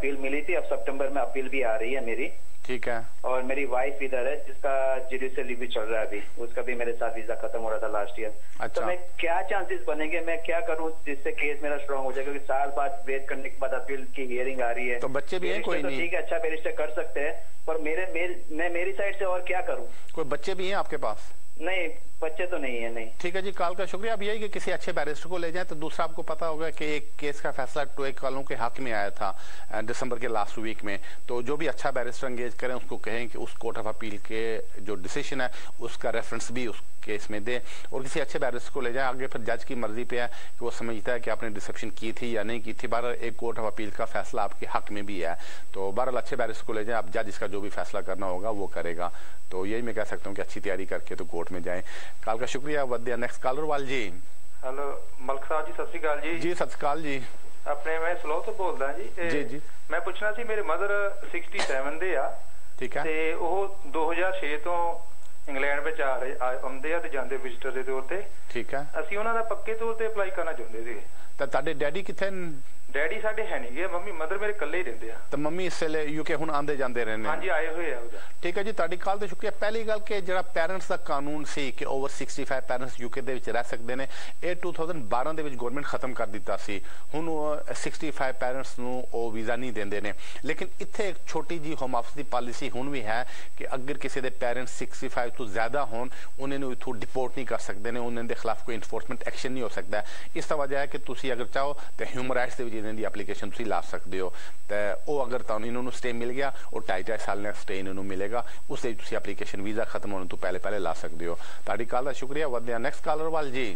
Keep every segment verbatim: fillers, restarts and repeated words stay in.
Appeal मिली थी, अब सितंबर में अपील भी आ रही है मेरी। ठीक है। और मेरी वाइफ इधर है जिसका जुडिशियल रिव्यू चल रहा है अभी, उसका भी मेरे साथ वीजा खत्म हो रहा था लास्ट ईयर। अच्छा। तो मैं क्या चांसेस बनेंगे, मैं क्या करूं जिससे केस मेरा स्ट्रांग हो जाए, क्योंकि साल बाद वेट करने के बाद अपील की हियरिंग आ रही है। तो बच्चे भी हैं कोई तो नहीं? ठीक है, अच्छा बैरिस्टर कर सकते हैं, पर मेरे मेर, मैं मेरी साइड से और क्या करूं? कोई बच्चे भी हैं आपके पास? नहीं, बच्चे तो नहीं है। नहीं। ठीक है जी, कॉल का शुक्रिया। अब यही कि किसी अच्छे बैरिस्टर को ले जाएं। तो दूसरा आपको पता होगा कि एक केस का फैसला टोएक वालों के हक में आया था दिसंबर के लास्ट वीक में। तो जो भी अच्छा बैरिस्टर एंगेज करें उसको कहें कि उस कोर्ट ऑफ अपील के जो डिसीजन है उसका रेफरेंस भी उस केस में दे, और किसी अच्छे बैरिस्टर को ले जाए। आगे फिर जज की मर्जी पे है कि वो समझता है कि आपने डिसेप्शन की थी या नहीं की थी। बहरहाल एक कोर्ट ऑफ अपील का फैसला आपके हक में भी है, तो बहरहाल अच्छे बैरिस्टर को ले जाए। आप जज इसका जो भी फैसला करना होगा वो करेगा। तो यही मैं कह सकता हूँ कि अच्छी तैयारी करके तो कोर्ट में जाए। कॉल का शुक्रिया। वधिया नेक्स्ट कॉलर वाल जी। हेलो मलक साहब जी, सत श्री अकाल जी। जी सत श्री अकाल जी। अपने मैं सलोह तो बोलदा जी। जी जी। मैं पुछना सी, मेरे मदर सड़सठ ਦੇ ਆ। ठीक है। ਤੇ ਉਹ दो हज़ार छह ਤੋਂ ਇੰਗਲੈਂਡ ਵਿੱਚ ਆ ਰਹੇ ਆਉਂਦੇ ਆ ਤੇ ਜਾਂਦੇ ਵਿਜ਼ਟਰ ਦੇ ਤੌਰ ਤੇ। ਠੀਕ ਹੈ। ਅਸੀਂ ਉਹਨਾਂ ਦਾ ਪੱਕੇ ਤੌਰ ਤੇ ਅਪਲਾਈ ਕਰਨਾ ਚਾਹੁੰਦੇ ਸੀ। ਤਾਂ ਤੁਹਾਡੇ ਡੈਡੀ ਕਿੱਥੇ? ਡੈਡੀ ਸਾਡੇ ਹੈ ਨਹੀਂ ਗੇ, ਮੰਮੀ ਮਦਰ ਮੇਰੇ ਇਕੱਲੇ ਹੀ ਰਹਿੰਦੇ ਆ। ਤਾਂ ਮੰਮੀ ਇਸ ਵੇਲੇ ਯੂਕੇ ਹੁਣ ਆਂਦੇ ਜਾਂਦੇ ਰਹਿੰਦੇ? ਹਾਂਜੀ, ਆਏ ਹੋਏ ਆ ਉਹਦਾ। ਠੀਕ ਹੈ ਜੀ, ਤੁਹਾਡੀ ਕਾਲ ਤੇ ਸ਼ੁਕਰੀਆ। ਪਹਿਲੀ ਗੱਲ ਕਿ ਜਿਹੜਾ ਪੈਰੈਂਟਸ ਦਾ ਕਾਨੂੰਨ ਸੀ ਕਿ ਓਵਰ पैंसठ ਪੈਰੈਂਟਸ ਯੂਕੇ ਦੇ ਵਿੱਚ ਰਹਿ ਸਕਦੇ ਨੇ, ਇਹ ਦੋ ਹਜ਼ਾਰ ਬਾਰਾਂ ਦੇ ਵਿੱਚ ਗਵਰਨਮੈਂਟ ਖਤਮ ਕਰ ਦਿੱਤਾ ਸੀ। ਹੁਣ पैंसठ ਪੈਰੈਂਟਸ ਨੂੰ ਉਹ ਵੀਜ਼ਾ ਨਹੀਂ ਦਿੰਦੇ ਨੇ। ਲੇਕਿਨ ਇੱਥੇ ਇੱਕ ਛੋਟੀ ਜੀ ਹੋਮ ਆਫਿਸ ਦੀ ਪਾਲਿਸੀ ਹੁਣ ਵੀ ਹੈ ਕਿ ਅਗਰ ਕਿਸੇ ਦੇ ਪੈਰੈਂਟਸ पैंसठ ਤੋਂ ਜ਼ਿਆਦਾ ਹੋਣ ਉਹਨਾਂ ਨੂੰ ਇਥੋਂ ਡਿਪੋਰਟ ਨਹੀਂ ਕਰ ਸਕਦੇ ਨੇ, ਉਹਨਾਂ ਦੇ ਖਿਲਾਫ ਕੋਈ ਇਨਫੋਰਸਮੈਂਟ ਐਕਸ਼ਨ ਨਹੀਂ ਹੋ ਸਕਦਾ। ਇਸ ਦਾ ਵਜ੍ਹਾ ਹੈ ਕਿ ਤੁਸੀਂ ਅਗਰ ਚਾਹੋ ਤੇ ਹਿਊਮਨ ਰਾਈਟਸ ਦੇ ਵਿੱਚ ਇਹਨਾਂ ਦੀ ਐਪਲੀਕੇਸ਼ਨ ਤੁਸੀਂ ਲਾ ਸਕਦੇ ਹੋ। ਤੇ ਉਹ ਅਗਰ ਤੁਹਾਨੂੰ ਇਹਨਾਂ ਨੂੰ ਸਟੇ ਮਿਲ ਗਿਆ, ਉਹ ਢਾਈ ਢਾਈ ਸਾਲ ਦਾ ਸਟੇ ਇਹਨਾਂ ਨੂੰ ਮਿਲੇਗਾ, ਉਸ ਦੇ ਤੁਸੀਂ ਐਪਲੀਕੇਸ਼ਨ ਵੀਜ਼ਾ ਖਤਮ ਹੋਣ ਤੋਂ ਪਹਿਲੇ ਪਹਿਲੇ ਲਾ ਸਕਦੇ ਹੋ। ਤੁਹਾਡੀ ਕਾਲ ਦਾ ਸ਼ੁਕਰੀਆ। ਵਧਿਆ ਨੈਕਸਟ ਕਾਲਰ ਵਾਲ ਜੀ।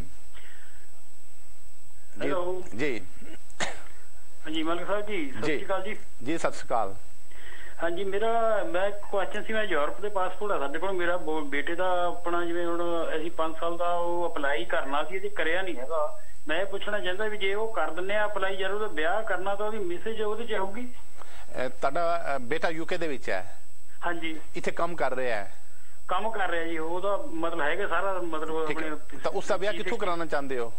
हेलो जी। हाँ जी मलिक साहब जी, सत श्री अकाल जी। जी सत श्री अकाल। हाँ जी, मेरा मैं क्वेश्चन सी, मैं यूरोप ਦੇ ਪਾਸਪੋਰਟ ਆ ਸਾਡੇ ਕੋਲ। ਮੇਰਾ ਬੇਟੇ ਦਾ ਆਪਣਾ ਜਿਵੇਂ ਹੁਣ ਅਸੀਂ ਪੰਜ ਸਾਲ ਦਾ ਉਹ ਅਪਲਾਈ ਕਰਨਾ ਸੀ ਤੇ ਕਰਿਆ ਨਹੀਂ ਹੈਗਾ। ਮੈਂ ਪੁੱਛਣਾ ਚਾਹੁੰਦਾ ਵੀ ਜੇ ਉਹ ਕਰ ਦਿੰਨੇ ਆ ਅਪਲਾਈ, ਜਦ ਉਹਦਾ ਵਿਆਹ ਕਰਨਾ ਤਾਂ ਉਹਦੀ ਮੈਸੇਜ ਉਹਦੇ ਚ ਆਊਗੀ? ਤੁਹਾਡਾ ਬੇਟਾ ਯੂਕੇ ਦੇ ਵਿੱਚ ਹੈ? ਹਾਂਜੀ। ਇੱਥੇ ਕੰਮ ਕਰ ਰਿਹਾ ਹੈ? ਕੰਮ ਕਰ ਰਿਹਾ ਜੀ, ਉਹਦਾ ਮਤਲਬ ਹੈਗਾ ਸਾਰਾ ਮਤਲਬ ਆਪਣੇ। ਤਾਂ ਉਸ ਦਾ ਵਿਆਹ ਕਿੱਥੋਂ ਕਰਾਉਣਾ ਚਾਹੁੰਦੇ ਹੋ?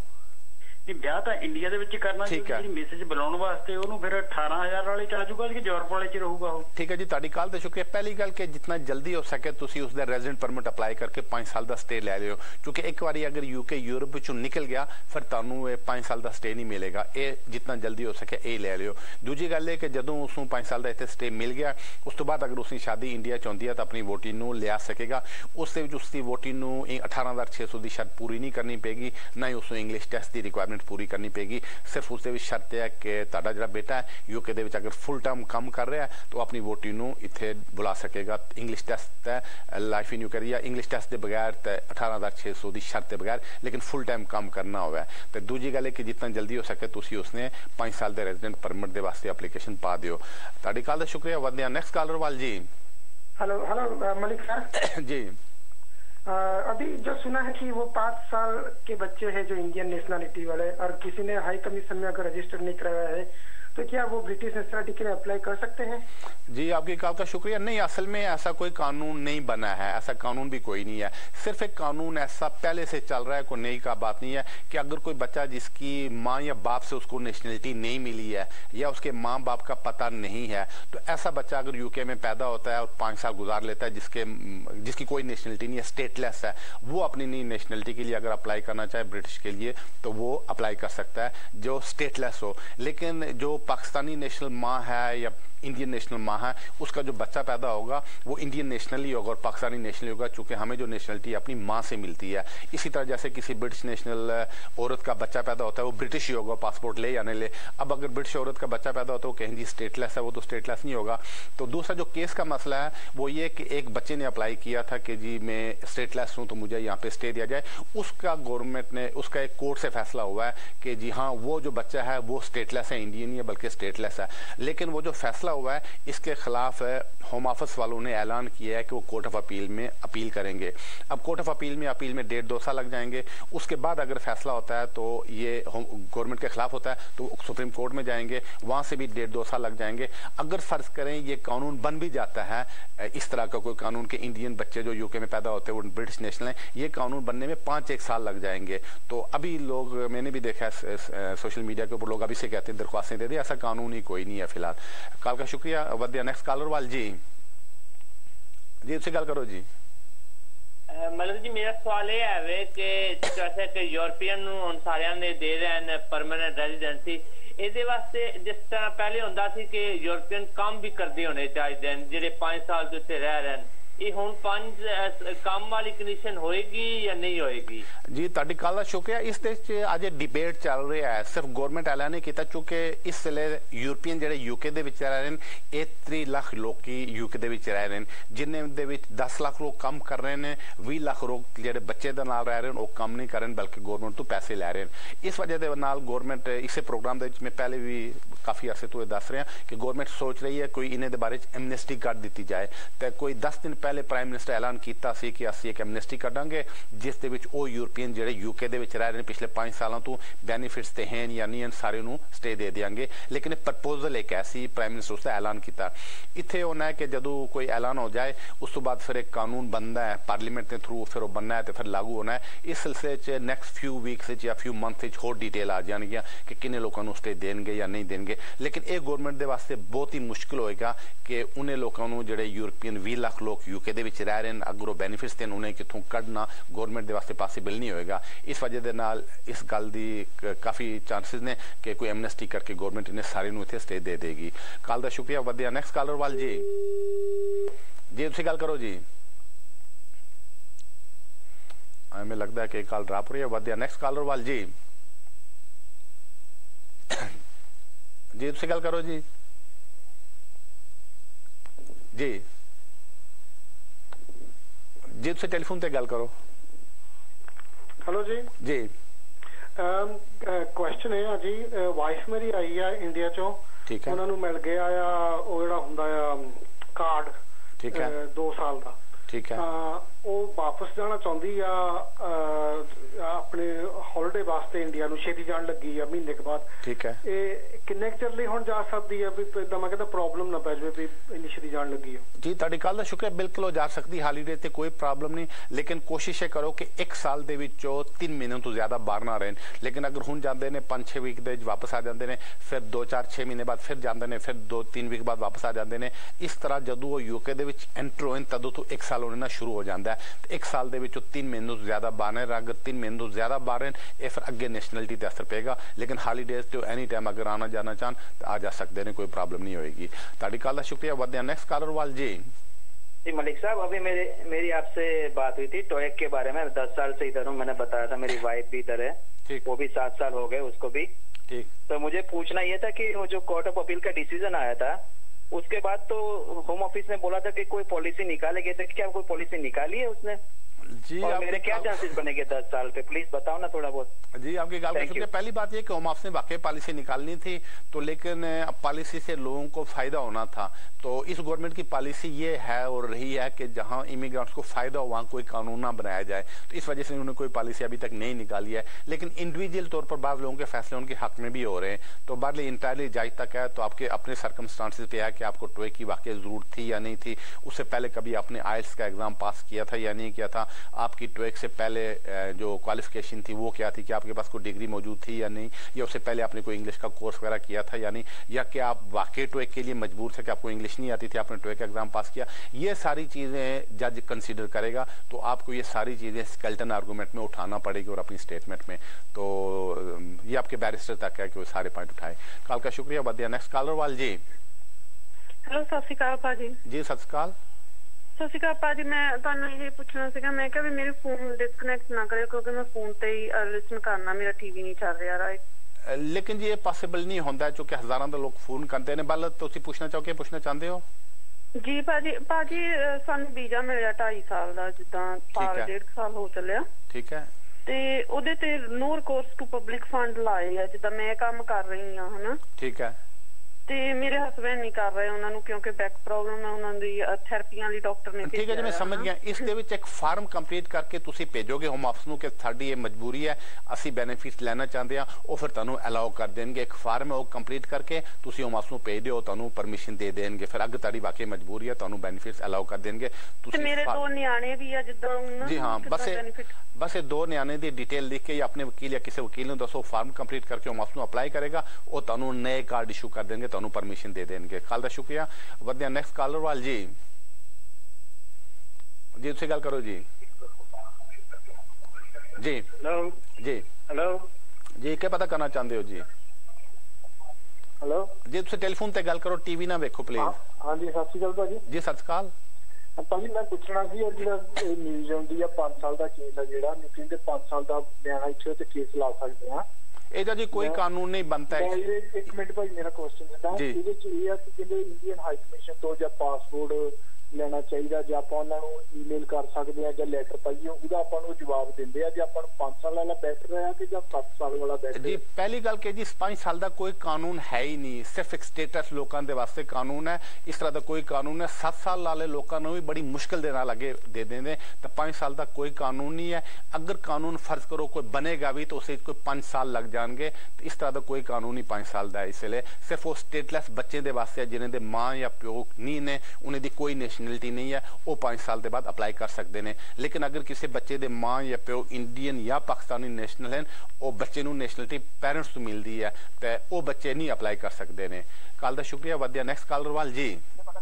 ਵਿਆਹ ਤਾਂ ਇੰਡੀਆ ਦੇ ਵਿੱਚ ਕਰਨਾ, ਜਿਹੜੀ ਮੈਸੇਜ ਬੁਲਾਉਣ ਵਾਸਤੇ ਉਹਨੂੰ ਫਿਰ ਅਠਾਰਾਂ ਹਜ਼ਾਰ ਵਾਲੇ ਚ ਆ ਜਾਊਗਾ ਕਿ ਯੂਰਪ ਵਾਲੇ ਚ ਰਹੂਗਾ ਉਹ? ਠੀਕ ਹੈ ਜੀ, ਤੁਹਾਡੀ ਕਾਲ ਤੇ ਸ਼ੁਕਰੀਆ। ਪਹਿਲੀ ਗੱਲ ਕਿ ਜਿੰਨਾ ਜਲਦੀ ਹੋ ਸਕੇ ਤੁਸੀਂ ਉਸਦਾ ਰੈਜ਼ੀਡੈਂਟ ਪਰਮਿਟ ਅਪਲਾਈ ਕਰਕੇ ਪੰਜ ਸਾਲ ਦਾ ਸਟੇ ਲੈ ਲਿਓ, ਕਿਉਂਕਿ ਇੱਕ ਵਾਰੀ ਅਗਰ ਯੂਕੇ ਯੂਰਪ ਵਿੱਚੋਂ ਨਿਕਲ ਗਿਆ ਫਿਰ ਤੁਹਾਨੂੰ ਇਹ ਪੰਜ ਸਾਲ ਦਾ ਸਟੇ ਨਹੀਂ ਮਿਲੇਗਾ। ਇਹ ਜਿੰਨਾ ਜਲਦੀ ਹੋ ਸਕੇ ਇਹ ਲੈ ਲਿਓ। ਦੂਜੀ ਗੱਲ ਇਹ ਕਿ ਜਦੋਂ ਉਸਨੂੰ ਪੰਜ ਸਾਲ ਦਾ ਇੱਥੇ ਸਟੇ ਮਿਲ ਗਿਆ, ਉਸ ਤੋਂ ਬਾਅਦ ਅਗਰ ਉਸਦੀ ਸ਼ਾਦੀ ਇੰਡੀਆ ਚ ਹੁੰਦੀ ਹੈ ਤਾਂ ਆਪਣੀ ਵੋਟੀ ਨੂੰ ਲਿਆ ਸਕੇਗਾ। ਉਸ ਦੇ ਵਿੱਚ ਉਸਦੀ ਵੋਟੀ ਨੂੰ ਅਠਾਰਾਂ ਹਜ਼ਾਰ ਛੇ ਸੌ ਦੀ ਸ਼ਰਤ ਪੂਰੀ ਨਹੀਂ ਕਰਨੀ ਪਏਗੀ, ਨਾ ਹੀ ਉਸਨੂੰ ਇੰਗਲਿਸ਼ ਟੈਸਟ ਦੀ ਰਿਕੁਆਇਰਮੈਂਟ ਪੂਰੀ ਕਰਨੀ ਪਏਗੀ। ਸਿਰਫ ਉਸ ਦੇ ਵਿੱਚ ਸ਼ਰਤ ਹੈ ਕਿ ਤੁਹਾਡਾ ਜਿਹੜਾ ਬੇਟਾ ਹੈ ਯੂਕੇ ਦੇ ਵਿੱਚ ਅਗਰ ਫੁੱਲ ਟਾਈਮ ਕੰਮ ਕਰ ਰਿਹਾ ਹੈ ਤਾਂ ਆਪਣੀ ਵੋਟੀ ਨੂੰ ਇੱਥੇ ਬੁਲਾ ਸਕੇਗਾ। ਇੰਗਲਿਸ਼ ਟੈਸਟ ਹੈ ਲਾਈਫ ਇਨ ਯੂਕੇ ਜਾਂ ਇੰਗਲਿਸ਼ ਟੈਸਟ ਦੇ ਬਗੈਰ ਤੇ ਅਠਾਰਾਂ ਹਜ਼ਾਰ ਛੇ ਸੌ ਦੀ ਸ਼ਰਤ ਦੇ ਬਗੈਰ, ਲੇਕਿਨ ਫੁੱਲ ਟਾਈਮ ਕੰਮ ਕਰਨਾ ਹੋਵੇ। ਤੇ ਦੂਜੀ ਗੱਲ ਹੈ ਕਿ ਜਿੰਨਾ ਜਲਦੀ ਹੋ ਸਕੇ ਤੁਸੀਂ ਉਸਨੇ ਪੰਜ ਸਾਲ ਦੇ ਰੈਜ਼ੀਡੈਂਟ ਪਰਮਿਟ ਦੇ ਵਾਸਤੇ ਐਪਲੀਕੇਸ਼ਨ ਪਾ ਦਿਓ। ਤੁਹਾਡੀ ਕਾਲ ਦਾ ਸ਼ੁਕਰੀਆ। ਵਧਿਆ ਨੈਕਸਟ ਕਾਲਰ ਵਾਲ ਜੀ। Hello hello Malik sir ji. आ, अभी जो सुना है कि वो पाँच साल के बच्चे हैं जो इंडियन नेशनलिटी वाले, और किसी ने हाई कमीशन में अगर रजिस्टर नहीं करवाया है तो क्या वो ब्रिटिश नेशनलिटी के लिए अप्लाई कर सकते हैं? जी आपकी कॉल का शुक्रिया। नहीं, असल में ऐसा कोई कानून नहीं बना है, ऐसा कानून भी कोई नहीं है। सिर्फ एक कानून ऐसा पहले से चल रहा है, कोई नई का बात नहीं है कि अगर कोई बच्चा जिसकी माँ या बाप से उसको नेशनलिटी नहीं मिली है या उसके माँ बाप का पता नहीं है, तो ऐसा बच्चा अगर यूके में पैदा होता है और पाँच साल गुजार लेता है जिसके जिसकी कोई नेशनलिटी नहीं है, स्टेटलेस है, वो अपनी नई नेशनलिटी के लिए अगर अप्लाई करना चाहे ब्रिटिश के लिए तो वो अप्लाई कर सकता है जो स्टेटलेस हो। लेकिन जो पाकिस्तानी नेशनल माँ है या इंडियन नेशनल माँ है, उसका जो बच्चा पैदा होगा वो इंडियन नेशनल ही होगा और पाकिस्तानी नेशनल होगा, चूंकि हमें जो नेशनलिटी अपनी माँ से मिलती है। इसी तरह जैसे किसी ब्रिटिश नेशनल औरत का बच्चा पैदा होता है वो ब्रिटिश ही होगा, पासपोर्ट ले या नहीं ले। अब अगर ब्रिटिश औरत का बच्चा पैदा होता है वो कहें जी स्टेटलेस है, वो तो स्टेटलेस नहीं होगा। तो दूसरा जो केस का मसला है वो ये कि एक बच्चे ने अप्लाई किया था कि जी मैं स्टेटलेस हूँ तो मुझे यहाँ पे स्टे दिया जाए। उसका गवर्नमेंट ने, उसका एक कोर्ट से फैसला हुआ है कि जी हाँ वो जो बच्चा है वो स्टेटलेस है, इंडियन नहीं है बल्कि स्टेटलेस है। लेकिन वो जो फैसला हुआ है इसके खिलाफ होम ऑफिस वालों ने ऐलान किया है कि वो कोर्ट ऑफ अपील में अपील करेंगे। अब कोर्ट ऑफ अपील में अपील में डेढ़ दो साल लग जाएंगे। उसके बाद अगर फैसला होता है तो ये गवर्नमेंट के खिलाफ होता है तो सुप्रीम कोर्ट में जाएंगे, वहां से भी डेढ़ दो साल लग जाएंगे। अगर फर्ज करें ये कानून बन भी जाता है, इस तरह का कोई कानून के इंडियन बच्चे जो यूके में पैदा होते हैं वो ब्रिटिश नेशनल है, ये कानून बनने में पांच एक साल लग जाएंगे। तो अभी लोग, मैंने भी देखा है सोशल मीडिया के ऊपर लोग अभी से कहते हैं दरख्वास्तें दे दी, ऐसा कानून ही कोई नहीं है फिलहाल। कॉल का शुक्रिया। वधिया नेक्स्ट कॉलर वाल जी जी उससे गल करो जी। मतलब जी मेरा सवाल ये है कि जैसे कि यूरोपियन हुण सारियां ने दे रहे हैं परमानेंट रेजिडेंसी, ਇਹਦੇ ਵਾਸਤੇ ਜਿਸ ਤਰ੍ਹਾਂ ਪਹਿਲੇ ਹੁੰਦਾ ਸੀ ਕਿ ਯੂਰਪੀਅਨ ਕੰਮ ਵੀ ਕਰਦੇ ਹੋਣੇ ਚਾਹੀਦੇ ਨੇ ਜਿਹੜੇ ਪੰਜ ਸਾਲ ਤੋਂ ਇੱਥੇ ਰਹਿ ਰਹੇ ਨੇ, ਇਹ ਹੁਣ ਪੰਜ ਕੰਮ ਵਾਲੀ ਕੰਡੀਸ਼ਨ ਹੋਏਗੀ ਜਾਂ ਨਹੀਂ ਹੋਏਗੀ? जी ਤੁਹਾਡੀ ਕਾਲ ਦਾ ਸ਼ੁਕਰੀਆ। ਇਸ ਦੇ ਵਿੱਚ ਅੱਜ ਡਿਬੇਟ ਚੱਲ ਰਿਹਾ ਹੈ, ਸਿਰਫ ਗਵਰਨਮੈਂਟ ਐਲਾਨ ਨਹੀਂ ਕੀਤਾ ਕਿਉਂਕਿ ਇਸ ਵੇਲੇ ਯੂਰਪੀਅਨ ਜਿਹੜੇ ਯੂਕੇ ਦੇ ਵਿੱਚ ਰਹਿ ਰਹੇ ਨੇ ਤੀਹ ਲੱਖ ਲੋਕੀ ਯੂਕੇ ਦੇ ਵਿੱਚ ਰਹਿ ਰਹੇ ਨੇ, ਜਿਨ੍ਹਾਂ ਦੇ ਵਿੱਚ ਦਸ ਲੱਖ ਲੋਕ ਕੰਮ ਕਰ ਰਹੇ ਨੇ, ਵੀਹ ਲੱਖ ਲੋਕ ਜਿਹੜੇ ਬੱਚੇ ਦੇ ਨਾਲ ਰਹਿ ਰਹੇ ਨੇ ਉਹ ਕੰਮ ਨਹੀਂ ਕਰ ਰਹੇ ਬਲਕਿ ਗਵਰਨਮੈਂਟ ਤੋਂ ਪੈਸੇ ਲੈ ਰਹੇ ਨੇ। ਇਸ ਵਜ੍ਹਾ ਦੇ ਨਾਲ ਗਵਰਨਮੈਂਟ ਇਸੇ ਪ੍ਰੋਗਰਾਮ ਦੇ ਵਿੱਚ ਮੈਂ ਪਹਿਲੇ ਵੀ ਕਾਫੀ ਅਰਸੇ ਤੋਂ ਇਹ ਦੱਸ ਰਿਹਾ ਕਿ ਗਵਰਨਮੈਂਟ ਸੋਚ ਰਹੀ ਹੈ ਕੋਈ ਇਹਨਾਂ ਦੇ ਬਾਰੇ ਚ ਐਮਨੈਸਟੀ ਕਰ ਦਿੱਤੀ ਜਾਏ। ਤੇ ਕੋਈ ਦਸ ਦਿਨ ਪਹਿਲੇ ਪ੍ਰਾਈਮ ਮਿਨਿਸਟਰ ਐਲਾਨ ਕੀਤਾ ਸੀ ਕਿ ਅਸੀਂ ਇੱਕ ਐਮਨੈਸਟੀ ਕੱਢਾਂਗੇ ਜਿਸ ਦੇ ਵਿੱਚ ਉਹ ਯੂਰਪੀਅਨ ਜਿਹੜੇ ਯੂਕੇ ਦੇ ਵਿੱਚ ਰਹਿ ਰਹੇ ਨੇ ਪਿਛਲੇ ਪੰਜ ਸਾਲਾਂ ਤੋਂ ਬੈਨੀਫਿਟਸ ਤੇ ਹਨ ਜਾਂ ਨਹੀਂ ਹਨ ਸਾਰੇ ਨੂੰ ਸਟੇ ਦੇ ਦੇਵਾਂਗੇ। ਲੇਕਿਨ ਇਹ ਪ੍ਰਪੋਜ਼ਲ ਇੱਕ ਐਸੀ ਪ੍ਰਾਈਮ ਮਿਨਿਸਟਰ ਉਸਦਾ ਐਲਾਨ ਕੀਤਾ। ਇੱਥੇ ਹੋਣਾ ਹੈ ਕਿ ਜਦੋਂ ਕੋਈ ਐਲਾਨ ਹੋ ਜਾਏ ਉਸ ਤੋਂ ਬਾਅਦ ਫਿਰ ਇੱਕ ਕਾਨੂੰਨ ਬਣਦਾ ਹੈ ਪਾਰਲੀਮੈਂਟ ਦੇ ਥਰੂ, ਫਿਰ ਉਹ ਬਣਨਾ ਹੈ ਤੇ ਫਿਰ ਲਾਗੂ ਹੋਣਾ ਹੈ। ਇਸ ਸਿਲਸਿਲੇ 'ਚ ਨੈਕਸਟ ਫਿਊ ਵੀਕਸ ਜਾਂ ਫਿਊ ਮੰਥ 'ਚ ਹੋਰ ਡਿਟੇਲ ਆ ਜਾਣਗੀਆਂ ਕਿ ਕਿੰਨੇ ਲੋਕਾਂ ਨੂੰ ਸਟੇ ਦੇਣਗੇ ਜਾਂ ਨਹੀਂ ਦੇਣਗੇ। ਲੇਕਿਨ ਇਹ ਗਵਰਨਮੈਂਟ ਦੇ ਵਾਸਤੇ ਬਹੁਤ ਹੀ ਮੁਸ਼ਕਿਲ ਹੋਏਗਾ ਕਿ ਉਹਨੇ ਲੋਕਾਂ ਨੂੰ ਜਿਹੜੇ ਯੂਰਪੀਅਨ ਵੀਹ ਲੱਖ ਲੋਕ ਯੂਕੇ ਦੇ ਵਿੱਚ ਰਹਿ ਰਹੇ ਨੇ ਅਗਰ ਉਹ ਬੈਨੀਫਿਟਸ ਦੇਣ ਉਹਨੇ ਕਿੱਥੋਂ ਕੱਢਣਾ ਗਵਰਨਮੈਂਟ ਦੇ ਵਾਸਤੇ ਪੋਸੀਬਲ ਨਹੀਂ ਹੋਏਗਾ। ਇਸ ਵਜ੍ਹਾ ਦੇ ਨਾਲ ਇਸ ਗੱਲ ਦੀ ਕਾਫੀ ਚਾਂਸਿਸ ਨੇ ਕਿ ਕੋਈ ਐਮਨੈਸਟੀ ਕਰਕੇ ਗਵਰਨਮੈਂਟ ਇਹਨੇ ਸਾਰੇ ਨੂੰ ਇੱਥੇ ਸਟੇ ਦੇ ਦੇਗੀ। ਕਾਲ ਦਾ ਸ਼ੁਕਰੀਆ। ਵਧੀਆ ਨੈਕਸਟ ਕਾਲਰ ਵਾਲ ਜੀ ਜੀ ਤੁਸੀਂ ਗੱਲ ਕਰੋ ਜੀ। हमें लगता है कि कॉल ड्रॉप हो रही है। वधिया नेक्स्ट कॉलर वाल जी जी तुम गल करो जी जी जी तुम टेलीफोन ते गल करो। हेलो जी जी क्वेश्चन है जी वाइफ मेरी आई है इंडिया चो, ठीक है, उन्होंने मिल गया आ ਉਹ ਜਿਹੜਾ ਹੁੰਦਾ ਆ ਕਾਰਡ, ठीक है, दो साल ਦਾ, ठीक है, ਉਹ ਵਾਪਸ ਜਾਣਾ ਚਾਹੁੰਦੀ ਆ ਆਪਣੇ ਹੌਲੀਡੇ ਵਾਸਤੇ ਇੰਡੀਆ ਨੂੰ, ਛੇਤੀ ਜਾਣ ਲੱਗੀ ਆ ਮਹੀਨੇ ਕੇ ਬਾਅਦ, ठीक है। ਇਹ ਕਿੰਨੇ ਚਿਰ ਲਈ ਹੁਣ ਜਾ ਸਕਦੀ ਆ ਵੀ ਇਦਾਂ ਮੈਂ ਕਹਿੰਦਾ ਪ੍ਰੋਬਲਮ ਨਾ ਪੈ ਜਾਵੇ ਵੀ ਇੰਨੀ ਛੇਤੀ ਜਾਣ ਲੱਗੀ ਆ? जी ਤੁਹਾਡੀ ਗੱਲ ਦਾ ਸ਼ੁਕਰੀਆ। ਬਿਲਕੁਲ ਉਹ ਜਾ ਸਕਦੀ ਹਾਲੀਡੇ ਤੇ ਕੋਈ ਪ੍ਰੋਬਲਮ ਨਹੀਂ, ਲੇਕਿਨ ਕੋਸ਼ਿਸ਼ ਇਹ ਕਰੋ ਕਿ ਇੱਕ ਸਾਲ ਦੇ ਵਿੱਚੋਂ ਤਿੰਨ ਮਹੀਨੇ ਤੋਂ ਜ਼ਿਆਦਾ ਬਾਹਰ ਨਾ ਰਹਿਣ। ਲੇਕਿਨ ਅਗਰ ਹੁਣ ਜਾਂਦੇ ਨੇ ਪੰਜ ਛੇ ਵੀਕ ਦੇ ਵਿੱਚ ਵਾਪਸ ਆ ਜਾਂਦੇ ਨੇ, ਫਿਰ ਦੋ ਚਾਰ ਛੇ ਮਹੀਨੇ ਬਾਅਦ ਫਿਰ ਜਾਂਦੇ ਨੇ, ਫਿਰ ਦੋ ਤਿੰਨ ਵੀਕ ਬਾਅਦ ਵਾਪਸ ਆ ਜਾਂਦੇ ਨੇ। ਇਸ ਤਰ੍ਹਾਂ ਜਦੋਂ ਉਹ ਯੂਕੇ ਦੇ ਵਿੱਚ ਐਂਟਰ ਹੋਣ ਤਦੋਂ ਤੋਂ ਇੱਕ ਸਾਲ ਹੋਣੇ ਨਾਲ ਸ਼ੁਰੂ ਹੋ ਜਾਂਦਾ ਹੈ। ਇੱਕ ਸਾਲ ਦੇ ਵਿੱਚੋਂ ਤਿੰਨ ਮਹੀਨੇ ਤੋਂ ਜ਼ਿਆਦਾ ਬਾਹਰ ਨੇ, ਅਗਰ ਤਿੰਨ ਮਹੀਨੇ ਤੋਂ ਜ਼ਿਆਦਾ ਬਾਹਰ ਨੇ ਇਹ ਫਿਰ ਅੱਗੇ ਨੈਸ਼ਨੈਲਿਟੀ ਤੇ ਅਸਰ ਪਏਗਾ। ਲੇਕਿਨ ਹਾਲੀਡੇਜ਼ ਤੇ ਐਨੀ ਟਾਈਮ ਅਗਰ ਆਣਾ ਜਾਣਾ ਚਾਹਨ ਤਾਂ ਆ ਜਾ ਸਕਦੇ ਨੇ, ਕੋਈ प्रॉब्लम नहीं होगी। ਤੁਹਾਡੀ ਕਾਲ ਦਾ ਸ਼ੁਕਰੀਆ। ਵਧਿਆ नेक्स्ट कॉलर वाल जी जी मलिक साहब, अभी मेरे मेरी आपसे बात हुई थी टोएक के बारे में। दस साल से इधर हूँ, मैंने बताया था मेरी वाइफ भी इधर है, वो भी सात साल हो गए उसको भी। ठीक। तो मुझे पूछना ये था कि वो जो कोर्ट ऑफ अपील का डिसीजन आया था उसके बाद तो होम ऑफिस ने बोला था कि कोई पॉलिसी निकालेगी, तो क्या कोई पॉलिसी निकाली है उसने जी? और मेरे क्या चांसेस बनेंगे दस साल पे? प्लीज बताओ ना थोड़ा बहुत। जी आपकी गाल का शुक्रिया। पहली बात ये कि होम ऑफिस ने वाकई पॉलिसी निकालनी थी, तो लेकिन पॉलिसी से लोगों को फायदा होना था। तो इस गवर्नमेंट की पॉलिसी ये है और रही है कि जहां इमिग्रेंट्स को फायदा हो वहां कोई कानून ना बनाया जाए, तो इस वजह से उन्होंने कोई पॉलिसी अभी तक नहीं निकाली है। लेकिन इंडिविजुअल तौर पर बाद लोगों के फैसले उनके हक में भी हो रहे हैं, तो बारली इंटायरली जायज तक है। तो आपके अपने सर्कमस्टांसिस पे है कि आपको टोए की वाकई जरूरत थी या नहीं थी, उससे पहले कभी आपने आइल्स का एग्जाम पास किया था या नहीं किया था, आपकी टोए से पहले जो क्वालिफिकेशन थी वो क्या थी, कि आपके पास कोई डिग्री मौजूद थी या नहीं, या उससे पहले आपने कोई इंग्लिश का कोर्स वगैरह किया था या नहीं, या कि आप वाकई टोए के लिए मजबूर थे कि आपको इंग्लिश नहीं आती थी, आपने टोए का एग्जाम पास किया। ये सारी चीजें जज कंसीडर करेगा, तो आपको ये सारी चीजें स्केलेटन आर्गूमेंट में उठाना पड़ेगी और अपनी स्टेटमेंट में। तो ये आपके बैरिस्टर तक है कि वो सारे पॉइंट उठाए। कॉल का शुक्रिया। बढ़िया नेक्स्ट कॉलर वाल जी। हेलो सत श्री अकाल भाजी। जी सत श्री अकाल। ਸਤਿ ਸ਼੍ਰੀ ਅਕਾਲ ਭਾਜੀ। ਮੈਂ ਤੁਹਾਨੂੰ ਇਹ ਪੁੱਛਣਾ ਸੀਗਾ, ਮੈਂ ਕਿਹਾ ਵੀ ਮੇਰੇ ਫੋਨ ਡਿਸਕਨੈਕਟ ਨਾ ਕਰਿਓ ਕਿਉਂਕਿ ਮੈਂ ਫੋਨ ਤੇ ਹੀ ਲਿਸਨ ਕਰਨਾ, ਮੇਰਾ ਟੀਵੀ ਨਹੀਂ ਚੱਲ ਰਿਹਾ ਰਾਈਟ। ਲੇਕਿਨ ਜੀ ਇਹ ਪੋਸੀਬਲ ਨਹੀਂ ਹੁੰਦਾ ਕਿਉਂਕਿ ਹਜ਼ਾਰਾਂ ਦੇ ਲੋਕ ਫੋਨ ਕਰਦੇ ਨੇ। ਬਲ ਤੁਸੀਂ ਪੁੱਛਣਾ ਚਾਹੋ ਕਿ ਪੁੱਛਣਾ ਚਾਹੁੰਦੇ ਹੋ? ਜੀ ਭਾਜੀ ਭਾਜੀ ਸਾਨੂੰ ਵੀਜ਼ਾ ਮਿਲਿਆ ਢਾਈ ਸਾਲ ਦਾ, ਜਿੱਦਾਂ ਸਾਲ ਡੇਢ ਸਾਲ ਹੋ ਚੱਲਿਆ। ਠੀਕ ਹੈ। ਤੇ ਉਹਦੇ ਤੇ no recourse to public fund ਲਾਏ ਆ, ਜਿੱਦਾਂ ਮੈਂ ਕੰਮ ਕਰ ਰਹੀ ਹਾਂ ਹਨਾ। ਠੀਕ ਹੈ। ਤੇ ਮੇਰੇ ਹਸਬੰਡ ਨਹੀਂ ਕਰ ਰਹੇ ਉਹਨਾਂ ਨੂੰ, ਕਿਉਂਕਿ ਬੈਕ ਪ੍ਰੋਬਲਮ ਹੈ ਉਹਨਾਂ ਦੀ, ਥੈਰੇਪੀਆਂ ਲਈ ਡਾਕਟਰ ਨੇ। ਠੀਕ ਹੈ ਜੀ, ਮੈਂ ਸਮਝ ਗਿਆ। ਇਸ ਦੇ ਵਿੱਚ ਇੱਕ ਫਾਰਮ ਕੰਪਲੀਟ ਕਰਕੇ ਤੁਸੀਂ ਭੇਜੋਗੇ ਹੋਮ ਆਫਿਸ ਨੂੰ ਕਿ ਸਾਡੀ ਇਹ ਮਜਬੂਰੀ ਹੈ, ਅਸੀਂ ਬੈਨੀਫਿਟਸ ਲੈਣਾ ਚਾਹੁੰਦੇ ਹਾਂ, ਉਹ ਫਿਰ ਤੁਹਾਨੂੰ ਅਲਾਉ ਕਰ ਦੇਣਗੇ। ਇੱਕ ਫਾਰਮ ਹੈ ਉਹ ਕੰਪਲੀਟ ਕਰਕੇ ਤੁਸੀਂ ਹੋਮ ਆਫਿਸ ਨੂੰ ਭੇਜ ਦਿਓ, ਤੁਹਾਨੂੰ ਪਰਮਿਸ਼ਨ ਦੇ ਦੇਣਗੇ। ਫਿਰ ਅੱਗੇ ਤੁਹਾਡੀ ਵਾਕਈ ਮਜਬੂਰੀ ਹੈ, ਤੁਹਾਨੂੰ ਬੈਨੀਫਿਟਸ ਅਲਾਉ ਕਰ ਦੇਣਗੇ। ਤੁਸੀਂ ਮੇਰੇ ਦੋ ਨਿਆਣੇ ਵੀ ਆ ਜਿੱਦਾਂ ਜੀ ਹਾਂ, ਬਸ ਬਸ ਇਹ ਦੋ ਨਿਆਣੇ ਦੀ ਡਿਟੇਲ ਲਿਖ ਕੇ ਆਪਣੇ ਵਕੀਲ ਜਾਂ ਕਿਸੇ ਵਕੀਲ ਨੂੰ ਦੱਸੋ, ਫਾਰਮ ਕੰਪਲੀਟ ਕਰਕੇ ਹੋਮ ਆਫਿਸ ਨੂੰ ਅਪਲਾਈ ਕਰੇਗਾ, ਉਹ ਤੁਹਾਨੂੰ ਨਏ ਕਾਰਡ ਇਸ਼ੂ ਕਰ ਦੇਣਗੇ, ਤੁਹਾਨੂੰ ਪਰਮਿਸ਼ਨ ਦੇ ਦੇਣਗੇ। ਕਾਲ ਦਾ ਸ਼ੁਕਰੀਆ। ਵਧਿਆ ਨੈਕਸਟ ਕਾਲਰ ਵਾਲ ਜੀ। ਜੀ ਤੁਸੀਂ ਗੱਲ ਕਰੋ ਜੀ। जी हेलो जी हेलो जी क्या पता करना चाहते हो जी? हेलो जी तुम टेलीफोन ते गल करो, टीवी ना देखो प्लीज। हाँ जी सत श्री अकाल भाजी। जी सत श्री अकाल भाजी मैं पूछना सी ਜਿਹੜਾ न्यूज़ ਆਉਂਦੀ ਆ पांच साल ਦਾ ਕੇਸ ਆ ਜਿਹੜਾ ਨਿਕਲੀ ਤੇ पांच साल ਦਾ ਨਿਆਣਾ ਇੱਥੇ ਤੇ ਕੇਸ ਲਾ ਸਕਦੇ ਆ। ਇਹਦਾ ਜੀ ਕੋਈ ਕਾਨੂੰਨ ਨਹੀਂ ਬਣਦਾ ਹੈ। ਇੱਕ ਮਿੰਟ ਭਾਈ ਮੇਰਾ ਕੁਐਸਚਨ ਹੈ ਇਹਦੇ ਚ ਇਹ ਆ ਕਿ ਕਹਿੰਦੇ ਇੰਡੀਅਨ ਹਾਈ ਕਮਿਸ਼ਨ ਤੋਂ ਜਾਂ ਪਾਸਪੋਰਟ ਲੈਣਾ ਚਾਹੀਦਾ ਜਾਂ ਆਪਾਂ ਉਹਨਾਂ ਨੂੰ ਈਮੇਲ ਕਰ ਸਕਦੇ ਆ ਜਾਂ ਲੈਟਰ ਪਾਈਏ, ਉਹਦਾ ਆਪਾਂ ਨੂੰ ਜਵਾਬ ਦਿੰਦੇ ਆ ਜੇ ਆਪਾਂ ਨੂੰ पांच साल वाला बेटर है कि ਜਾਂ सात साल वाला बेटर। जी पहली गल कि जी पांच साल का कोई कानून है ही नहीं, सिर्फ एक स्टेटस लोगों के वास्ते कानून है, इस तरह का कोई कानून है। सात साल वाले लोगों को भी बड़ी मुश्किल दे नाल अगे दे देंगे, तो पांच साल का कोई कानून नहीं है। अगर कानून फर्ज करो कोई बनेगा भी तो उसे कोई पांच साल लग जाएंगे, तो इस तरह का कोई कानून नहीं पांच साल का। इसलिए सिर्फ वो स्टेटलेस बच्चे के वास्ते जिन्हें दे मां या प्यो नहीं ने, उन्हें दी कोई नेशनलिटी नहीं है, वो पांच साल के बाद अप्लाई कर सकते हैं। लेकिन अगर किसी बच्चे दे मां या प्यो इंडियन या पाकिस्तानी नेशनल है, वो बच्चे नूं नेशनलिटी पेरेंट्स तो मिलती है, तो वो बच्चे नहीं अप्लाई कर सकते हैं। कल का शुक्रिया। वधिया नैक्सट कॉलर वाल जी।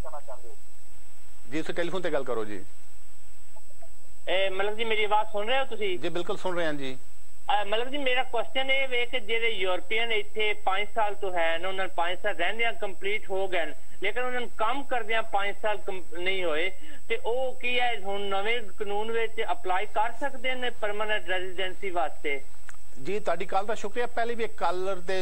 जी तुम टेलीफोन ते गल करो जी। मतलब जी मेरी आवाज सुन रहे हो तुसी? जी बिल्कुल सुन रहे हैं जी। मतलब जी मेरा क्वेश्चन ये वे कि जेडे यूरोपियन इत्थे पांच साल तो है ना, उन्होंने पांच साल रहंदियां कंप्लीट हो गए, लेकिन उन्होंने काम करदियां पांच साल नहीं होए, ते ओ की है हुण नवें कानून विच अप्लाई कर सकदे ने परमानेंट रेजिडेंसी वास्ते? जी तुहाडी कल दा शुक्रिया। पहले भी एक कॉलर दे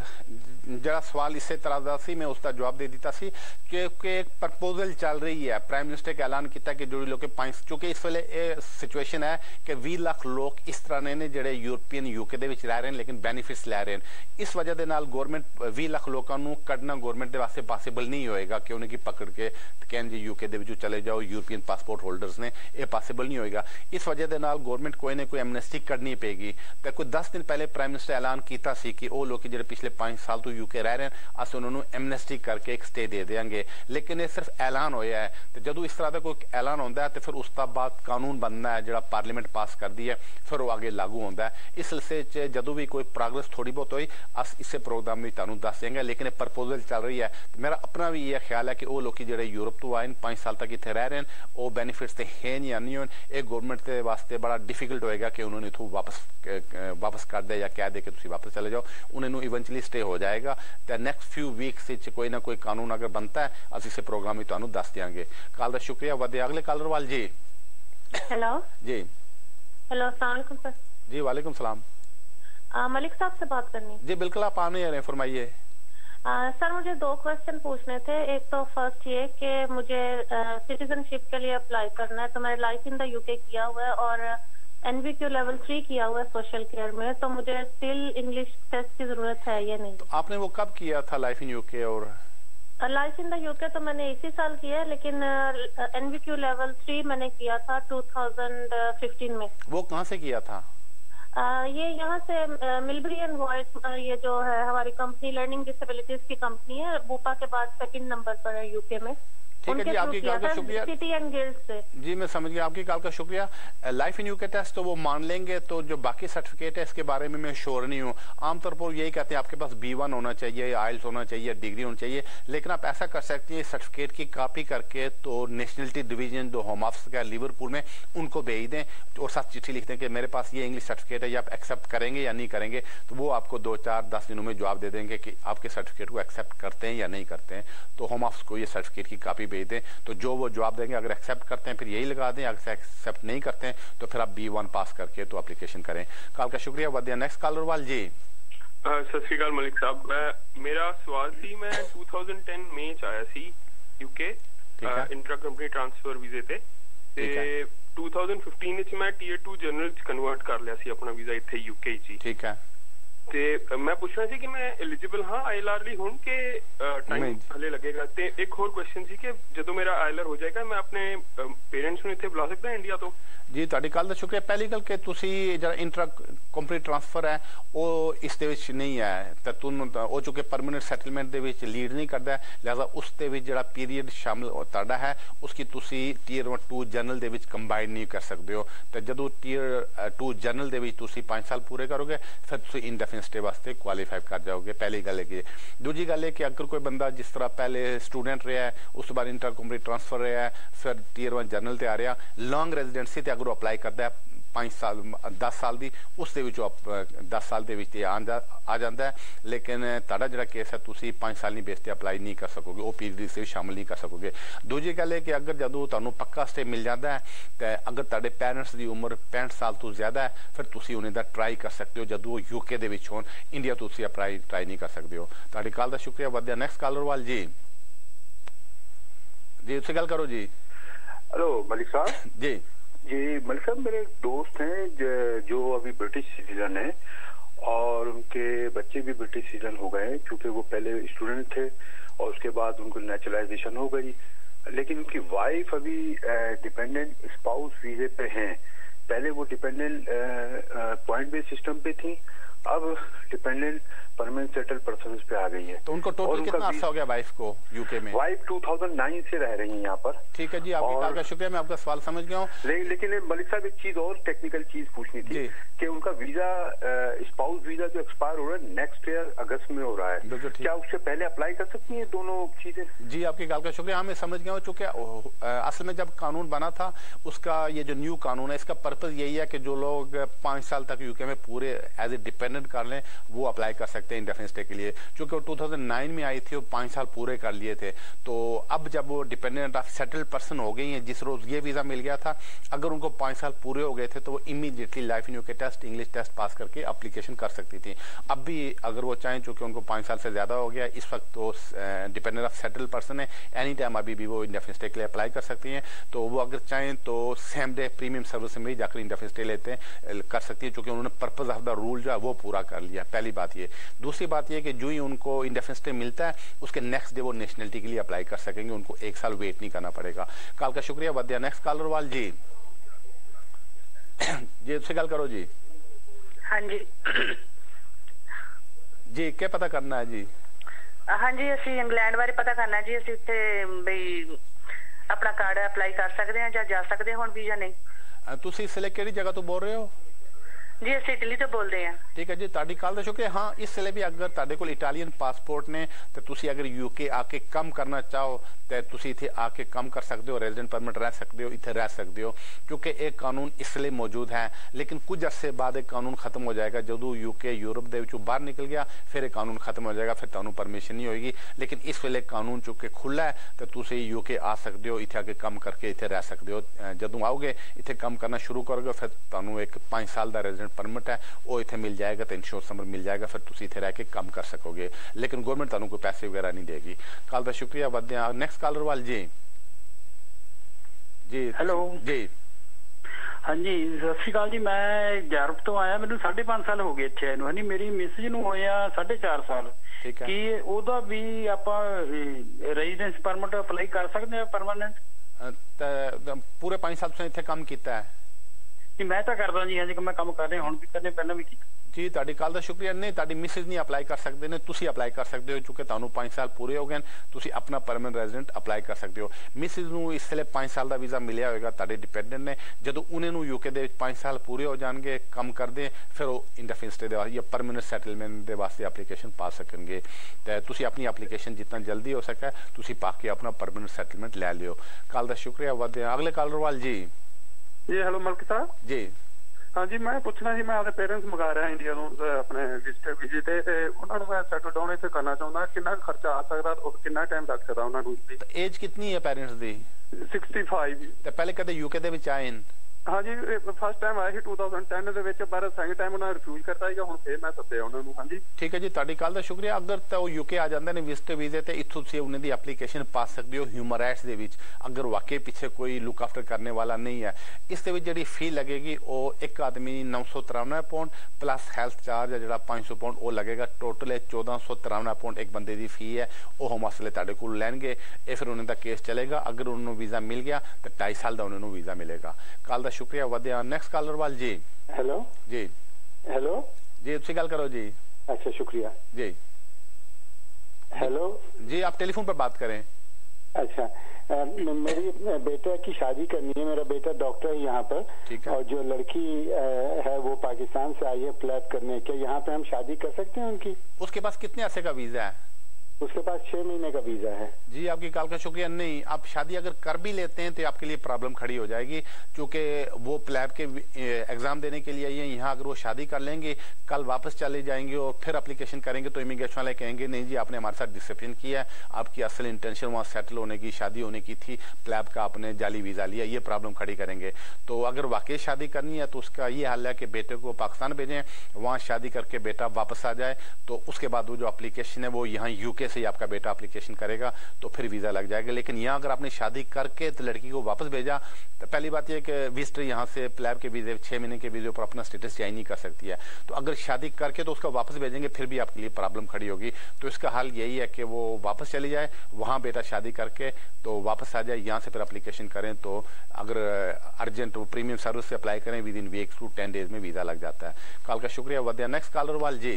जरा सवाल इस तरह का सी, मैं उसका जवाब दे दिता सी कि एक प्रपोजल चल रही है, प्राइम मिनिस्टर के ऐलान किया कि जो लोग पांच, क्योंकि इस वेले ये सिचुएशन है कि बीस लाख लोग इस तरह ने ਜਿਹੜੇ यूरोपियन यूके ਦੇ ਵਿੱਚ ਰਹਿ ਰਹੇ ਨੇ लेकिन बेनिफिट्स ਲੈ ਰਹੇ ਨੇ। इस वजह ਦੇ ਨਾਲ गवर्नमेंट बीस लाख ਲੋਕਾਂ ਨੂੰ ਕੱਢਣਾ गवर्नमेंट ਦੇ ਵਾਸਤੇ ਪੋਸੀਬਲ ਨਹੀਂ ਹੋਏਗਾ ਕਿ ਉਹਨਾਂ ਕੀ ਪਕੜ ਕੇ ਕਹਿਣ ਜੀ यूके ਦੇ ਵਿੱਚ ਚਲੇ ਜਾਓ, यूरोपियन पासपोर्ट होल्डर्स ने, ये पॉसिबल नहीं होएगा। इस वजह ਦੇ ਨਾਲ गवर्नमेंट कोई ना कोई एमनेस्टी करनी पेगी। तो कोई दस दिन पहले प्राइम मिनिस्टर ऐलान किया सी कि वो लोग ਜਿਹੜੇ पिछले पांच साल तो यूके रह रहे हैं, अस उन्होंने एमनेस्टी करके एक स्टे दे देंगे। लेकिन ये सिर्फ ऐलान होया है, तो जदों इस तरह का कोई ऐलान होता है तो फिर उसका बाद कानून बनना है जो पार्लीमेंट पास करती है, फिर वो आगे लागू होता है। इस सिलसिले जदों भी कोई प्रोग्रेस थोड़ी बहुत हुई अस इसे प्रोग्राम में तुहानू दस देंगे। लेकिन एक प्रपोजल चल रही है, तो मेरा अपना भी यह ख्याल है कि वो लोग जो यूरोप तो आए पांच साल तक इतने रह रहे हैं, वो बेनीफिट्स तो है नहीं या नहीं हो, ये गवर्नमेंट के वास्ते बड़ा डिफिकल्ट होएगा कि उन्होंने इथों वापस वापस कर दे या कह दे कि तुम वापस चले जाओ, उन्होंने इवेंचुअली स्टे हो जाएगा। तो नैक्सट फ्यू वीक्स कोई ना कोई कानून अगर बनता है अस इसे प्रोग्राम में तुहानू दस देंगे। कल का शुक्रिया। वधिया अगले कॉलर वाल जी। हेलो जी। हेलो अस्सलाम वालेकुम सर। जी वालेकुम सलाम। मलिक साहब से बात करनी? जी बिल्कुल आप आने रहे, फरमाइए। सर मुझे दो क्वेश्चन पूछने थे। एक तो फर्स्ट ये कि मुझे सिटीजनशिप के लिए अप्लाई करना है, तो मैंने लाइफ इन द यूके किया हुआ है और एनवीक्यू लेवल थ्री किया हुआ है सोशल केयर में, तो मुझे स्टिल इंग्लिश टेस्ट की जरूरत है या नहीं? तो आपने वो कब किया था लाइफ इन यूके? और लाइफ इन द यूके तो मैंने इसी साल किया है, लेकिन एनवीक्यू लेवल थ्री मैंने किया था दो हज़ार पंद्रह में। वो कहाँ से किया था? आ, ये यहाँ से मिलबरी एंड वॉइस, ये जो है हमारी कंपनी लर्निंग डिसेबिलिटीज की कंपनी है, बूपा के बाद सेकंड नंबर पर है यूके में। ठीक है जी, आपकी कॉल का शुक्रिया। सिटी एंड गिल्ड से जी मैं समझ गया, आपकी कॉल का शुक्रिया। लाइफ इन यूके टेस्ट तो वो मान लेंगे, तो जो बाकी सर्टिफिकेट है इसके बारे में मैं श्योर नहीं हूँ। आमतौर पर यही कहते हैं आपके पास बी वन होना चाहिए, आइल्स होना चाहिए, डिग्री होनी चाहिए। लेकिन आप ऐसा कर सकते हैं सर्टिफिकेट की कॉपी करके तो नेशनलिटी डिवीजन जो होम ऑफिस का लिवरपूल में उनको भेज दें और साथ चिट्ठी लिख दें कि मेरे पास ये इंग्लिश सर्टिफिकेट है, ये आप एक्सेप्ट करेंगे या नहीं करेंगे, तो वो आपको दो चार दस दिनों में जवाब दे देंगे कि आपके सर्टिफिकेट को एक्सेप्ट करते हैं या नहीं करते हैं। तो होम ऑफिस को ये सर्टिफिकेट की कॉपी भेज दें, तो जो वो जवाब देंगे अगर एक्सेप्ट करते हैं फिर यही लगा दें, अगर एक्सेप्ट नहीं करते हैं तो फिर आप बी वन पास करके तो एप्लीकेशन करें। कॉल का शुक्रिया। वधिया नेक्स्ट कॉलर वाल जी। सत श्री अकाल मलिक साहब, मैं मेरा सवाल सी मैं दो हज़ार दस में च आया सी UK intra company transfer visa ते ते दो हज़ार पंद्रह ਵਿੱਚ ਮੈਂ ਟੀਅਰ टू ਜਨਰਲ ਚ ਕਨਵਰਟ ਕਰ ਲਿਆ ਸੀ ਆਪਣਾ ਵੀਜ਼ਾ ਇੱਥੇ यूके ਚ। ठीक है। ਤੇ ਮੈਂ ਪੁੱਛਣਾ ਸੀ ਕਿ ਮੈਂ ਐਲੀਜੀਬਲ ਹਾਂ ਆਈਐਲਆਰ ਲਈ ਹੁਣ ਕਿ ਟਾਈਮ ਹਲੇ ਲੱਗੇਗਾ। ਤੇ ਇੱਕ ਹੋਰ ਕੁਐਸਚਨ ਸੀ ਕਿ ਜਦੋਂ ਮੇਰਾ ਆਈਐਲਆਰ ਹੋ ਜਾਏਗਾ ਮੈਂ ਆਪਣੇ ਪੇਰੈਂਟਸ ਨੂੰ ਇੱਥੇ ਬੁਲਾ ਸਕਦਾ ਇੰਡੀਆ ਤੋਂ? ਜੀ ਤੁਹਾਡੀ ਗੱਲ ਦਾ ਸ਼ੁਕਰੀਆ। ਪਹਿਲੀ ਗੱਲ ਕਿ ਤੁਸੀਂ ਜਿਹੜਾ ਇੰਟਰਾ ਕੰਪਨੀ ਟ੍ਰਾਂਸਫਰ ਹੈ ਉਹ ਇਸ ਦੇ ਵਿੱਚ ਨਹੀਂ ਹੈ, ਤਾਂ ਤੁਹਾਨੂੰ ਉਹ ਚੁੱਕੇ ਪਰਮਨੈਂਟ ਸੈਟਲਮੈਂਟ ਦੇ ਵਿੱਚ ਲੀਡ ਨਹੀਂ ਕਰਦਾ, ਲਿਹਾਜ਼ਾ ਉਸ ਦੇ ਵਿੱਚ ਜਿਹੜਾ ਪੀਰੀਅਡ ਸ਼ਾਮਲ ਤੁਹਾਡਾ ਹੈ ਉਸकी ਤੁਸੀਂ ਟੀਅਰ ਟੂ ਜਨਰਲ ਦੇ ਵਿੱਚ ਕੰਬਾਈਨ ਨਹੀਂ ਕਰ ਸਕਦੇ ਹੋ। ਤੇ ਜਦੋਂ ਟੀਅਰ ਟੂ ਜਨਰਲ ਦੇ ਵਿੱਚ ਤੁਸੀਂ ਪੰਜ ਸਾਲ ਪੂਰੇ ਕਰੋਗੇ ਫਿਰ ਤੁਸੀਂ ਇੰਡੈਫਿਨਿਟ ਸਟੇ ਵਾਸਤੇ ਕੁਆਲੀਫਾਈ ਕਰ ਜਾਓਗੇ। ਪਹਿਲੀ ਗੱਲ ਹੈ। ਦੂਜੀ ਗੱਲ ਹੈ ਕਿ ਅਗਰ ਕੋਈ ਬੰਦਾ ਜਿਸ ਤਰ੍ਹਾਂ ਪਹਿਲੇ ਸਟੂਡੈਂਟ ਰਿਹਾ ਹੈ ਉਸ ਤੋਂ ਬਾਅਦ ਇੰਟਰ ਕੰਪਨੀ ਟ੍ਰਾਂਸਫਰ ਰਿਹਾ ਹੈ ਫਿਰ ਟੀਅਰ वन ਜਨਰਲ ਤੇ ਆ ਰਿਹਾ ਲੌਂਗ ਰੈਜ਼ੀਡੈਂਸੀ ਤੇ ਅਗਰ ਉਹ ਅਪਲਾਈ ਕਰਦਾ ਹੈ पांच साल दस साल की उस दस साल के आ जाता है, लेकिन ताड़ा जो केस है तुम पांच साल नहीं बेस अपलाई नहीं कर सकोगे, वो पीरियड से शामिल नहीं कर सकोगे। दूजी गल है कि अगर जो तुम पक्का स्टे मिल जाता है तो अगर तेरे पेरेंट्स की उम्र पैंठ साल तो ज्यादा है फिर तुम उन्हें दा ट्राई कर सकते हो जो यूके दे विच होण, इंडिया तो अपलाई ट्राई नहीं कर सकते हो। तुहाडी कॉल का शुक्रिया। वधिया नेक्स्ट कॉलर वाल जी जी उससे गल करो जी। हेलो मलिक साहब। जी जी मलिक साहब, मेरे दोस्त हैं जो अभी ब्रिटिश सिटीजन हैं और उनके बच्चे भी ब्रिटिश सिटीजन हो गए क्योंकि वो पहले स्टूडेंट थे और उसके बाद उनको नेचुरलाइजेशन हो गई, लेकिन उनकी वाइफ अभी डिपेंडेंट स्पाउस वीजे पे हैं। पहले वो डिपेंडेंट पॉइंट बेस्ड सिस्टम पे थी, अब डिपेंडेंट परमानेंट सेटल पर्सन पे आ गई है। तो उनको टोटल कितना अर्सा हो गया वाइफ को यूके में? वाइफ दो हज़ार नौ से रह रही है यहाँ पर। ठीक है जी, आपकी कॉल का शुक्रिया, मैं आपका सवाल समझ गया हूँ। ले, लेकिन मलिक साहब एक चीज और टेक्निकल चीज पूछनी थी कि उनका वीजा स्पाउस वीजा जो एक्सपायर हो रहा है नेक्स्ट ईयर अगस्त में हो रहा है, क्या उससे पहले अप्लाई कर सकती है दोनों चीजें? जी आपकी कॉल का शुक्रिया, हमें समझ गया हूँ। चूंकि असल में जब कानून बना था उसका ये जो न्यू कानून है इसका पर्पज यही है कि जो लोग पांच साल तक यूके में पूरे एज ए डिपेंडेंट कर लें वो अप्लाई कर सकते हैं इंडेफिनिट स्टे के लिए। चूंकि वो दो हज़ार नौ में आई थी, वो पांच साल पूरे कर लिए थे, तो अब जब वो डिपेंडेंट ऑफ सेटल्ड पर्सन हो गई हैं, जिस रोज ये वीजा मिल गया था, अगर उनको पांच साल पूरे हो गए थे तो वो immediately life in UK test English test pass करके एप्लीकेशन कर सकती थी। अब भी अगर वो चाहें, चूंकि उनको पांच साल से ज्यादा हो गया इस वक्त तो डिपेंडेंट ऑफ सेटल्ड पर्सन है, एनी टाइम अभी भी वो इंडेफिनिट स्टे के लिए अप्लाई कर सकती हैं। तो वो अगर चाहें तो सेम डे प्रीमियम सर्विस में जाकर इंडेफिनिट स्टे लेते हैं कर सकती है, क्योंकि उन्होंने पर्पज ऑफ द रूल जो है वो पूरा कर लिया। पहली बात ये। दूसरी बात ये कि जो ही उनको इंडेफिनिट स्टे मिलता है उसके नेक्स्ट डे वो नेशनलिटी के लिए अप्लाई कर सकेंगे, उनको एक साल वेट नहीं करना पड़ेगा। कॉल का शुक्रिया। वधिया नेक्स्ट कॉलर वाल जी जी उससे गल करो जी। हाँ जी जी क्या पता करना है जी? हाँ जी असि इंग्लैंड बारे पता करना जी, असि इत्थे बई अपना कार्ड अप्लाई कर सकते हैं या जा सकते हैं वीजा नहीं? तुसी इसले केड़ी जगह तो बोल रहे हो? जी असि इटली तो बोलते हैं। ठीक है जी, ताड़ी कॉल का शुक्रिया। हाँ इसलिए भी अगर ताड़े कोल इटालियन पासपोर्ट ने तो तुसी अगर यूके आके कम करना चाहो तो तुसी इथे आके कम कर सकते हो, रेजिडेंट परमिट रह सकते हो, इथे रह सकते हो, क्योंकि एक कानून इसलिए मौजूद है। लेकिन कुछ अरसे बाद एक कानून खत्म हो जाएगा, जो यूके यूरोप दे विचों बाहर निकल गया फिर एक कानून खत्म हो जाएगा, फिर तुहानू परमिशन नहीं होगी। लेकिन इस वेले कानून चूंकि खुला है तो तुसी यूके आ सकते हो, इथे आके कम करके इथे रह सकते हो। जदों आओगे इथे कम करना शुरू करोगे फिर तुहानू एक पांच साल का रेजिडेंट परमिट है वो इथे मिल जाएगा, तो इंश्योरेंस नंबर मिल जाएगा, फिर तुसी इथे रह के कम कर सकोगे। लेकिन गवर्नमेंट तुहानू कोई पैसे वगैरह नहीं देगी। कॉल का शुक्रिया। वधिया नेक्स्ट कॉलर वाल जी जी। हेलो जी। हाँ जी सत श्री अकाल जी, मैं यूरोप तो आया, मैंने साढ़े पांच साल हो गए इत्थे आए नूं। हाँ जी मेरी मिसेज नूं होया साढ़े चार साल। ठीक है, कि ओदा भी आपां रेजिडेंस परमिट अप्लाई कर सकते हैं परमानेंट? पूरे पांच साल तुसीं इत्थे काम कीता है? जी मैं तो करदा जी। हाँ जी मैं काम कर रहा हुण भी करने पहले भी कीता जी। ताड़ी कॉल का शुक्रिया। नहीं ताड़ी मिसेज नहीं अप्लाई कर सकते ने, तुसी अप्लाई कर सकते हो, क्योंकि तुहानू पांच साल पूरे हो गए, तुसी अपना परमानेंट रेजिडेंट अप्लाई कर सकते हो। मिसेज नू इसलिए पांच साल का वीजा मिलिया होगा ताड़े डिपेंडेंट ने, जदों उन्हें नू यूके दे पांच साल पूरे हो जाएंगे कम कर दे फिर वो इंडेफिनिट स्टे दे या परमानेंट सेटलमेंट दे वास्ते एप्लीकेशन पा सकेंगे। तो तुसी अपनी एप्लीकेशन जितना जल्दी हो सके तुसी पा के अपना परमानेंट सेटलमेंट ले लियो। कॉल का शुक्रिया। वधिया अगले कॉलर वाल जी जी। हेलो मलिक साहब जी। हाँ जी मैं पूछना सी, मैं अपने पेरेंट्स मंगा रहा इंडिया तो अपने विजिटर वीजे ते ते उन्होंने मैं सेटल डाउन इत्थे करना चाहता, कितना खर्चा आ सकता और कितना टाइम लग सकता उन्होंने? एज कितनी है पेरेंट्स दी? पैंसठ। तो पहले कदे यूके दे विच आए? हाँ जी, फर्स्ट टाइम आया ਸੀ two thousand ten ਦੇ ਵਿੱਚ, ਪਰ ਸੈਕੰਡ ਟਾਈਮ ਉਹਨਾਂ ਰਿਫਿਊਜ਼ ਕਰਤਾ ਸੀਗਾ, ਹੁਣ ਫੇਰ ਮੈਂ ਸੱਦਿਆ ਉਹਨਾਂ ਨੂੰ। ਹਾਂਜੀ ਠੀਕ ਹੈ ਜੀ, ਤੁਹਾਡੀ ਕਾਲ ਦਾ ਸ਼ੁਕਰੀਆ। ਅਗਰ ਤਾਂ ਉਹ ਯੂਕੇ ਆ ਜਾਂਦੇ ਨੇ ਵਿਜ਼ਟਰ ਵੀਜ਼ੇ ਤੇ, ਇੱਥੋਂ ਤੁਸੀਂ ਉਹਨਾਂ ਦੀ ਐਪਲੀਕੇਸ਼ਨ ਪਾ ਸਕਦੇ ਹੋ ਹਿਊਮਨ ਰਾਈਟਸ ਦੇ ਵਿੱਚ। ਅਗਰ ਵਾਕਈ ਪਿੱਛੇ ਕੋਈ ਲੁੱਕ ਆਫਟਰ ਕਰਨੇ ਵਾਲਾ ਨਹੀਂ ਹੈ, ਇਸ ਦੇ ਵਿੱਚ ਜਿਹੜੀ ਫੀ ਲੱਗੇਗੀ ਉਹ ਇੱਕ ਆਦਮੀ नौ सौ तिरानवे पाउंड प्लस हैल्थ चार्ज है जो पांच सौ पाउंड वो लगेगा। टोटल चौदह सौ तिरानवे पाउंड एक बंदे की फी है, वो होम ऑफिस तुहाडे कोल लैणगे। ये फिर उन्होंने केस चलेगा, अगर उन्होंने वीजा मिल गया तो ढाई साल का उन्होंने वीजा मिलेगा। कल का शुक्रिया। वधिया नेक्स्ट कॉलर वाल जी। हेलो जी। हेलो जी, तुसीं गल करो जी। अच्छा शुक्रिया जी। हेलो जी, आप टेलीफोन पर बात करें। अच्छा, आ, मेरी बेटा की शादी करनी है, मेरा बेटा डॉक्टर है यहाँ पर, और जो लड़की आ, है वो पाकिस्तान से आई है फ्लैट करने। क्या यहाँ पे हम शादी कर सकते हैं उनकी? उसके पास कितने अरसे का वीजा है? उसके पास छह महीने का वीजा है। जी, आपकी कॉल का शुक्रिया। नहीं, आप शादी अगर कर भी लेते हैं तो आपके लिए प्रॉब्लम खड़ी हो जाएगी, क्योंकि वो प्लैब के एग्जाम देने के लिए आई है यहाँ। अगर वो शादी कर लेंगे, कल वापस चले जाएंगे और फिर एप्लीकेशन करेंगे तो इमिग्रेशन वाले कहेंगे नहीं जी आपने हमारे साथ डिसेप्शन किया है, आपकी असल इंटेंशन वहाँ सेटल होने की, शादी होने की थी, प्लैब का आपने जाली वीजा लिया, ये प्रॉब्लम खड़ी करेंगे। तो अगर वाकई शादी करनी है तो उसका ये हाल है कि बेटे को पाकिस्तान भेजें, वहाँ शादी करके बेटा वापस आ जाए, तो उसके बाद वो जो एप्लीकेशन है वो यहाँ यूके से आपका बेटा एप्लीकेशन करेगा तो फिर वीजा लग जाएगा। लेकिन यहाँ अगर आपने शादी करके तो लड़की को वापस भेजा, तो पहली बात यह कि विजिटर यहाँ से प्लैब के वीजे छह महीने के वीजे पर अपना स्टेटस चेंज नहीं कर सकती है। तो अगर शादी करके तो उसका वापस भेजेंगे फिर भी आपके लिए प्रॉब्लम खड़ी होगी। तो इसका हल यही है कि वो वापस चली जाए, वहाँ बेटा शादी करके तो वापस आ जाए, यहाँ से फिर एप्लीकेशन करें। तो अगर अर्जेंट प्रीमियम सर्विस से अप्लाई करें within weeks two ten days में वीजा लग जाता है। कॉल का शुक्रिया। वधिया नेक्स्ट कॉलर वाल जी।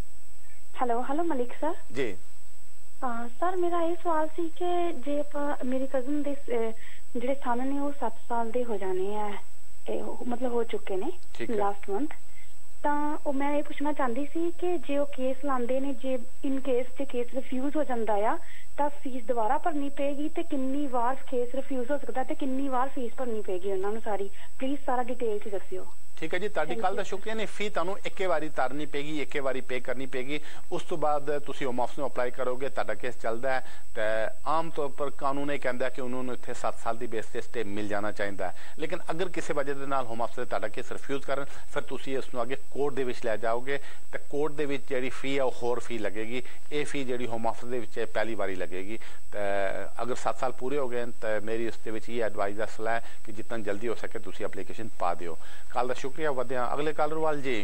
Hello hello Malik sir ji. आ, सर मेरा ये सवाल सी कि जे आप मेरी कजन दे ਜਿਹੜੇ ਸਨ ਨੇ ਉਹ ਸੱਤ ਸਾਲ ਦੇ ਹੋ ਜਾਣੇ ਆ, ਮਤਲਬ ਹੋ ਚੁੱਕੇ ਨੇ ਲਾਸਟ ਮੰਥ। ਤਾਂ ਉਹ ਮੈਂ ਇਹ ਪੁੱਛਣਾ ਚਾਹੁੰਦੀ ਸੀ ਕਿ ਜੇ ਉਹ ਕੇਸ ਲਾਉਂਦੇ ਨੇ, ਜੇ ਇਨ ਕੇਸ ਤੇ ਕੇਸ ਰਿਫਿਊਜ਼ ਹੋ ਜਾਂਦਾ ਆ ਤਾਂ ਫੀਸ ਦੁਬਾਰਾ ਭਰਨੀ ਪਏਗੀ, ਤੇ ਕਿੰਨੀ ਵਾਰ ਕੇਸ ਰਿਫਿਊਜ਼ ਹੋ ਸਕਦਾ ਤੇ ਕਿੰਨੀ ਵਾਰ ਫੀਸ ਭਰਨੀ ਪਏਗੀ ਉਹਨਾਂ ਨੂੰ ਸਾਰੀ? ਪਲੀਜ਼ ਸਾਰਾ ਡਿਟੇਲ ਚ ਦੱਸਿਓ। ठीक है जी, ਤੁਹਾਡੀ ਕਾਲ ਦਾ ਸ਼ੁਕਰੀਆ। ਨੇ ਫੀ ਤੁਹਾਨੂੰ ਇੱਕੇ ਵਾਰੀ ਤਾਰਨੀ ਪਏਗੀ, ਇੱਕੇ ਵਾਰੀ ਪੇ ਕਰਨੀ ਪਏਗੀ। ਉਸ ਤੋਂ ਬਾਅਦ ਤੁਸੀਂ ਹੋਮ ਆਫਿਸ ਨੂੰ ਅਪਲਾਈ ਕਰੋਗੇ, ਤੁਹਾਡਾ ਕੇਸ ਚੱਲਦਾ ਹੈ ਤੇ ਆਮ ਤੌਰ ਪਰ ਕਾਨੂੰਨ ਇਹ ਕਹਿੰਦਾ ਕਿ ਉਹਨਾਂ ਨੂੰ ਇੱਥੇ ਸੱਤ ਸਾਲ ਦੀ ਬੇਸ ਤੇ ਸਟੇ ਮਿਲ ਜਾਣਾ ਚਾਹੀਦਾ ਹੈ। ਲੇਕਿਨ ਅਗਰ ਕਿਸੇ ਵਜ੍ਹਾ ਦੇ ਨਾਲ ਹੋਮ ਆਫਿਸ ਦੇ ਤੁਹਾਡਾ ਕੇਸ ਰਿਫਿਊਜ਼ ਕਰਨ, ਫਿਰ ਤੁਸੀਂ ਇਸ ਨੂੰ ਅੱਗੇ ਕੋਰਟ ਦੇ ਵਿੱਚ ਲੈ ਜਾਓਗੇ ਤੇ ਕੋਰਟ ਦੇ ਵਿੱਚ ਜਿਹੜੀ ਫੀ ਹੈ ਉਹ ਹੋਰ ਫੀ ਲੱਗੇਗੀ। ਇਹ ਫੀ ਜਿਹੜੀ ਹੋਮ ਆਫਿਸ ਦੇ ਵਿੱਚ ਪਹਿਲੀ ਵਾਰੀ ਲੱਗੇਗੀ। ਤੇ ਅਗਰ ਸੱਤ ਸਾਲ ਪੂਰੇ ਹੋ ਗਏ ਤਾਂ ਮੇਰੀ ਉਸ ਦੇ ਵਿੱਚ ਇਹ ਐਡਵਾਈਸ ਦਾ ਸਲਾਹ ਹੈ ਕਿ ਜਿੰਨਾ ਜਲਦੀ ਹੋ ਸਕੇ ਤੁਸੀਂ ਐਪਲੀਕੇਸ਼ਨ ਪਾ ਦਿਓ। ਕਾਲ ਦਾ शुक्रिया। वधिया अगले कॉलर वाल जी।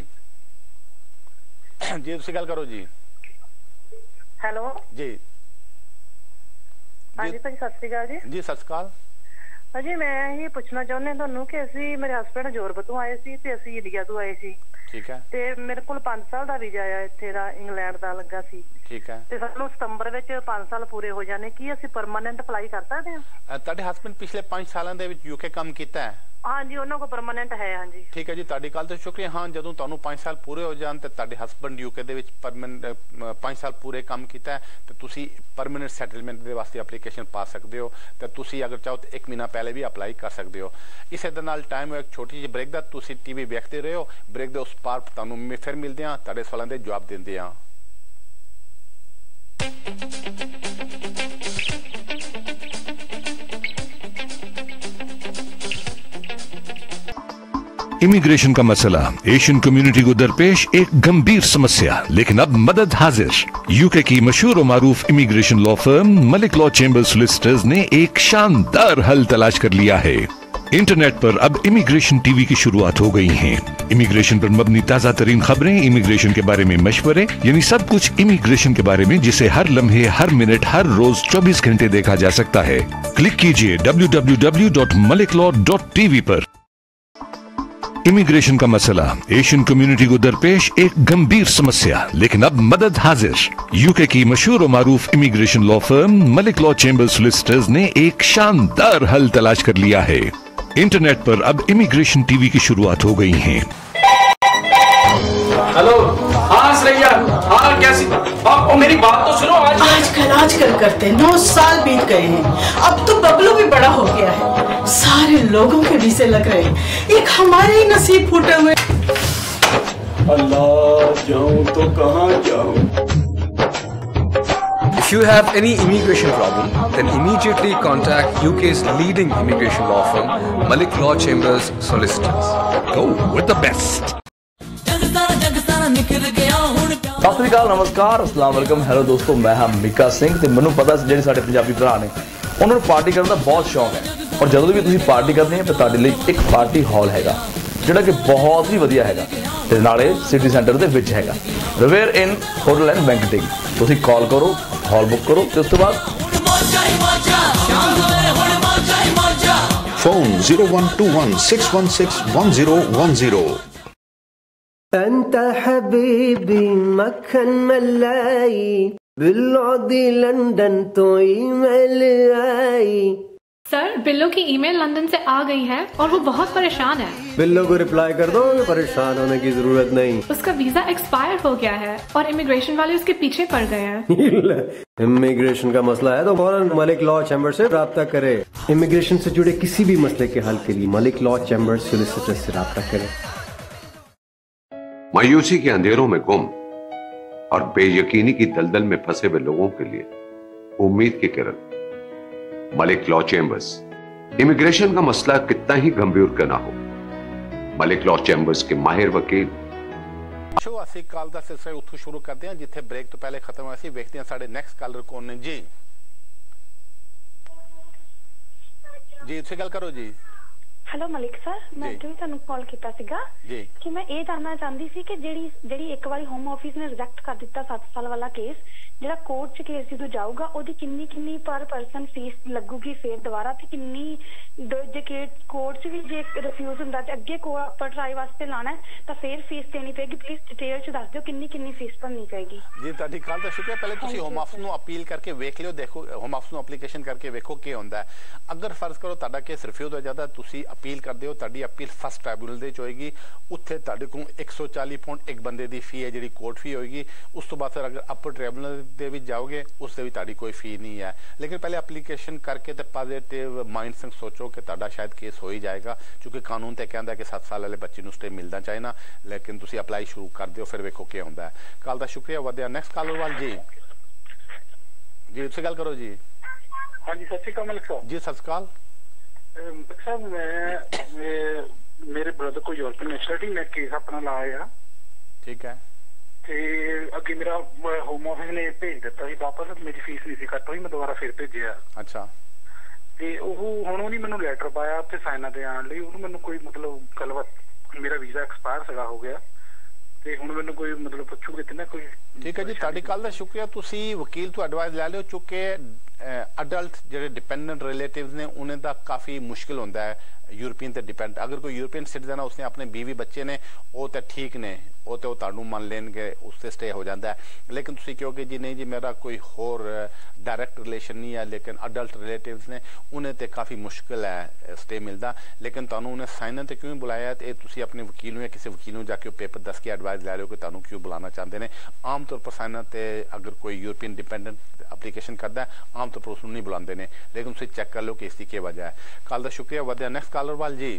जी तुसी गल करो जी। हेलो जी। हाँ जी भाई सत श्री अकाल जी। जी सत श्री अकाल। जी मैं ये पूछना चाਹੁੰਦੇ ਤੁਹਾਨੂੰ ਕਿ ਅਸੀਂ ਮੇਰੇ ਹਸਬੰਡ ਯੂਰਪ ਤੋਂ ਆਏ ਸੀ ਤੇ ਅਸੀਂ ਇੰਡੀਆ ਤੋਂ ਆਏ ਸੀ। ਠੀਕ ਹੈ। ਤੇ ਮੇਰੇ ਕੋਲ ਪੰਜ ਸਾਲ ਦਾ ਵੀਜ਼ਾ ਆਇਆ ਇੱਥੇ ਦਾ, ਇੰਗਲੈਂਡ ਦਾ ਲੱਗਾ ਸੀ। ਠੀਕ ਹੈ। ਤੇ ਸਾਨੂੰ ਸਤੰਬਰ ਵਿੱਚ ਪੰਜ ਸਾਲ ਪੂਰੇ ਹੋ ਜਾਣੇ, ਕੀ ਅਸੀਂ ਪਰਮਾਨੈਂਟ ਅਪਲਾਈ ਕਰ ਸਕਦੇ ਹਾਂ? ਤੁਹਾਡੇ ਹਸਬੰਡ ਪਿਛਲੇ ਪੰਜ ਸਾਲਾਂ ਦੇ ਵਿੱਚ ਯੂਕੇ ਕੰਮ ਕੀਤਾ ਹੈ? हाँ जी, उन्होंने को परमानेंट है। हाँ जी ठीक है जी, ਤੁਹਾਡੀ ਕਾਲ ਤੇ ਸ਼ੁਕਰੀਆ। ਹਾਂ, ਜਦੋਂ ਤੁਹਾਨੂੰ ਪੰਜ ਸਾਲ ਪੂਰੇ ਹੋ ਜਾਣ ਤੇ ਤੁਹਾਡੇ ਹਸਬੰਡ ਯੂਕੇ ਦੇ ਵਿੱਚ ਪਰਮਾਨੈਂਟ ਪੰਜ ਸਾਲ ਪੂਰੇ ਕੰਮ ਕੀਤਾ ਤੇ ਤੁਸੀਂ ਪਰਮਾਨੈਂਟ ਸੈਟਲਮੈਂਟ ਦੇ ਵਾਸਤੇ ਐਪਲੀਕੇਸ਼ਨ ਪਾ ਸਕਦੇ ਹੋ ਤੇ ਤੁਸੀਂ ਅਗਰ ਚਾਹੋ ਤਾਂ ਇੱਕ ਮਹੀਨਾ ਪਹਿਲੇ ਵੀ ਅਪਲਾਈ ਕਰ ਸਕਦੇ ਹੋ। ਇਸੇ ਦੇ ਨਾਲ ਟਾਈਮ ਇੱਕ ਛੋਟੀ ਜਿਹੀ ਬ੍ਰੇਕ ਦਾ, ਤੁਸੀਂ ਟੀਵੀ ਵੇਖਦੇ ਰਹੋ। ਬ੍ਰੇਕ ਦੇ ਉਸ ਪਾਰ ਤੁਹਾਨੂੰ ਫਿਰ ਮਿਲਦੇ ਹਾਂ, ਤੁਹਾਡੇ ਸਵਾਲਾਂ ਦੇ ਜਵਾਬ ਦਿੰਦੇ ਹਾਂ। इमिग्रेशन का मसला एशियन कम्युनिटी को दरपेश एक गंभीर समस्या, लेकिन अब मदद हाजिर। यूके की मशहूर और मारूफ immigration law firm Malik law chamber solicitors ने एक शानदार हल तलाश कर लिया है। इंटरनेट पर अब इमिग्रेशन टीवी की शुरुआत हो गई है। इमिग्रेशन पर मबनी ताजा तरीन खबरें, इमिग्रेशन के बारे में मशवरे, यानी सब कुछ इमिग्रेशन के बारे में जिसे हर लम्हे, हर मिनट, हर रोज चौबीस घंटे देखा जा सकता है। क्लिक कीजिए W W W dot Malik law dot TV पर। इमिग्रेशन का मसला एशियन कम्युनिटी को दरपेश एक गंभीर समस्या, लेकिन अब मदद हाजिर। यूके की मशहूर और मारूफ immigration law firm Malik law chamber solicitors ने एक शानदार हल तलाश कर लिया है। इंटरनेट पर अब इमिग्रेशन टीवी की शुरुआत हो गई है। हेलो, हाँ श्रेया, हाँ कैसी? आप मेरी बात तो सुनो। आज आजकल आजकल करते नौ साल बीत गए हैं, अब तो बबलू भी बड़ा हो गया है, सारे लोगों के वीजे लग रहे हैं, एक हमारे ही नसीब फूटे हुए। अल्लाह, जाऊं तो कहाँ जाऊं? If you have any immigration problem, then immediately contact U K's leading immigration law firm, Malik Law Chambers Solicitors. Go with the best. Sat Sri ਅਕਾਲ, ਨਮਸਕਾਰ, ਅਸਲਾਮ ਵਾਲੇਕਮ, ਹੈਲੋ ਦੋਸਤੋ, ਮੈਂ ਹਾਂ ਮਿਕਾ ਸਿੰਘ ਤੇ ਮੈਨੂੰ ਪਤਾ ਜਿਹੜੇ ਸਾਡੇ ਪੰਜਾਬੀ ਭਰਾ ਨੇ ਉਹਨਾਂ ਨੂੰ ਪਾਰਟੀ ਕਰਨ ਦਾ ਬਹੁਤ ਸ਼ੌਕ ਹੈ ਔਰ ਜਦੋਂ ਵੀ ਤੁਸੀਂ ਪਾਰਟੀ ਕਰਦੇ ਹੋ ਤਾਂ ਤੁਹਾਡੇ ਲਈ ਇੱਕ ਪਾਰਟੀ ਹਾਲ ਹੈਗਾ ਜਿਹੜਾ ਕਿ ਬਹੁਤ ਹੀ ਵਧੀਆ ਹੈਗਾ ਤੇ ਨਾਲੇ ਸਿਟੀ ਸੈਂਟਰ ਦੇ ਵਿੱਚ ਹੈਗਾ, ਰਵੇਅਰ ਇਨ ਹੋਟਲ ਐਂਡ ਬੈਂਕਟਿੰਗ। ਤੁਸੀਂ ਕਾਲ ਕਰੋ, ਹਾਲ ਬੁੱਕ ਕਰੋ ਤੇ ਉਸ ਤੋਂ ਬਾਅਦ phone zero one two one six one six one zero one zero। أنت حبيبي مكان ملاي بالعودي لندن तो ईमेल आई। सर, बिल्लो की ईमेल लंदन से आ गई है और वो बहुत परेशान है। बिल्लो को रिप्लाई कर दो, परेशान होने की जरूरत नहीं। उसका वीजा एक्सपायर हो गया है और इमिग्रेशन वाले उसके पीछे पड़ गए हैं। इमिग्रेशन का मसला है तो फौरन मलिक लॉ चैम्बर से राब्ता करे। इमिग्रेशन से जुड़े किसी भी मसले के हल के लिए मलिक लॉ चैम्बर सोलिसिटर से राब्ता करे। मायूसी के अंधेरों में गुम और बेयकीनी की दलदल में फंसे हुए लोगों के लिए उम्मीद की किरण, मलिक लॉ चैम्बर्स। इमिग्रेशन का मसला कितना ही गंभीर क्यों ना हो, मलिक लॉ चैम्बर्स के माहिर वकील। शो ਅਸੀਂ ਕਾਲ ਦਾ ਸਿਲਸਿਲਾ ਉੱਥੋਂ ਸ਼ੁਰੂ ਕਰਦੇ ਹਾਂ ਜਿੱਥੇ ਬ੍ਰੇਕ ਤੋਂ ਪਹਿਲੇ ਖਤਮ ਹੋਇਆ ਸੀ। ਵੇਖਦੇ ਹਾਂ ਸਾਡੇ ਨੈਕਸਟ ਕਾਲਰ ਕੌਣ ਨੇ ਜੀ। ਜੀ ਉੱਥੇ ਗੱਲ ਕਰੋ ਜੀ। ਹੈਲੋ ਮਲਿਕ ਸਰ, ਮੈਂ ਵੀ ਤੁਹਾਨੂੰ ਕਾਲ ਕੀਤਾ ਸੀਗਾ ਕਿ ਮੈਂ ਇਹ ਜਾਣਨਾ ਚਾਹੁੰਦੀ ਸੀ ਕਿ ਜਿਹੜੀ ਜਿਹੜੀ ਇੱਕ ਵਾਰੀ ਹੋਮ ਆਫਿਸ ਨੇ ਰਿਜੈਕਟ ਕਰ ਦਿੱਤਾ ਸੱਤ ਸਾਲ ਵਾਲਾ ਕੇਸ, ਜਿਹੜਾ ਕੋਰਟ 'ਚ ਕੇਸ ਜਦੋਂ ਜਾਊਗਾ ਉਹਦੀ ਕਿੰਨੀ ਕਿੰਨੀ ਪਰ ਪਰਸਨ ਫੀਸ ਲੱਗੂਗੀ ਫੇਰ ਦੁਬਾਰਾ, ਤੇ ਕਿੰਨੀ ਜੇ ਕੋਰਟ 'ਚ ਵੀ ਜੇ ਰਿਫਿਊਜ਼ ਹੁੰਦਾ ਤੇ ਅੱਗੇ ਆਪਾਂ ਟਰਾਈ ਵਾਸਤੇ ਲਾਣਾ ਤਾਂ ਫੇਰ ਫੀਸ ਦੇਣੀ ਪਏਗੀ। ਪਲੀਜ਼ ਡਿਟੇਲ 'ਚ ਦੱਸ ਦਿਓ ਕਿੰਨੀ ਕਿੰਨੀ ਫੀਸ ਭਰਨੀ ਚਾਹੀਦੀ। ਜੀ ਤੁਹਾਡੀ ਕਾਲ ਦਾ ਸ਼ੁਕਰੀਆ। ਪਹਿਲੇ ਤੁਸੀਂ ਹੋਮ ਆਫਿਸ ਨੂੰ ਅਪੀਲ ਕਰਕੇ ਵੇਖ ਲਿਓ, ਦੇਖੋ ਹੋਮ ਆਫਿਸ ਨੂੰ ਐਪਲੀਕੇਸ਼ਨ ਕਰਕੇ ਵੇਖੋ ਕੀ ਹੁੰਦਾ। ਅਗਰ ਫਰਜ਼ ਕਰੋ ਤੁਹਾਡਾ ਕੇਸ ਰਿਫਿਊਜ਼ ਹੋ ਜਾਂਦਾ, ਤੁਸੀਂ ਅਪੀਲ ਕਰਦੇ ਹੋ, ਤੁਹਾਡੀ ਅਪੀਲ ਫਸਟ ਟ੍ਰਾਈਬਿਊਨਲ ਦੇ 'ਚ ਹੋਏਗੀ। ਉੱਥੇ ਤੁਹਾਡੇ ਕੋਲ ਇੱਕ ਸੌ ਚਾਲੀ ਪੌਂਡ ਇੱਕ ਬੰਦੇ ਦੀ ਫੀ ਹੈ ਜਿਹੜੀ ਕੋਰਟ ਫੀ ਹੋਏਗੀ। ਉਸ ਤੋਂ ਬਾਅਦ ਫਿਰ ਅਗਰ ਅਪਰ ਟ੍ਰਾਈਬਿਊਨਲ ਦੇ ਵਿੱਚ ਜਾਓਗੇ ਉਸ ਦੇ ਵੀ ਤੁਹਾਡੀ ਕੋਈ ਫੀ ਨਹੀਂ ਹੈ। ਲੇਕਿਨ ਪਹਿਲੇ ਐਪਲੀਕੇਸ਼ਨ ਕਰਕੇ ਤੇ ਪੋਜ਼ਿਟਿਵ ਮਾਈਂਡ ਸੰਗ ਸੋਚੋ ਕਿ ਤੁਹਾਡਾ ਸ਼ਾਇਦ ਕੇਸ ਹੋ ਹੀ ਜਾਏਗਾ, ਕਿਉਂਕਿ ਕਾਨੂੰਨ ਤੇ ਕਹਿੰਦਾ ਕਿ ਸੱਤ ਸਾਲ ਵਾਲੇ ਬੱਚੇ ਨੂੰ ਸਟੇ ਮਿਲਣਾ ਚਾਹੀਦਾ। ਲੇਕਿਨ ਤੁਸੀਂ ਅਪਲਾਈ ਸ਼ੁਰੂ ਕਰ ਦਿਓ, ਫਿਰ ਵੇਖੋ ਕੀ ਹੁੰਦਾ ਹੈ। ਕਾਲ ਦਾ ਸ਼ੁਕਰੀਆ। ਵਧਿਆ ਨੈਕਸਟ ਕਾਲਰ ਵਾਲ ਜੀ। ਜੀ ਉੱਥੇ ਗੱਲ ਕਰੋ ਜੀ। ਹਾਂਜੀ ਸਤਿ ਸ਼੍ਰੀ ਅਕਾਲ ਮਲਿਕ ਸਾਹਿਬ। ਜੀ ਸਤਿ ਸ਼੍ਰੀ ਅਕਾਲ ਮਲਿਕ ਸਾਹਿਬ। ਮੈਂ ਮੇਰੇ ਬ੍ਰਦਰ को यूरोपियन नेशनलिटी मैं केस अपना लाया। ठीक है। ਤੇ ਅੱਗੇ ਮੇਰਾ ਹੋਮ ਆਫਿਸ ਨੇ ਭੇਜ ਦਿੱਤਾ ਸੀ ਵਾਪਸ, ਮੇਰੀ ਫੀਸ ਨਹੀਂ ਸੀ ਕੱਟ ਹੋਈ, ਮੈਂ ਦੁਬਾਰਾ ਫਿਰ ਭੇਜਿਆ। ਅੱਛਾ। ਤੇ ਉਹ ਹੁਣ ਉਹਨੇ ਮੈਨੂੰ ਲੈਟਰ ਪਾਇਆ ਉੱਥੇ ਸਾਈਨਾਂ ਤੇ ਆਉਣ ਲਈ। ਉਹਨੂੰ ਮੈਨੂੰ ਕੋਈ ਮਤਲਬ ਗੱਲਬਾਤ, ਮੇਰਾ ਵੀਜ਼ਾ ਐਕਸਪਾਇਰ ਸੀਗਾ ਹੋ ਗਿਆ ਤੇ ਹੁਣ ਮੈਨੂੰ ਕੋਈ ਮਤਲਬ ਪੁੱਛੂਗੇ ਤੇ ਨਾ ਕੋਈ। ਠੀਕ ਹੈ ਜੀ, ਤੁਹਾਡੀ ਗੱਲ ਦਾ ਸ਼ੁਕਰੀਆ। ਤੁਸੀਂ ਵਕੀਲ ਤੋਂ ਐਡਵਾਈਸ ਲੈ ਲਿਓ, ਚੁੱਕੇ ਅਡਲਟ ਜਿਹੜੇ ਡਿਪੈਂਡੈਂਟ ਰਿਲੇਟਿਵਸ ਨੇ ਉਹਨਾਂ ਦਾ ਕਾਫੀ ਮੁਸ਼ਕਿਲ ਹੁੰਦਾ ਹੈ यूरोपियन ਤੇ ਡਿਪੈਂਡ। ਅਗਰ ਕੋਈ यूरोपियन ਸਿਟੀਜ਼ਨ ਹੈ, ਉਸਨੇ ਆਪਣੇ बीवी ਬੱਚੇ ਨੇ, ਉਹ ਤਾਂ ਠੀਕ ਨੇ, ਉਹ ਤੇ ਉਹ ਤੁਹਾਨੂੰ ਮੰਨ ਲੈਣਗੇ, ਉਸ ਤੇ ਸਟੇ ਹੋ ਜਾਂਦਾ ਹੈ। ਲੇਕਿਨ ਤੁਸੀਂ ਕਹੋਗੇ ਜੀ ਨਹੀਂ ਜੀ ਮੇਰਾ ਕੋਈ ਹੋਰ ਡਾਇਰੈਕਟ ਰਿਲੇਸ਼ਨ ਨਹੀਂ ਹੈ, ਲੇਕਿਨ ਅਡਲਟ ਰਿਲੇਟਿਵਸ ਨੇ, ਉਹਨੇ ਤੇ ਕਾਫੀ ਮੁਸ਼ਕਿਲ ਹੈ ਸਟੇ ਮਿਲਦਾ। ਲੇਕਿਨ ਤੁਹਾਨੂੰ ਉਹਨੇ ਸਾਈਨਰ ਤੇ ਕਿਉਂ ਬੁਲਾਇਆ ਤੇ ਤੁਸੀਂ ਆਪਣੇ ਵਕੀਲ ਨੂੰ ਜਾਂ ਕਿਸੇ ਵਕੀਲ ਨੂੰ ਜਾ ਕੇ ਉਹ ਪੇਪਰ ਦੱਸ ਕੇ ਐਡਵਾਈਸ ਲੈ ਲਿਓ ਕਿ ਤੁਹਾਨੂੰ ਕਿਉਂ ਬੁਲਾਉਣਾ ਚਾਹੁੰਦੇ ਨੇ। ਆਮ ਤੌਰ ਪਰ ਸਾਈਨਰ ਤੇ ਅਗਰ ਕੋਈ यूरोपियन ਡਿਪੈਂਡੈਂਟ ਐਪਲੀਕੇਸ਼ਨ ਕਰਦਾ ਆਮ ਤੌਰ ਪਰ ਉਸਨੂੰ ਨਹੀਂ ਬੁਲਾਉਂਦੇ ਨੇ, ਲੇਕਿਨ ਤੁਸੀਂ ਚੈੱਕ ਕਰ ਲਓ ਕਿ ਇਸ ਦੀ ਕੀ ਵਜ੍ਹਾ ਹੈ। ਕੱਲ ਦਾ ਸ਼ੁਕਰੀਆ। ਵਧਿਆ ਨੈਕਸਟ ਕਾਲਰ ਵਾਲ ਜੀ।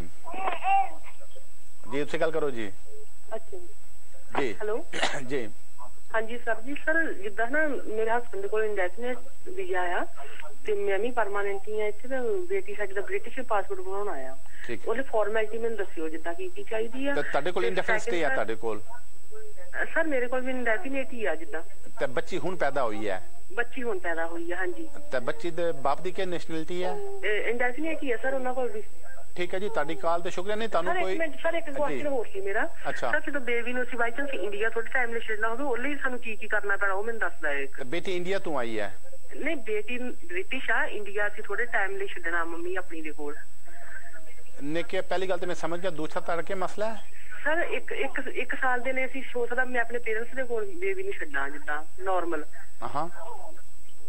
ਜੀ ਉੱਥੇ ਗੱਲ ਕਰੋ ਜੀ। ਅੱਛਾ ਜੀ ਹੈਲੋ ਜੀ। ਹਾਂਜੀ ਸਰ ਜੀ। ਸਰ ਜਿੱਦਾਂ ਨਾ ਮੇਰੇ ਹਸਬੰਡ ਕੋਲ ਇੰਡੈਫੀਨਿਟ ਵੀਜ਼ਾ ਆ ਤੇ ਮੈਂ ਵੀ ਪਰਮਾਨੈਂਟ ਹੀ ਆ ਇੱਥੇ, ਤੇ ਬੇਟੀ ਸਾਡੀ ਦਾ ਬ੍ਰਿਟਿਸ਼ ਪਾਸਪੋਰਟ ਬਣਾਉਣ ਆਇਆ। ਉਹਦੇ ਫਾਰਮੈਲਿਟੀ ਮੈਨੂੰ ਦੱਸਿਓ ਜਿੱਦਾਂ ਕੀ ਕੀ ਚਾਹੀਦੀ ਆ। ਤੁਹਾਡੇ ਕੋਲ ਇੰਡੈਫੀਨਿਟ ਸਟੇ ਆ? ਤੁਹਾਡੇ ਕੋਲ ਸਰ ਮੇਰੇ ਕੋਲ ਵੀ ਇੰਡੈਫੀਨਿਟ ਹੀ ਆ ਜਿੱਦਾਂ। ਤੇ ਬੱਚੀ ਹੁਣ ਪੈਦਾ ਹੋਈ ਹੈ? ਬੱਚੀ ਹੁਣ ਪੈਦਾ ਹੋਈ ਹੈ। ਹਾਂਜੀ। ਤੇ ਬੱਚੀ ਦੇ ਬਾਪ ਦੀ ਕੀ ਨੈਸ਼ਨੈਲਿਟੀ ਹੈ? ਇੰਡੈਫੀਨਿਟ ਹੀ ਹੈ ਸਰ ਉਹਨਾਂ ਕੋਲ ਵੀ। ਠੀਕ ਹੈ ਜੀ, ਤੁਹਾਡੀ ਕਾਲ ਤੇ ਸ਼ੁਕਰੀਆ। ਨਹੀਂ ਤੁਹਾਨੂੰ ਕੋਈ ਸਰ ਇੱਕ ਕੁਐਸਚਨ ਹੋਰ ਸੀ ਮੇਰਾ। ਸਰ ਜਦੋਂ ਬੇਬੀ ਨੂੰ ਅਸੀਂ ਬਾਈ ਚਾਂਸ ਇੰਡੀਆ ਥੋੜੇ ਟਾਈਮ ਲਈ ਛੱਡਣਾ ਹੋਵੇ ਉਹਦੇ ਲਈ ਸਾਨੂੰ ਕੀ ਕੀ ਕਰਨਾ ਪੈਣਾ ਉਹ ਮੈਨੂੰ ਦੱਸਦਾ ਹੈ। ਬੇਟੀ ਇੰਡੀਆ ਤੋਂ ਆਈ ਹੈ? ਨਹੀਂ ਬੇਟੀ ਬ੍ਰਿਟਿਸ਼ ਆ, ਇੰਡੀਆ ਅਸੀਂ ਥੋੜੇ ਟਾਈਮ ਲਈ ਛੱਡਣਾ ਮੰਮੀ ਆਪਣੀ ਦੇ ਕੋਲ। ਨੇ ਕਿ ਪਹਿਲੀ ਗੱਲ ਤੇ ਮੈਂ ਸਮਝ ਗਿਆ, ਦੂਸਰਾ ਤੜਕੇ ਮਸਲਾ ਹੈ ਸਰ ਇੱਕ ਇੱਕ ਇੱਕ ਸਾਲ ਦੇ ਨੇ ਅਸੀਂ ਸੋਚਦਾ ਮੈਂ ਆਪਣੇ ਪੇਰੈਂਟਸ ਦੇ ਕੋਲ ਬੇਬੀ ਨੂੰ ਛੱਡਾਂ ਜਿੱਦਾਂ ਨਾਰਮਲ। ਹਾਂ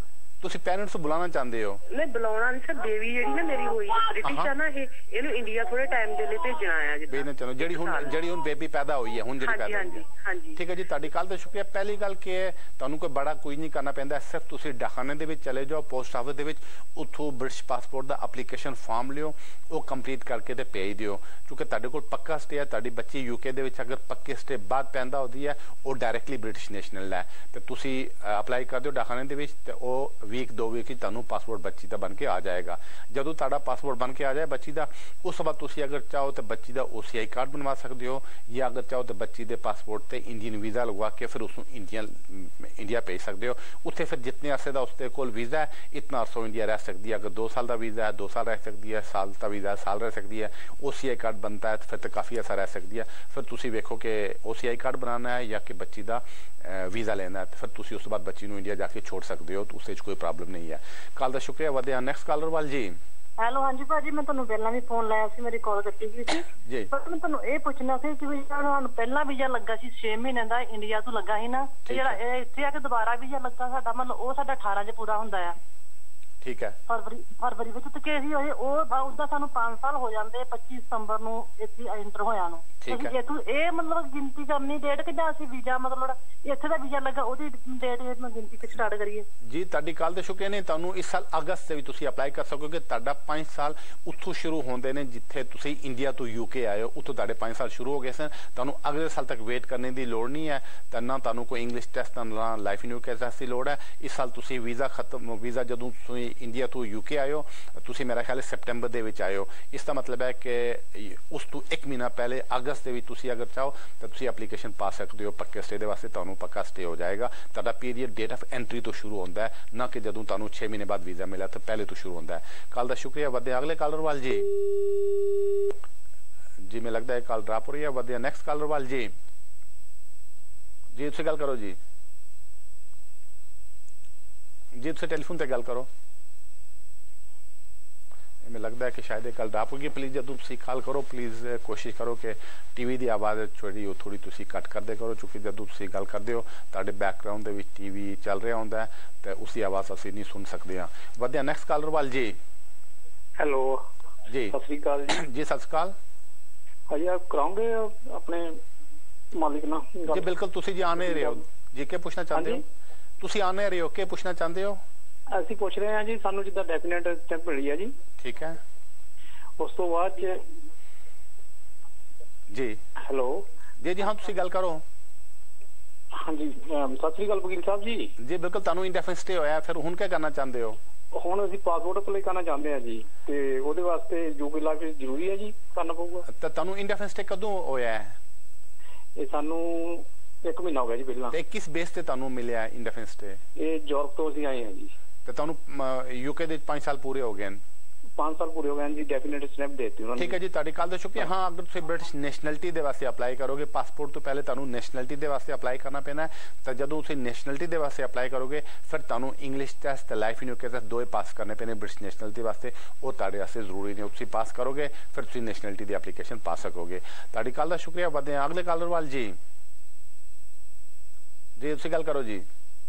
ਤੁਸੀਂ ਪੈਰੈਂਟਸ ਨੂੰ ਬੁਲਾਉਣਾ ਚਾਹੁੰਦੇ ਹੋ? ਨਹੀਂ ਬੁਲਾਉਣਾ ਨਹੀਂ ਸਰ, ਬੇਬੀ ਜਿਹੜੀ ਨਾ ਮੇਰੀ ਹੋਈ ਬ੍ਰਿਟਿਸ਼ ਆ ਨਾ, ਇਹ ਇਹਨੂੰ ਇੰਡੀਆ ਥੋੜੇ ਟਾਈਮ ਦੇ ਲਈ ਭੇਜਣਾ ਆ ਜੀ। ਬੇਨੇ ਚਲੋ ਜਿਹੜੀ ਹੁਣ ਜਿਹੜੀ ਹੁਣ ਬੇਬੀ ਪੈਦਾ ਹੋਈ ਹੈ, ਹੁਣ ਜਿਹੜੀ ਪੈਦਾ ਹੋਈ ਹੈ, ਹਾਂਜੀ ਠੀਕ ਹੈ ਜੀ, ਤੁਹਾਡੀ ਕੱਲ ਦਾ ਸ਼ੁਕਰੀਆ। ਪਹਿਲੀ ਗੱਲ ਕੀ ਹੈ, ਤੁਹਾਨੂੰ ਕੋਈ ਬੜਾ ਕੁਝ ਨਹੀਂ ਕਰਨਾ ਪੈਂਦਾ, ਸਿਰਫ ਤੁਸੀਂ ਡਾਕਖਾਨੇ ਦੇ ਵਿੱਚ ਚਲੇ ਜਾਓ, ਪੋਸਟ ਆਫਿਸ ਦੇ ਵਿੱਚ, ਉੱਥੋਂ ਬ੍ਰਿਟਿਸ਼ ਪਾਸਪੋਰਟ ਦਾ ਐਪਲੀਕੇਸ਼ਨ ਫਾਰਮ ਲਿਓ, ਉਹ ਕੰਪਲੀਟ ਕਰਕੇ ਤੇ ਭੇਜ ਦਿਓ। ਕਿਉਂਕਿ ਤੁਹਾਡੇ ਕੋਲ ਪੱਕਾ ਸਟੇ ਹੈ, ਤੁਹਾਡੀ ਬੱਚੀ ਯੂਕੇ ਦੇ ਵਿੱਚ ਅਗਰ ਪੱਕੇ ਸਟੇ ਬਾਅਦ ਪੈਦਾ ਹੁੰਦੀ ਹੈ, ਉਹ ਡਾਇਰੈਕਟਲੀ ਬ੍ਰਿਟਿਸ਼ ਨੈਸ਼ਨਲ ਹੈ, ਤੇ ਤੁਸੀਂ ਅਪਲਾਈ ਕਰ ਦਿਓ ਡਾਕਖਾਨੇ ਦੇ ਵਿੱਚ, ਤੇ ਉਹ ਵੀਕ ਦੋ ਵੀਕ ਹੀ ਤੁਹਾਨੂੰ ਪਾਸਪੋਰਟ ਬੱਚੀ ਦਾ ਬਣ ਕੇ ਆ ਜਾਏਗਾ। ਜਦੋਂ ਤੁਹਾਡਾ ਪਾਸਪੋਰਟ ਬਣ ਕੇ ਆ ਜਾਏ ਬੱਚੀ ਦਾ, ਉਸ ਤੋਂ ਬਾਅਦ ਤੁਸੀਂ ਅਗਰ ਚਾਹੋ ਤਾਂ ਬੱਚੀ ਦਾ ਓਸੀਆਈ ਕਾਰਡ ਬਣਵਾ ਸਕਦੇ ਹੋ, ਜਾਂ ਅਗਰ ਚਾਹੋ ਤਾਂ ਬੱਚੀ ਦੇ ਪਾਸਪੋਰਟ ਤੇ ਇੰਡੀਅਨ ਵੀਜ਼ਾ ਲਗਵਾ ਕੇ ਫਿਰ ਉਸਨੂੰ ਇੰਡੀਆ ਇੰਡੀਆ ਭੇਜ ਸਕਦੇ ਹੋ। ਉੱਥੇ ਫਿਰ ਜਿੰਨੇ ਅਰਸੇ ਦਾ ਉਸਦੇ ਕੋਲ ਵੀਜ਼ਾ ਹੈ, ਇਤਨਾ ਅਰਸਾ ਇੰਡੀਆ ਰਹਿ ਸਕਦੀ ਹੈ। ਅਗਰ ਦੋ ਸਾਲ ਦਾ ਵੀਜ਼ਾ ਹੈ, ਦੋ ਸਾਲ ਰਹਿ ਸਕਦੀ ਹੈ, ਸਾਲ ਦਾ ਵੀਜ਼ਾ ਹੈ, ਸਾਲ ਰਹਿ ਸਕਦੀ ਹੈ। ਓਸੀਆਈ ਕਾਰਡ बनता है तो फिर तो काफ़ी अरसा रह सकती है। फिर तुसी वेखो कि ओसीआई कार्ड बनाना है या कि बच्ची का वीज़ा लेना है, तो फिर तुसी उस बाद बच्ची नूं इंडिया जाके छोड़ सकते हो, तो उससे कोई प्रॉब्लम नहीं है। कल का शुक्रिया। वधे नैक्सट कॉलर वाल जी। ਹੈਲੋ ਹਾਂਜੀ ਭਾਜੀ, ਮੈਂ ਤੁਹਾਨੂੰ ਪਹਿਲਾਂ ਵੀ ਫੋਨ ਲਾਇਆ ਸੀ, ਮੇਰੀ ਕਾਲ ਕੱਟੀ ਗਈ ਸੀ ਜੀ। ਪਰ ਮੈਂ ਤੁਹਾਨੂੰ ਇਹ ਪੁੱਛਣਾ ਸੀ ਕਿ ਵੀ ਤੁਹਾਨੂੰ ਪਹਿਲਾਂ ਵੀਜ਼ਾ ਲੱਗਾ ਸੀ ਛੇ ਮਹੀਨੇ ਦਾ ਇੰਡੀਆ ਤੋਂ ਲੱਗਾ ਸੀ ਨਾ, ਤੇ ਜਿਹੜਾ ਇਹ ਇੱਥੇ ਆ ਕੇ ਦੁਬਾਰਾ ਵੀਜ਼ਾ ਲੱਗਾ ਸਾਡਾ, ਮਤਲਬ ਉਹ ਸਾਡਾ ਅਠਾਰਾਂ ਚ ਪੂਰਾ ਹੁੰਦਾ ਆ, ਠੀਕ ਹੈ, ਫਰਵਰੀ ਫਰਵਰੀ ਵਿੱਚ ਤੇ ਕੇ ਸੀ ਉਹ ਉਹਦਾ ਸਾਨੂੰ ਪੰਜ ਸਾਲ ਹੋ ਜਾਂਦੇ ਪੱਚੀ ਸਤੰਬਰ ਨੂੰ ਇੱਥੇ ਐਂਟਰ ਹੋਇਆ ਨੂੰ। ਤੁਸੀਂ ਇੱਥੋਂ ਇਹ ਮਤਲਬ ਗਿਣਤੀ ਕਰਨੀ ਡੇਟ ਕਿ ਜਾਂ ਅਸੀਂ ਵੀਜ਼ਾ ਮਤਲਬ ਇੱਥੇ ਦਾ ਵੀਜ਼ਾ ਲੱਗਾ ਉਹਦੀ ਡੇਟ ਨੂੰ ਗਿਣਤੀ ਕਿ ਸਟਾਰਟ ਕਰੀਏ? ਜੀ ਤੁਹਾਡੀ ਕੱਲ ਦੇ ਸ਼ੁਕਰੀਆ ਨੇ। ਤੁਹਾਨੂੰ ਇਸ ਸਾਲ ਅਗਸਤ ਦੇ ਵਿੱਚ ਤੁਸੀਂ ਅਪਲਾਈ ਕਰ ਸਕੋਗੇ। ਤੁਹਾਡਾ ਪੰਜ ਸਾਲ ਉੱਥੋਂ ਸ਼ੁਰੂ ਹੁੰਦੇ ਨੇ ਜਿੱਥੇ ਤੁਸੀਂ ਇੰਡੀਆ ਤੋਂ ਯੂਕੇ ਆਏ ਹੋ, ਉੱਥੋਂ ਤੁਹਾਡੇ ਪੰਜ ਸਾਲ ਸ਼ੁਰੂ ਹੋ ਗਏ ਸਨ। ਤੁਹਾਨੂੰ ਅਗਲੇ ਸਾਲ ਤੱਕ ਵੇਟ ਕਰਨ ਦੀ ਲੋੜ ਨਹੀਂ ਹੈ, ਤਾਂ ਨਾ ਤੁਹਾਨੂੰ ਕੋਈ ਇੰਗਲਿਸ਼ ਟੈਸਟ ਨਾ ਲਾਈਫ ਇਨ ਯੂਕੇ ਟੈਸਟ ਦੀ ਲੋੜ ਹੈ। ਇਸ ਸਾਲ ਤੁਸੀਂ ਵੀਜ਼ਾ ਖਤਮ ਵੀਜ਼ਾ ਜਦੋਂ ਤੁਸੀਂ ਇੰਡੀਆ ਤੋਂ ਯੂਕੇ ਆਏ ਹੋ, ਤੁਸੀਂ ਮੇਰਾ ਖਿਆਲ ਸੈਪਟੈਂਬਰ ਦੇ ਵਿੱਚ ਆਏ ਹੋ। ਇਸ ਦਾ ਮਤਲਬ ਹੈ ਕਿ ਉਸ ਤੋਂ ਇੱਕ ਮਹੀਨਾ ਪਹਿਲੇ ਅਗਸਤ ਦੇ ਵਿੱਚ ਤੁਸੀਂ ਅਗਰ ਚਾਹੋ ਤਾਂ ਤੁਸੀਂ ਐਪਲੀਕੇਸ਼ਨ ਪਾ ਸਕਦੇ ਹੋ ਪੱਕੇ ਸਟੇ ਦੇ ਵਾਸਤੇ। ਤੁਹਾਨੂੰ ਪੱਕਾ ਸਟੇ ਹੋ ਜਾਏਗਾ। ਤੁਹਾਡਾ ਪੀਰੀਅਡ ਡੇਟ ਆਫ ਐਂਟਰੀ ਤੋਂ ਸ਼ੁਰੂ ਹੁੰਦਾ ਹੈ, ਨਾ ਕਿ ਜਦੋਂ ਤੁਹਾਨੂੰ ਛੇ ਮਹੀਨੇ ਬਾਅਦ ਵੀਜ਼ਾ ਮਿਲਿਆ ਤਾਂ ਪਹਿਲੇ ਤੋਂ ਸ਼ੁਰੂ ਹੁੰਦਾ ਹੈ। ਕੱਲ ਦਾ ਸ਼ੁਕਰੀਆ। ਵਧੇ ਅਗਲੇ ਕਾਲਰ ਵਾਲ ਜੀ। ਜੀ ਮੈਨੂੰ ਲੱਗਦਾ ਹੈ ਕਾਲ ਡਰਾਪ ਹੋ ਰਹੀ ਹੈ। ਵਧੇ ਨੈਕਸਟ ਕਾਲਰ ਵਾਲ ਜੀ। ਜੀ ਤੁਸੀਂ ਗੱਲ ਕਰੋ ਜੀ। जी तुम टेलीफोन से गल करो। मैं लगता है कि शायद कल ड्राप होगी। प्लीज़ जब तुम कॉल करो प्लीज़ कोशिश करो कि टीवी की आवाज़ थोड़ी थोड़ी तुम कट कर दे करो, क्योंकि जब तुम गल करते हो तो बैकग्राउंड के टीवी चल रहा होंगे तो उसकी आवाज़ असी नहीं सुन सकते हैं। वधिया नैक्सट कॉलर वाल जी। हेलो जी सत श्री अकाल जी। जी सत श्री अकाल। हाँ जी आप कराओगे अपने मालिक ना? जी बिल्कुल तुम जी आने रहे हो जी। क्या पूछना चाहते हो? ਤੁਸੀਂ ਆਨੇ ਰਹੇ ਹੋ ਕਿ ਪੁੱਛਣਾ ਚਾਹੁੰਦੇ ਹੋ? ਅਸੀਂ ਪੁੱਛ ਰਹੇ ਹਾਂ ਜੀ, ਸਾਨੂੰ ਜਿੱਦਾਂ ਡੈਫੀਨਿਟ ਸਟੈਂਪ ਮਿਲੀ ਹੈ ਜੀ। ਠੀਕ ਹੈ। ਉਸ ਤੋਂ ਬਾਅਦ ਚ ਜੀ ਹੈਲੋ ਜੀ ਜੀ ਹਾਂ ਤੁਸੀਂ ਗੱਲ ਕਰੋ। ਹਾਂਜੀ ਸਤਿ ਸ੍ਰੀ ਅਕਾਲ ਵਕੀਲ ਸਾਹਿਬ ਜੀ। ਜੀ ਬਿਲਕੁਲ ਤੁਹਾਨੂੰ ਇੰਡੈਫਿਨਿਟ ਸਟੇ ਹੋਇਆ, ਫਿਰ ਹੁਣ ਕੀ ਕਰਨਾ ਚਾਹੁੰਦੇ ਹੋ? ਹੁਣ ਅਸੀਂ ਪਾਸਪੋਰਟ ਅਪਲਾਈ ਕਰਨਾ ਚਾਹੁੰਦੇ ਹਾਂ ਜੀ, ਤੇ ਉਹਦੇ ਵਾਸਤੇ ਜੋ ਕੋਈ ਲਾਇਕ ਜ਼ਰੂਰੀ ਹੈ ਜੀ ਕਰਨਾ ਪਊਗਾ। ਤਾਂ ਤੁਹਾਨੂੰ ਇੰਡੈਫਿਨਿਟ ਸਟੇ ਕਦੋਂ ਹੋਇਆ ਹੈ? ਇਹ ਸਾਨੂੰ ਇੱਕ ਮਹੀਨਾ ਹੋ ਗਿਆ ਜੀ ਪਹਿਲਾਂ। ਤੇ ਕਿਸ ਬੇਸ ਤੇ ਤੁਹਾਨੂੰ ਮਿਲਿਆ ਇੰਡੈਫਿਨਿਟ ਸਟੇ? ਇਹ ਯੂਰਪ ਤੋਂ ਅਸੀਂ ਆਏ ਹਾਂ ਜੀ। ਤੇ ਤੁਹਾਨੂੰ ਯੂਕੇ ਦੇ ਪੰਜ ਸਾਲ ਪੂਰੇ ਹੋ ਗਏ ਨੇ? ਪੰਜ ਸਾਲ ਪੂਰੇ ਹੋ ਗਏ ਜੀ, ਡੈਫੀਨਿਟ ਸਟੈਂਪ ਦੇ ਦਿੱਤੀ ਉਹਨਾਂ ਨੇ। ਠੀਕ ਹੈ ਜੀ ਤੁਹਾਡੀ ਕੱਲ ਦਾ ਸ਼ੁਕਰੀਆ। ਹਾਂ ਅਗਰ ਤੁਸੀਂ ਬ੍ਰਿਟਿਸ਼ ਨੈਸ਼ਨੈਲਿਟੀ ਦੇ ਵਾਸਤੇ ਅਪਲਾਈ ਕਰੋਗੇ, ਪਾਸਪੋਰਟ ਤੋਂ ਪਹਿਲੇ ਤੁਹਾਨੂੰ ਨੈਸ਼ਨੈਲਿਟੀ ਦੇ ਵਾਸਤੇ ਅਪਲਾਈ ਕਰਨਾ ਪੈਣਾ। ਤਾਂ ਜਦੋਂ ਤੁਸੀਂ ਨੈਸ਼ਨੈਲਿਟੀ ਦੇ ਵਾਸਤੇ ਅਪਲਾਈ ਕਰੋਗੇ ਫਿਰ ਤੁਹਾਨੂੰ ਇੰਗਲਿਸ਼ ਟੈਸਟ ਤੇ ਲਾਈਫ ਇਨ ਯੂਕੇ ਟੈਸਟ ਦੋਵੇਂ ਪਾਸ ਕਰਨੇ ਪੈਣੇ ਬ੍ਰਿਟਿਸ਼ ਨੈਸ਼ਨੈਲਿਟੀ ਵਾਸਤੇ। ਉਹ ਤੁਹਾਡੇ ਵਾਸਤੇ ਜ਼ਰੂਰੀ ਨੇ, ਤੁਸੀਂ ਪਾਸ ਕਰੋਗੇ ਫਿਰ ਤੁਸੀਂ ਨੈਸ਼ਨੈਲਿਟੀ ਦੀ ਐਪਲੀਕੇਸ਼ਨ ਪਾ ਸਕੋਗੇ। ਤੁਹਾਡੀ ਕੱਲ ਦਾ ਸ਼ੁਕਰੀਆ। ਵਧਦੇ ਹਾਂ ਅਗਲੇ ਕਾਲਰ ਵਾਲ ਜੀ। जी तुम गल करो जी।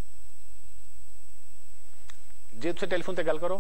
जी तुम टेलीफोन से गल करो।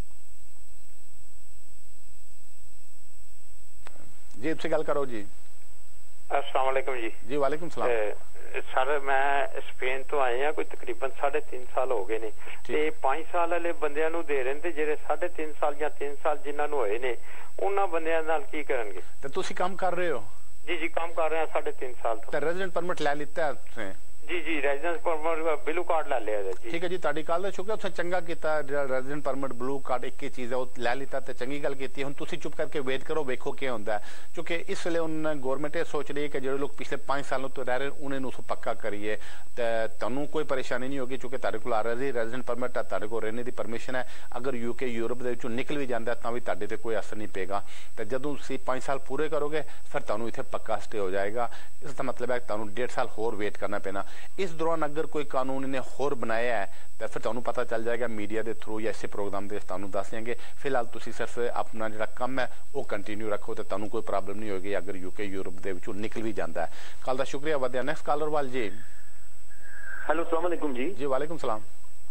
जी तुम गल करो जी। अस्सलाम वालेकुम जी। जी वालेकुम सलाम। सर मैं स्पेन तो आए हैं, कोई तकरीबन साढ़े तीन साल हो गए ने, ते पांच साल वाले बंदियां नूं दे रहे ने, जेड़े साढ़े तीन साल या तीन साल जिन्हां नूं होए ने उन्हां बंदियां नाल की करनगे? ते तुसीं काम कर रहे हो? जी जी काम कर रहे हैं साढ़े तीन साल तो। रेजिडेंट परमिट ले लिता है तुसीं? जी जी रेजिडेंस परमिट ब्लू कार्ड ले लिया जी। ठीक है जी ਤੁਹਾਡੀ ਕੱਲ ਦਾ ਸ਼ੁਕਰੀਆ। ਤੁਸੀਂ ਚੰਗਾ ਕੀਤਾ, ਜਿਹੜਾ ਰੈਜ਼ੀਡੈਂਟ ਪਰਮਿਟ ਬਲੂ ਕਾਰਡ ਇੱਕ ਹੀ ਚੀਜ਼ ਹੈ ਉਹ ਲੈ ਲਿੱਤਾ ਤੇ ਚੰਗੀ ਗੱਲ ਕੀਤੀ। ਹੁਣ ਤੁਸੀਂ ਚੁੱਪ ਕਰਕੇ ਵੇਟ ਕਰੋ, ਵੇਖੋ ਕੀ ਹੁੰਦਾ ਹੈ, ਕਿਉਂਕਿ ਇਸ ਵੇਲੇ ਉਹਨਾਂ ਗਵਰਨਮੈਂਟ ਇਹ ਸੋਚ ਰਹੀ ਹੈ ਕਿ ਜਿਹੜੇ ਲੋਕ ਪਿਛਲੇ ਪੰਜ ਸਾਲਾਂ ਤੋਂ ਰਹਿ ਰਹੇ ਉਹਨਾਂ ਨੂੰ ਪੱਕਾ ਕਰੀਏ ਤੇ ਤੁਹਾਨੂੰ ਕੋਈ ਪਰੇਸ਼ਾਨੀ ਨਹੀਂ ਹੋਗੀ, ਕਿਉਂਕਿ ਤੁਹਾਡੇ ਕੋਲ ਆ ਰਿਹਾ ਰੈਜ਼ੀਡੈਂਟ ਪਰਮਿਟ ਹੈ, ਤੁਹਾਡੇ ਕੋਲ ਰਹਿਣੇ ਦੀ ਪਰਮਿਸ਼ਨ ਹੈ। ਅਗਰ ਯੂਕੇ ਯੂਰਪ ਦੇ ਵਿੱਚੋਂ ਨਿਕਲ ਵੀ ਜਾਂਦਾ ਤਾਂ ਵੀ ਤੁਹਾਡੇ ਤੇ ਕੋਈ ਅਸਰ ਨਹੀਂ ਪਏਗਾ। ਤੇ ਜਦੋਂ ਤੁਸੀਂ ਪੰਜ ਸਾਲ ਪੂਰੇ ਕਰੋਗੇ ਫਿਰ ਤੁਹਾਨੂੰ ਇੱਥੇ ਪੱਕਾ ਸਟੇ ਹੋ ਜਾਏਗਾ। ਇਸ ਦਾ ਮਤਲਬ ਹੈ ਤੁਹਾਨੂੰ ਡੇਢ ਸਾਲ ਹੋਰ ਵੇਟ ਕਰਨਾ ਪੈਣਾ। ਇਸ ਦੌਰਾਨ अगर कोई कानून इन्हें होर बनाया है तो फिर तुहानू पता चल जाएगा मीडिया के थ्रू या इस प्रोग्राम के तुहानू दस देंगे। फिलहाल तुसी सिर्फ अपना जो काम है वो कंटिन्यू रखो तो तुहानू कोई प्रॉब्लम नहीं होगी अगर यूके यूरोप के विचों निकल भी जाता है। कल का शुक्रिया। वधिया नैक्सट कॉलर वाल जी। हेलो अस्सलाम वालेकुम जी। जी वालेकुम सलाम।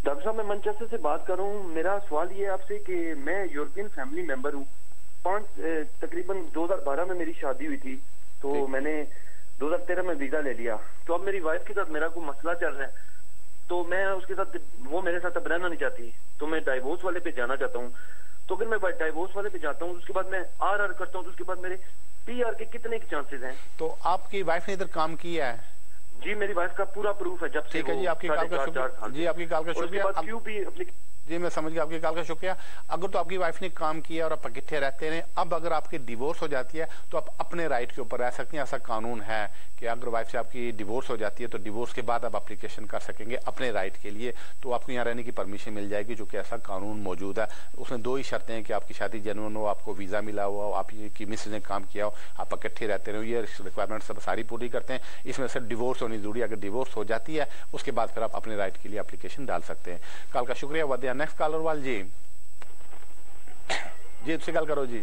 डॉक्टर साहब, मैं मैनचेस्टर से बात कर रहा हूँ। मेरा सवाल ये है आपसे कि मैं यूरोपियन फैमिली मेंबर हूँ। पाँच तकरीबन दो हज़ार बारह में मेरी शादी हुई थी, तो मैंने दो हज़ार तेरह में वीजा ले लिया। तो अब मेरी वाइफ के साथ मेरा कोई मसला चल रहा है, तो मैं उसके साथ, वो मेरे साथ अब रहना नहीं चाहती, तो मैं डाइवोर्स वाले पे जाना चाहता हूँ। तो अगर मैं डाइवोर्स वाले पे जाता हूँ, उसके बाद मैं आर आर करता हूँ, तो उसके बाद मेरे पी आर के कितने के चांसेस हैं? तो आपकी वाइफ ने इधर काम किया है? जी, मेरी वाइफ का पूरा प्रूफ है। जब से ठीक है जी, आपकी कॉल का शुक्रिया। जी, आपकी कॉल का शुक्रिया। जी, मैं समझ गया, आपकी कॉल का शुक्रिया। अगर तो आपकी वाइफ ने काम किया और आप इकट्ठे रहते रहे, अब अगर आपकी डिवोर्स हो जाती है तो आप अपने राइट के ऊपर रह सकते हैं। ऐसा कानून है कि अगर वाइफ से आपकी डिवोर्स हो जाती है तो डिवोर्स के बाद आप एप्लीकेशन कर सकेंगे अपने राइट के लिए, तो आपको यहाँ रहने की परमिशन मिल जाएगी, जो कि ऐसा कानून मौजूद है। उसमें दो ही शर्तें हैं कि आपकी शादी जेन्युइन हो, आपको वीजा मिला हुआ हो, आपकी मिसेज ने काम किया हो, आप इकट्ठे रहते रहो, ये रिक्वायरमेंट सब सारी पूरी करते हैं। इसमें सिर्फ डिवोर्स होनी जरूरी है। अगर डिवोर्स हो जाती है उसके बाद फिर आप अपने राइट के लिए एप्लीकेशन डाल सकते हैं। कॉल का शुक्रिया। वधिया नेक्स्ट कॉलर वाल जी जी तुसी गल करो जी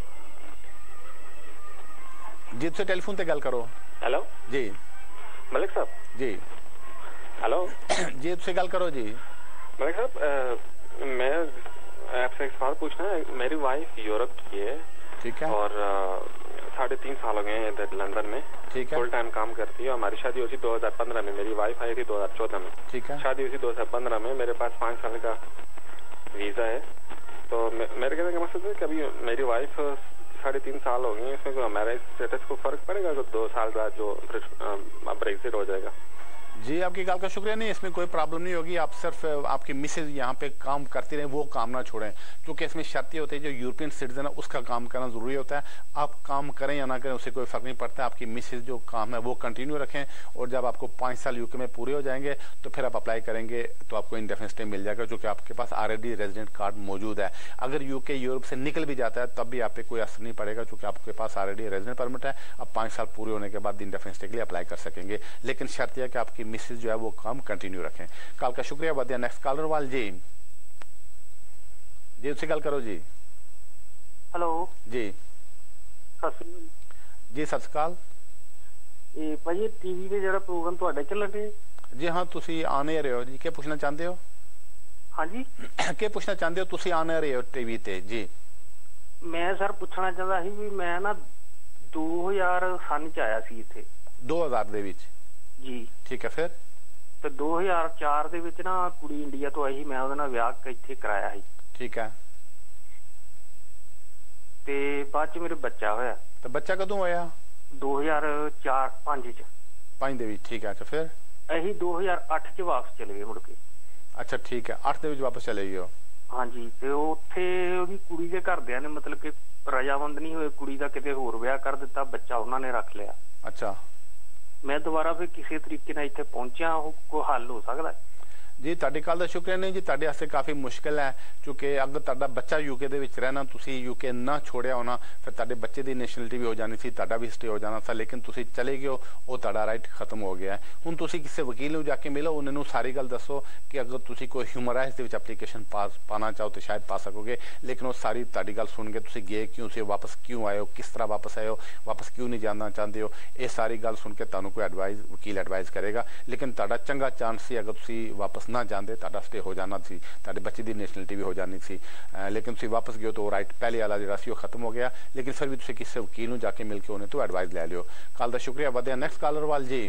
जी तुसी टेलीफोन ते गल करो। हेलो जी मलिक साहब जी हेलो जी तुसी गल करो जी। मलिक साहब, मैं आपसे एक सवाल पूछना है। मेरी वाइफ यूरोप की है, ठीक है, और साढ़े तीन साल हो गए हैं इधर लंदन में, ठीक है, फुल टाइम काम करती है। हमारी शादी हुई थी दो हज़ार पंद्रह में, मेरी वाइफ आई थी दो हज़ार चौदह में, ठीक है, शादी हुई थी दो हज़ार पंद्रह में। मेरे पास पाँच साल का वीजा है। तो मेरे कहने का मकसद है कि अभी मेरी वाइफ साढ़े तीन साल हो गई है, इसमें हमारा स्टेटस को फर्क पड़ेगा तो दो साल बाद जो ब्रेक्सिट हो जाएगा? जी आपकी कॉल का शुक्रिया। नहीं, इसमें कोई प्रॉब्लम नहीं होगी। आप सिर्फ आपकी मिसेज यहाँ पे काम करती रहे, वो काम ना छोड़ें, क्योंकि इसमें शर्तें होती है जो यूरोपियन सिटीजन है उसका काम करना जरूरी होता है। आप काम करें या ना करें उससे कोई फर्क नहीं पड़ता। आपकी मिसेज जो काम है वो कंटिन्यू रखें, और जब आपको पाँच साल यूके में पूरे हो जाएंगे तो फिर आप अप्लाई करेंगे तो आपको इंडेफिनिट स्टे मिल जाएगा, जो कि आपके पास ऑलरेडी रेजिडेंट कार्ड मौजूद है। अगर यूके यूरोप से निकल भी जाता है तब भी आप पे कोई असर नहीं पड़ेगा, क्योंकि आपके पास ऑलरेडी रेजिडेंट परमिट है। आप पाँच साल पूरे होने के बाद इंडेफिनिट स्टे के लिए अप्लाई कर सकेंगे, लेकिन शर्त यह कि आपकी मिसेज जो है वो काम कंटिन्यू रखें। कॉल का शुक्रिया। वधिया नेक्स्ट कॉलर वाल जी जी उससे कॉल करो जी। हेलो जी जी सत श्री अकाल। ਇਹ ਭਾਈ ਟੀਵੀ ਤੇ ਜਿਹੜਾ ਪ੍ਰੋਗਰਾਮ ਤੁਹਾਡੇ ਚੱਲ ਰਿਹਾ ਜੀ ਹਾਂ ਤੁਸੀਂ ਆਨੇ ਰਹੇ ਹੋ ਜੀ, ਕੀ ਪੁੱਛਣਾ ਚਾਹੁੰਦੇ ਹੋ? ਹਾਂਜੀ ਕੀ ਪੁੱਛਣਾ ਚਾਹੁੰਦੇ ਹੋ? ਤੁਸੀਂ ਆਨੇ ਰਹੇ ਹੋ ਟੀਵੀ ਤੇ ਜੀ। ਮੈਂ ਸਰ ਪੁੱਛਣਾ ਚਾਹੁੰਦਾ ਸੀ ਵੀ ਮੈਂ ਨਾ ਦੋ ਹਜ਼ਾਰ ਸਨ ਚ ਆਇਆ ਸੀ ਇੱਥੇ ਦੋ ਹਜ਼ਾਰ ਦੇ ਵਿੱਚ ਜੀ। ਠੀਕ ਹੈ, ਫਿਰ ਤੇ ਦੋ ਹਜ਼ਾਰ ਚਾਰ ਦੇ ਵਿੱਚ ਨਾ ਕੁੜੀ ਇੰਡੀਆ ਤੋਂ ਆਈ ਸੀ, ਮੈਂ ਉਹਦੇ ਨਾਲ ਵਿਆਹ ਇੱਥੇ ਕਰਾਇਆ ਸੀ। ਠੀਕ ਹੈ, ਤੇ ਬਾਅਦ ਚ ਮੇਰੇ ਬੱਚਾ ਹੋਇਆ। ਤੇ ਬੱਚਾ ਕਦੋਂ ਹੋਇਆ? ਦੋ ਹਜ਼ਾਰ ਚਾਰ ਪੰਜ ਚ ਪੰਜ ਦੇ ਵਿੱਚ। ਠੀਕ ਹੈ, ਤੇ ਫਿਰ ਅਸੀਂ ਦੋ ਹਜ਼ਾਰ ਅੱਠ ਚ ਵਾਪਸ ਚਲੇ ਗਏ ਮੁੜ ਕੇ। ਅੱਛਾ ਠੀਕ ਹੈ, ਅੱਠ ਦੇ ਵਿੱਚ ਵਾਪਸ ਚਲੇ ਗਏ ਹੋ? ਹਾਂਜੀ। ਤੇ ਉੱਥੇ ਉਹਦੀ ਕੁੜੀ ਦੇ ਘਰਦਿਆਂ ਨੇ ਮਤਲਬ ਕਿ ਰਜਾਮੰਦ ਨਹੀਂ ਹੋਏ, ਕੁੜੀ ਦਾ ਕਿਤੇ ਹੋਰ ਵਿਆਹ ਕਰ ਦਿੱਤਾ, ਬੱਚਾ ਉਹਨਾਂ ਨੇ ਰੱਖ ਲਿਆ। ਅੱਛਾ। ਮੈਂ ਦੁਬਾਰਾ ਫਿਰ ਕਿਸੇ ਤਰੀਕੇ ਨਾਲ ਇੱਥੇ ਪਹੁੰਚਿਆ, ਉਹ ਕੋਈ ਹੱਲ ਹੋ ਸਕਦਾ? ਜੀ ਤੁਹਾਡੀ ਗੱਲ ਦਾ ਸ਼ੁਕਰੀਆ। ਨਹੀਂ ਜੀ, ਤੁਹਾਡੇ ਵਾਸਤੇ ਕਾਫੀ ਮੁਸ਼ਕਿਲ ਹੈ, ਕਿਉਂਕਿ ਅਗਰ ਤੁਹਾਡਾ ਬੱਚਾ ਯੂਕੇ ਦੇ ਵਿੱਚ ਰਹਿਣਾ, ਤੁਸੀਂ ਯੂਕੇ ਨਾ ਛੋੜਿਆ ਹੋਣਾ, ਫਿਰ ਤੁਹਾਡੇ ਬੱਚੇ ਦੀ ਨੈਸ਼ਨਲਿਟੀ ਵੀ ਹੋ ਜਾਣੀ ਸੀ, ਤੁਹਾਡਾ ਵੀ ਸਟੇ ਹੋ ਜਾਣਾ ਸੀ, ਲੇਕਿਨ ਤੁਸੀਂ ਚਲੇ ਗਏ ਹੋ, ਉਹ ਤੁਹਾਡਾ ਰਾਈਟ ਖਤਮ ਹੋ ਗਿਆ। ਹੁਣ ਤੁਸੀਂ ਕਿਸੇ ਵਕੀਲ ਨੂੰ ਜਾ ਕੇ ਮਿਲੋ, ਉਹਨਾਂ ਨੂੰ ਸਾਰੀ ਗੱਲ ਦੱਸੋ ਕਿ ਅਗਰ ਤੁਸੀਂ ਕੋਈ ਹਿਊਮਨ ਰਾਈਟਸ ਦੇ ਵਿੱਚ ਐਪਲੀਕੇਸ਼ਨ ਪਾਸ ਪਾਣਾ ਚਾਹੋ ਤਾਂ ਸ਼ਾਇਦ ਪਾ ਸਕੋਗੇ, ਲੇਕਿਨ ਉਹ ਸਾਰੀ ਤੁਹਾਡੀ ਗੱਲ ਸੁਣ ਕੇ ਤੁਸੀਂ ਗਏ ਕਿਉਂ ਸੀ, ਵਾਪਸ ਕਿਉਂ ਆਏ ਹੋ, ਕਿਸ ਤਰ੍ਹਾਂ ਵਾਪਸ ਆਏ ਹੋ, ਵਾਪਸ ਕਿਉਂ ਨਹੀਂ ਜਾਣਾ ਚਾਹੁੰਦੇ ਹੋ, ਇਹ ਸਾਰੀ ਗੱਲ ਸੁਣ ਕੇ ਤੁਹਾਨੂੰ ਕੋਈ ਐਡਵਾਈਸ ਵਕੀਲ ਐਡਵਾਈਸ ਕਰੇਗਾ। ਲੇਕਿਨ ਤੁਹਾਡਾ ਚੰਗਾ ਚਾਂਸ ਸੀ, ਅਗਰ ਤੁਸੀਂ ਵਾਪਸ ਨਾ ਜਾਂਦੇ ਤੁਹਾਡਾ स्टे हो जाना सी, तारे बच्चे की नेशनलिटी भी हो जानी सी, लेकिन तुम वापस गए तो राइट पहले वाला जो सी खत्म हो गया। लेकिन फिर भी तुम किसी वकील में जाके मिल के उन्हें तो एडवाइस ले लियो। कल का शुक्रिया। वधिया नेक्स्ट कॉलर वाल जी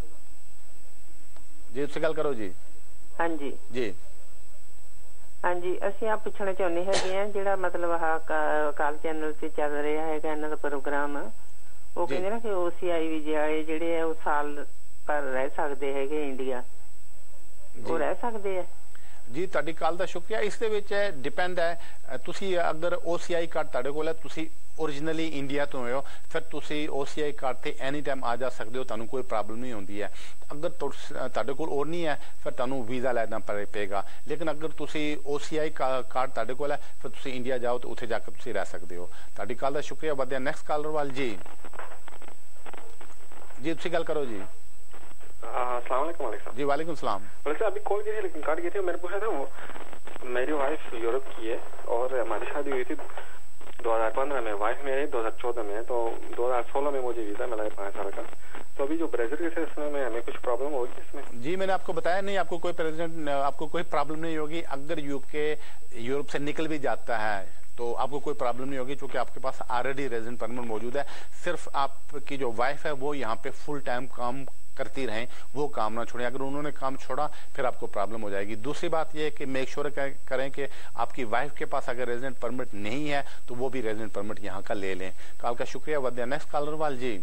जी उससे गल करो जी। हाँ जी जी हाँ जी ਅਸੀਂ ਆ ਪੁੱਛਣਾ ਚਾਹੁੰਦੇ ਹੈਗੇ ਆ ਜਿਹੜਾ ਮਤਲਬ ਆਹ ਕਾਲ ਚੈਨਲ ਤੇ ਚੱਲ ਰਿਹਾ ਹੈਗਾ ਇਹਨਾਂ ਦਾ ਪ੍ਰੋਗਰਾਮ, ਉਹ ਕਹਿੰਦੇ ਨਾ ਕਿ ਓਸੀਆਈ ਵੀਜ਼ੇ ਵਾਲੇ ਜਿਹੜੇ ਆ ਉਹ ਸਾਲ ਪਰ ਰਹਿ ਸਕਦੇ ਹੈਗੇ ਇੰਡੀਆ, ਉਹ ਰਹਿ ਸਕਦੇ ਆ? ਜੀ ਤੁਹਾਡੀ ਕਾਲ ਦਾ ਸ਼ੁਕਰੀਆ। ਇਸ ਦੇ ਵਿੱਚ ਡਿਪੈਂਡ ਹੈ, ਤੁਸੀਂ ਅਗਰ ਓਸੀਆਈ ਕਾਰਡ ਤੁਹਾਡੇ ਕੋਲ ਹੈ, ਤੁਸੀਂ ओरिजिनली इंडिया तो हो, फिर तुसी ओसीआई कार्ड ते एनी टाइम आ जा सकते हो, तुहानू कोई प्रॉब्लम नहीं होंदी है। अगर तुहाडे कोल और नहीं है फिर तुहानू वीज़ा लेना पेगा, लेकिन अगर तुसी ओसीआई कार्ड तुहाडे कोल है फिर तुसी इंडिया जाओ तो उत्थे जाके तुसी रह सकते हो। तुहाडी काल दा शुक्रिया। वधिया नेक्स्ट कॉलर वाल जी जी तुसी गल करो जी। अस्सलाम वालेकुम मलिक साहब। जी वालेकुम सलाम। मलिक साहब अभी कॉल की थी लेकिन काट गई थी। मैंने पूछा था वो मेरी वाइफ यूरोप की है और हमारी शादी हुई थी दो हजार पंद्रह में, वाइफ मेरी दो हजार चौदह में, तो दो हजार सोलह में मुझे वीजा मिला है पाँच साल का। तो अभी जो ब्राजील के सिलसिले में हमें कुछ प्रॉब्लम होगी इसमें? जी मैंने आपको बताया नहीं, आपको कोई प्रेसिडेंट आपको कोई प्रॉब्लम नहीं होगी। अगर यूके यूरोप से निकल भी जाता है तो आपको कोई प्रॉब्लम नहीं होगी, क्योंकि आपके पास ऑलरेडी रेजिडेंट परमिट मौजूद है। सिर्फ आपकी जो वाइफ है वो यहाँ पे फुल टाइम काम करती रहें, वो काम ना छोड़ें। अगर उन्होंने काम छोड़ा फिर आपको प्रॉब्लम हो जाएगी। दूसरी बात यह है कि मेक श्योर करें कि आपकी वाइफ के पास अगर रेजिडेंट परमिट नहीं है तो वो भी रेजिडेंट परमिट यहाँ का ले लें। कॉल का शुक्रिया। वध्या नेक्स्ट कॉलर वाल जी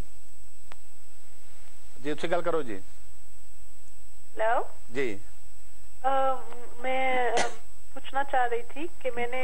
जी उससे कॉल करो जी। हेलो जी आ, मैं आ, पूछना चाह रही थी कि मैंने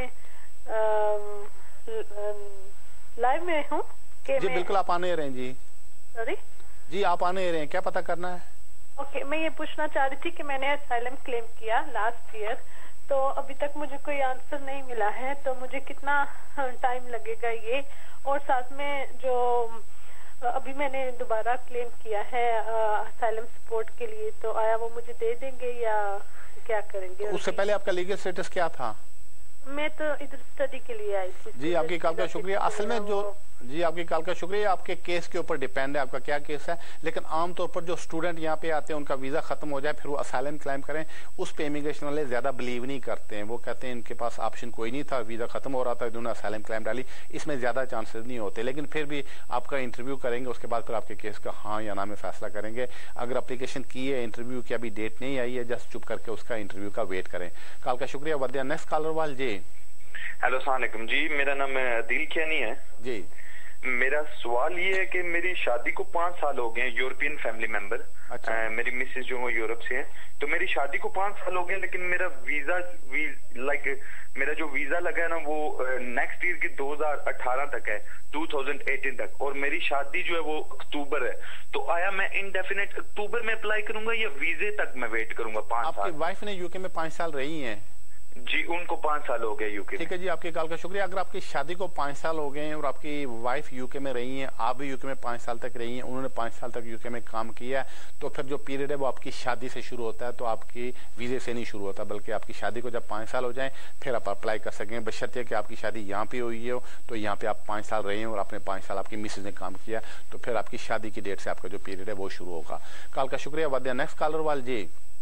लाइव में हूँ कि जी बिल्कुल आप आने रहे हैं जी। सॉरी जी आप आने रहे हैं, क्या पता करना है? ओके okay, मैं ये पूछना चाह रही थी कि मैंने असाइलम क्लेम किया लास्ट ईयर, तो अभी तक मुझे कोई आंसर नहीं मिला है, तो मुझे कितना टाइम लगेगा ये? और साथ में जो अभी मैंने दोबारा क्लेम किया है असाइलम सपोर्ट के लिए, तो आया वो मुझे दे देंगे या क्या करेंगे? उससे पहले आपका लीगल स्टेटस क्या था? मैं तो इधर स्टडी के लिए आई थी। जी आपकी कॉल का शुक्रिया। असल में जो जी आपकी कॉल का शुक्रिया, आपके केस के ऊपर डिपेंड है आपका क्या केस है, लेकिन आमतौर पर जो स्टूडेंट यहाँ पे आते हैं उनका वीजा खत्म हो जाए फिर वो असाइलम क्लेम करें, उस पे इमिग्रेशन वाले ज्यादा बिलीव नहीं करते हैं। वो कहते हैं इनके पास ऑप्शन कोई नहीं था, वीजा खत्म हो रहा था, इन्होंने असाइलम क्लेम डाली, इसमें ज्यादा चांसेस नहीं होते। लेकिन फिर भी आपका इंटरव्यू करेंगे, उसके बाद फिर आपके केस का हाँ या ना में फैसला करेंगे। अगर अप्लीकेशन की है, इंटरव्यू की अभी डेट नहीं आई है, जस्ट चुप करके उसका इंटरव्यू का वेट करें। कॉल का शुक्रिया। वध्या नेक्स्ट कॉलर वाल जी। हेलो अस्सलाम वालेकुम जी, मेरा नाम दिल खियानी है जी। मेरा सवाल ये है कि मेरी शादी को पाँच साल हो गए, यूरोपियन फैमिली मेंबर। अच्छा। आ, मेरी मिसेज जो है यूरोप से है, तो मेरी शादी को पाँच साल हो गए, लेकिन मेरा वीजा वी, लाइक मेरा जो वीजा लगा है ना वो नेक्स्ट ईयर की दो हज़ार अठारह तक है, दो हज़ार अठारह तक, और मेरी शादी जो है वो अक्टूबर है। तो आया मैं इंडेफिनेट अक्टूबर में अप्लाई करूंगा या वीजे तक मैं वेट करूंगा पाँच साल? आपकी वाइफ ने यूके में पाँच साल रही है? जी उनको पाँच साल हो गए यूके। ठीक है जी आपके कॉल का शुक्रिया। अगर आपकी शादी को पाँच साल हो गए हैं और आपकी वाइफ यूके में रही हैं, आप भी यूके में पाँच साल तक रही हैं, उन्होंने पाँच साल तक यूके में काम किया है, तो फिर जो पीरियड है वो आपकी शादी से शुरू होता है, तो आपकी वीजे से नहीं शुरू होता, बल्कि आपकी शादी को जब पाँच साल हो जाए फिर आप अप्लाई कर सकें, बशर्ते कि आपकी शादी यहाँ पे हुई हो, तो यहाँ पे आप पाँच साल रहे हैं और आपने पाँच साल आपकी मिसेज ने काम किया, तो फिर आपकी शादी की डेट से आपका जो पीरियड है वो शुरू होगा। कॉल का शुक्रिया। वध्या नेक्स्ट कॉलर वाल जी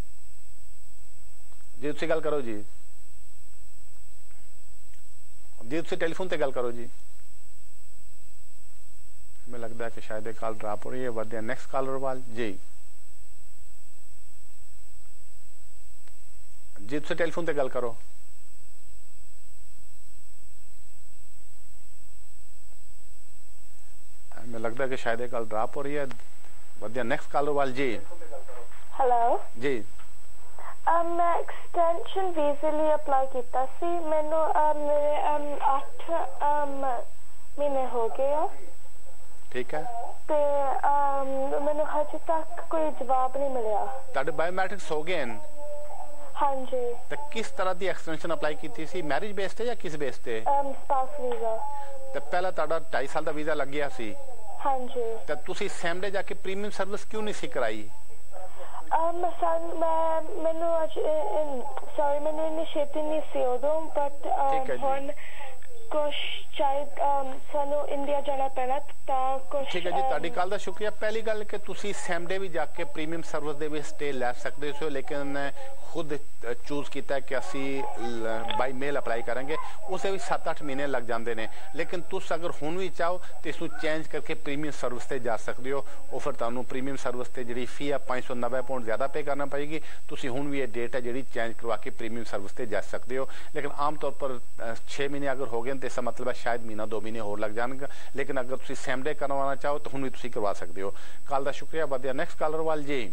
जी उससे गल करो जी जी उससे टेलीफोन पे गल करो जी। हमें लगता है कि शायद एक कॉल ड्रॉप हो रही है। वध्या नेक्स्ट कॉलर वाल जी जी उससे टेलीफोन पे गल करो। हमें लगता है कि शायद एक कॉल ड्रॉप हो रही है। वध्या नेक्स्ट कॉलर वाल जी। हेलो जी Um, मैं एक्सटेंशन वीजे ਲਈ ਅਪਲਾਈ ਕੀਤਾ ਸੀ, ਮੈਨੂੰ ਮੇਰੇ ਅੱਠ ਮਹੀਨੇ ਹੋ ਗਏ ਆ। ਠੀਕ ਹੈ ਤੇ ਮੈਨੂੰ ਹਜੇ ਤੱਕ ਕੋਈ ਜਵਾਬ ਨਹੀਂ ਮਿਲਿਆ। ਤੁਹਾਡੇ ਬਾਇਓਮੈਟ੍ਰਿਕਸ ਹੋ ਗਏ ਹਨ? ਹਾਂਜੀ। ਤੇ ਕਿਸ ਤਰ੍ਹਾਂ ਦੀ ਐਕਸਟੈਂਸ਼ਨ ਅਪਲਾਈ ਕੀਤੀ ਸੀ, ਮੈਰਿਜ ਬੇਸ ਤੇ ਜਾਂ ਕਿਸ ਬੇਸ ਤੇ? Spouse visa. ਤੇ ਪਹਿਲਾਂ ਤੁਹਾਡਾ ਢਾਈ ਸਾਲ ਦਾ ਵੀਜ਼ਾ ਲੱਗਿਆ ਸੀ? ਹਾਂਜੀ। ਤੇ ਤੁਸੀਂ ਸੈਮਡੇ ਜਾ ਕੇ ਪ੍ਰੀਮੀਅਮ ਸਰਵਿਸ ਕਿਉਂ ਨਹੀਂ ਸੀ ਕਰਾਈ? Um, son, ਮੈਨੂੰ ਅੱਜ ਸੌਰੀ ਮੈਨੂੰ ਇਨੀਸ਼ੀਏਟਿਵ ਨਹੀਂ ਸੀ ਉਦੋਂ, ਬਟ ਹੁਣ ਕੁਛ ਸ਼ਾਇਦ ਸਾਨੂੰ ਇੰਡੀਆ ਜਾਣਾ ਪੈਣਾ ਤਾਂ ਕੁਛ। ਠੀਕ ਹੈ ਜੀ ਤੁਹਾਡੀ ਗੱਲ ਦਾ ਸ਼ੁਕਰੀਆ। ਪਹਿਲੀ ਗੱਲ ਕਿ ਤੁਸੀਂ ਸੈਮਡੇ ਵੀ ਜਾ ਕੇ ਪ੍ਰੀਮੀਅਮ ਸਰਵਿਸ ਦੇ ਵਿੱਚ ਸਟੇ ਲੈ ਸਕਦੇ ਹੋ, ਲੇਕਿਨ खुद चूज किया कि असी बाई मेल अप्लाई करेंगे, उसे भी सत्त अठ महीने लग जाते हैं, लेकिन तुस अगर हुण भी चाहो तो इसको चेंज करके प्रीमियम सर्विस से जा सकते हो, और फिर तुहानू प्रीमियम सर्विस से जी फी है पाँच सौ नब्बे पाउंड ज़्यादा पे करना पड़ेगी। तुसी हुण भी ये डेट है जी चेंज करवा के प्रीमियम सर्विस से जा सकते हो, लेकिन आम तौर पर छः महीने अगर हो गए तो इसका मतलब है शायद महीना दो महीने होर लग जाएगा, लेकिन अगर तुसी सेम डे करवाना चाहो तो हुण भी तुसी करवा सकते हो। कॉल का शुक्रिया। वधिया नेक्स्ट कॉलर वाल जी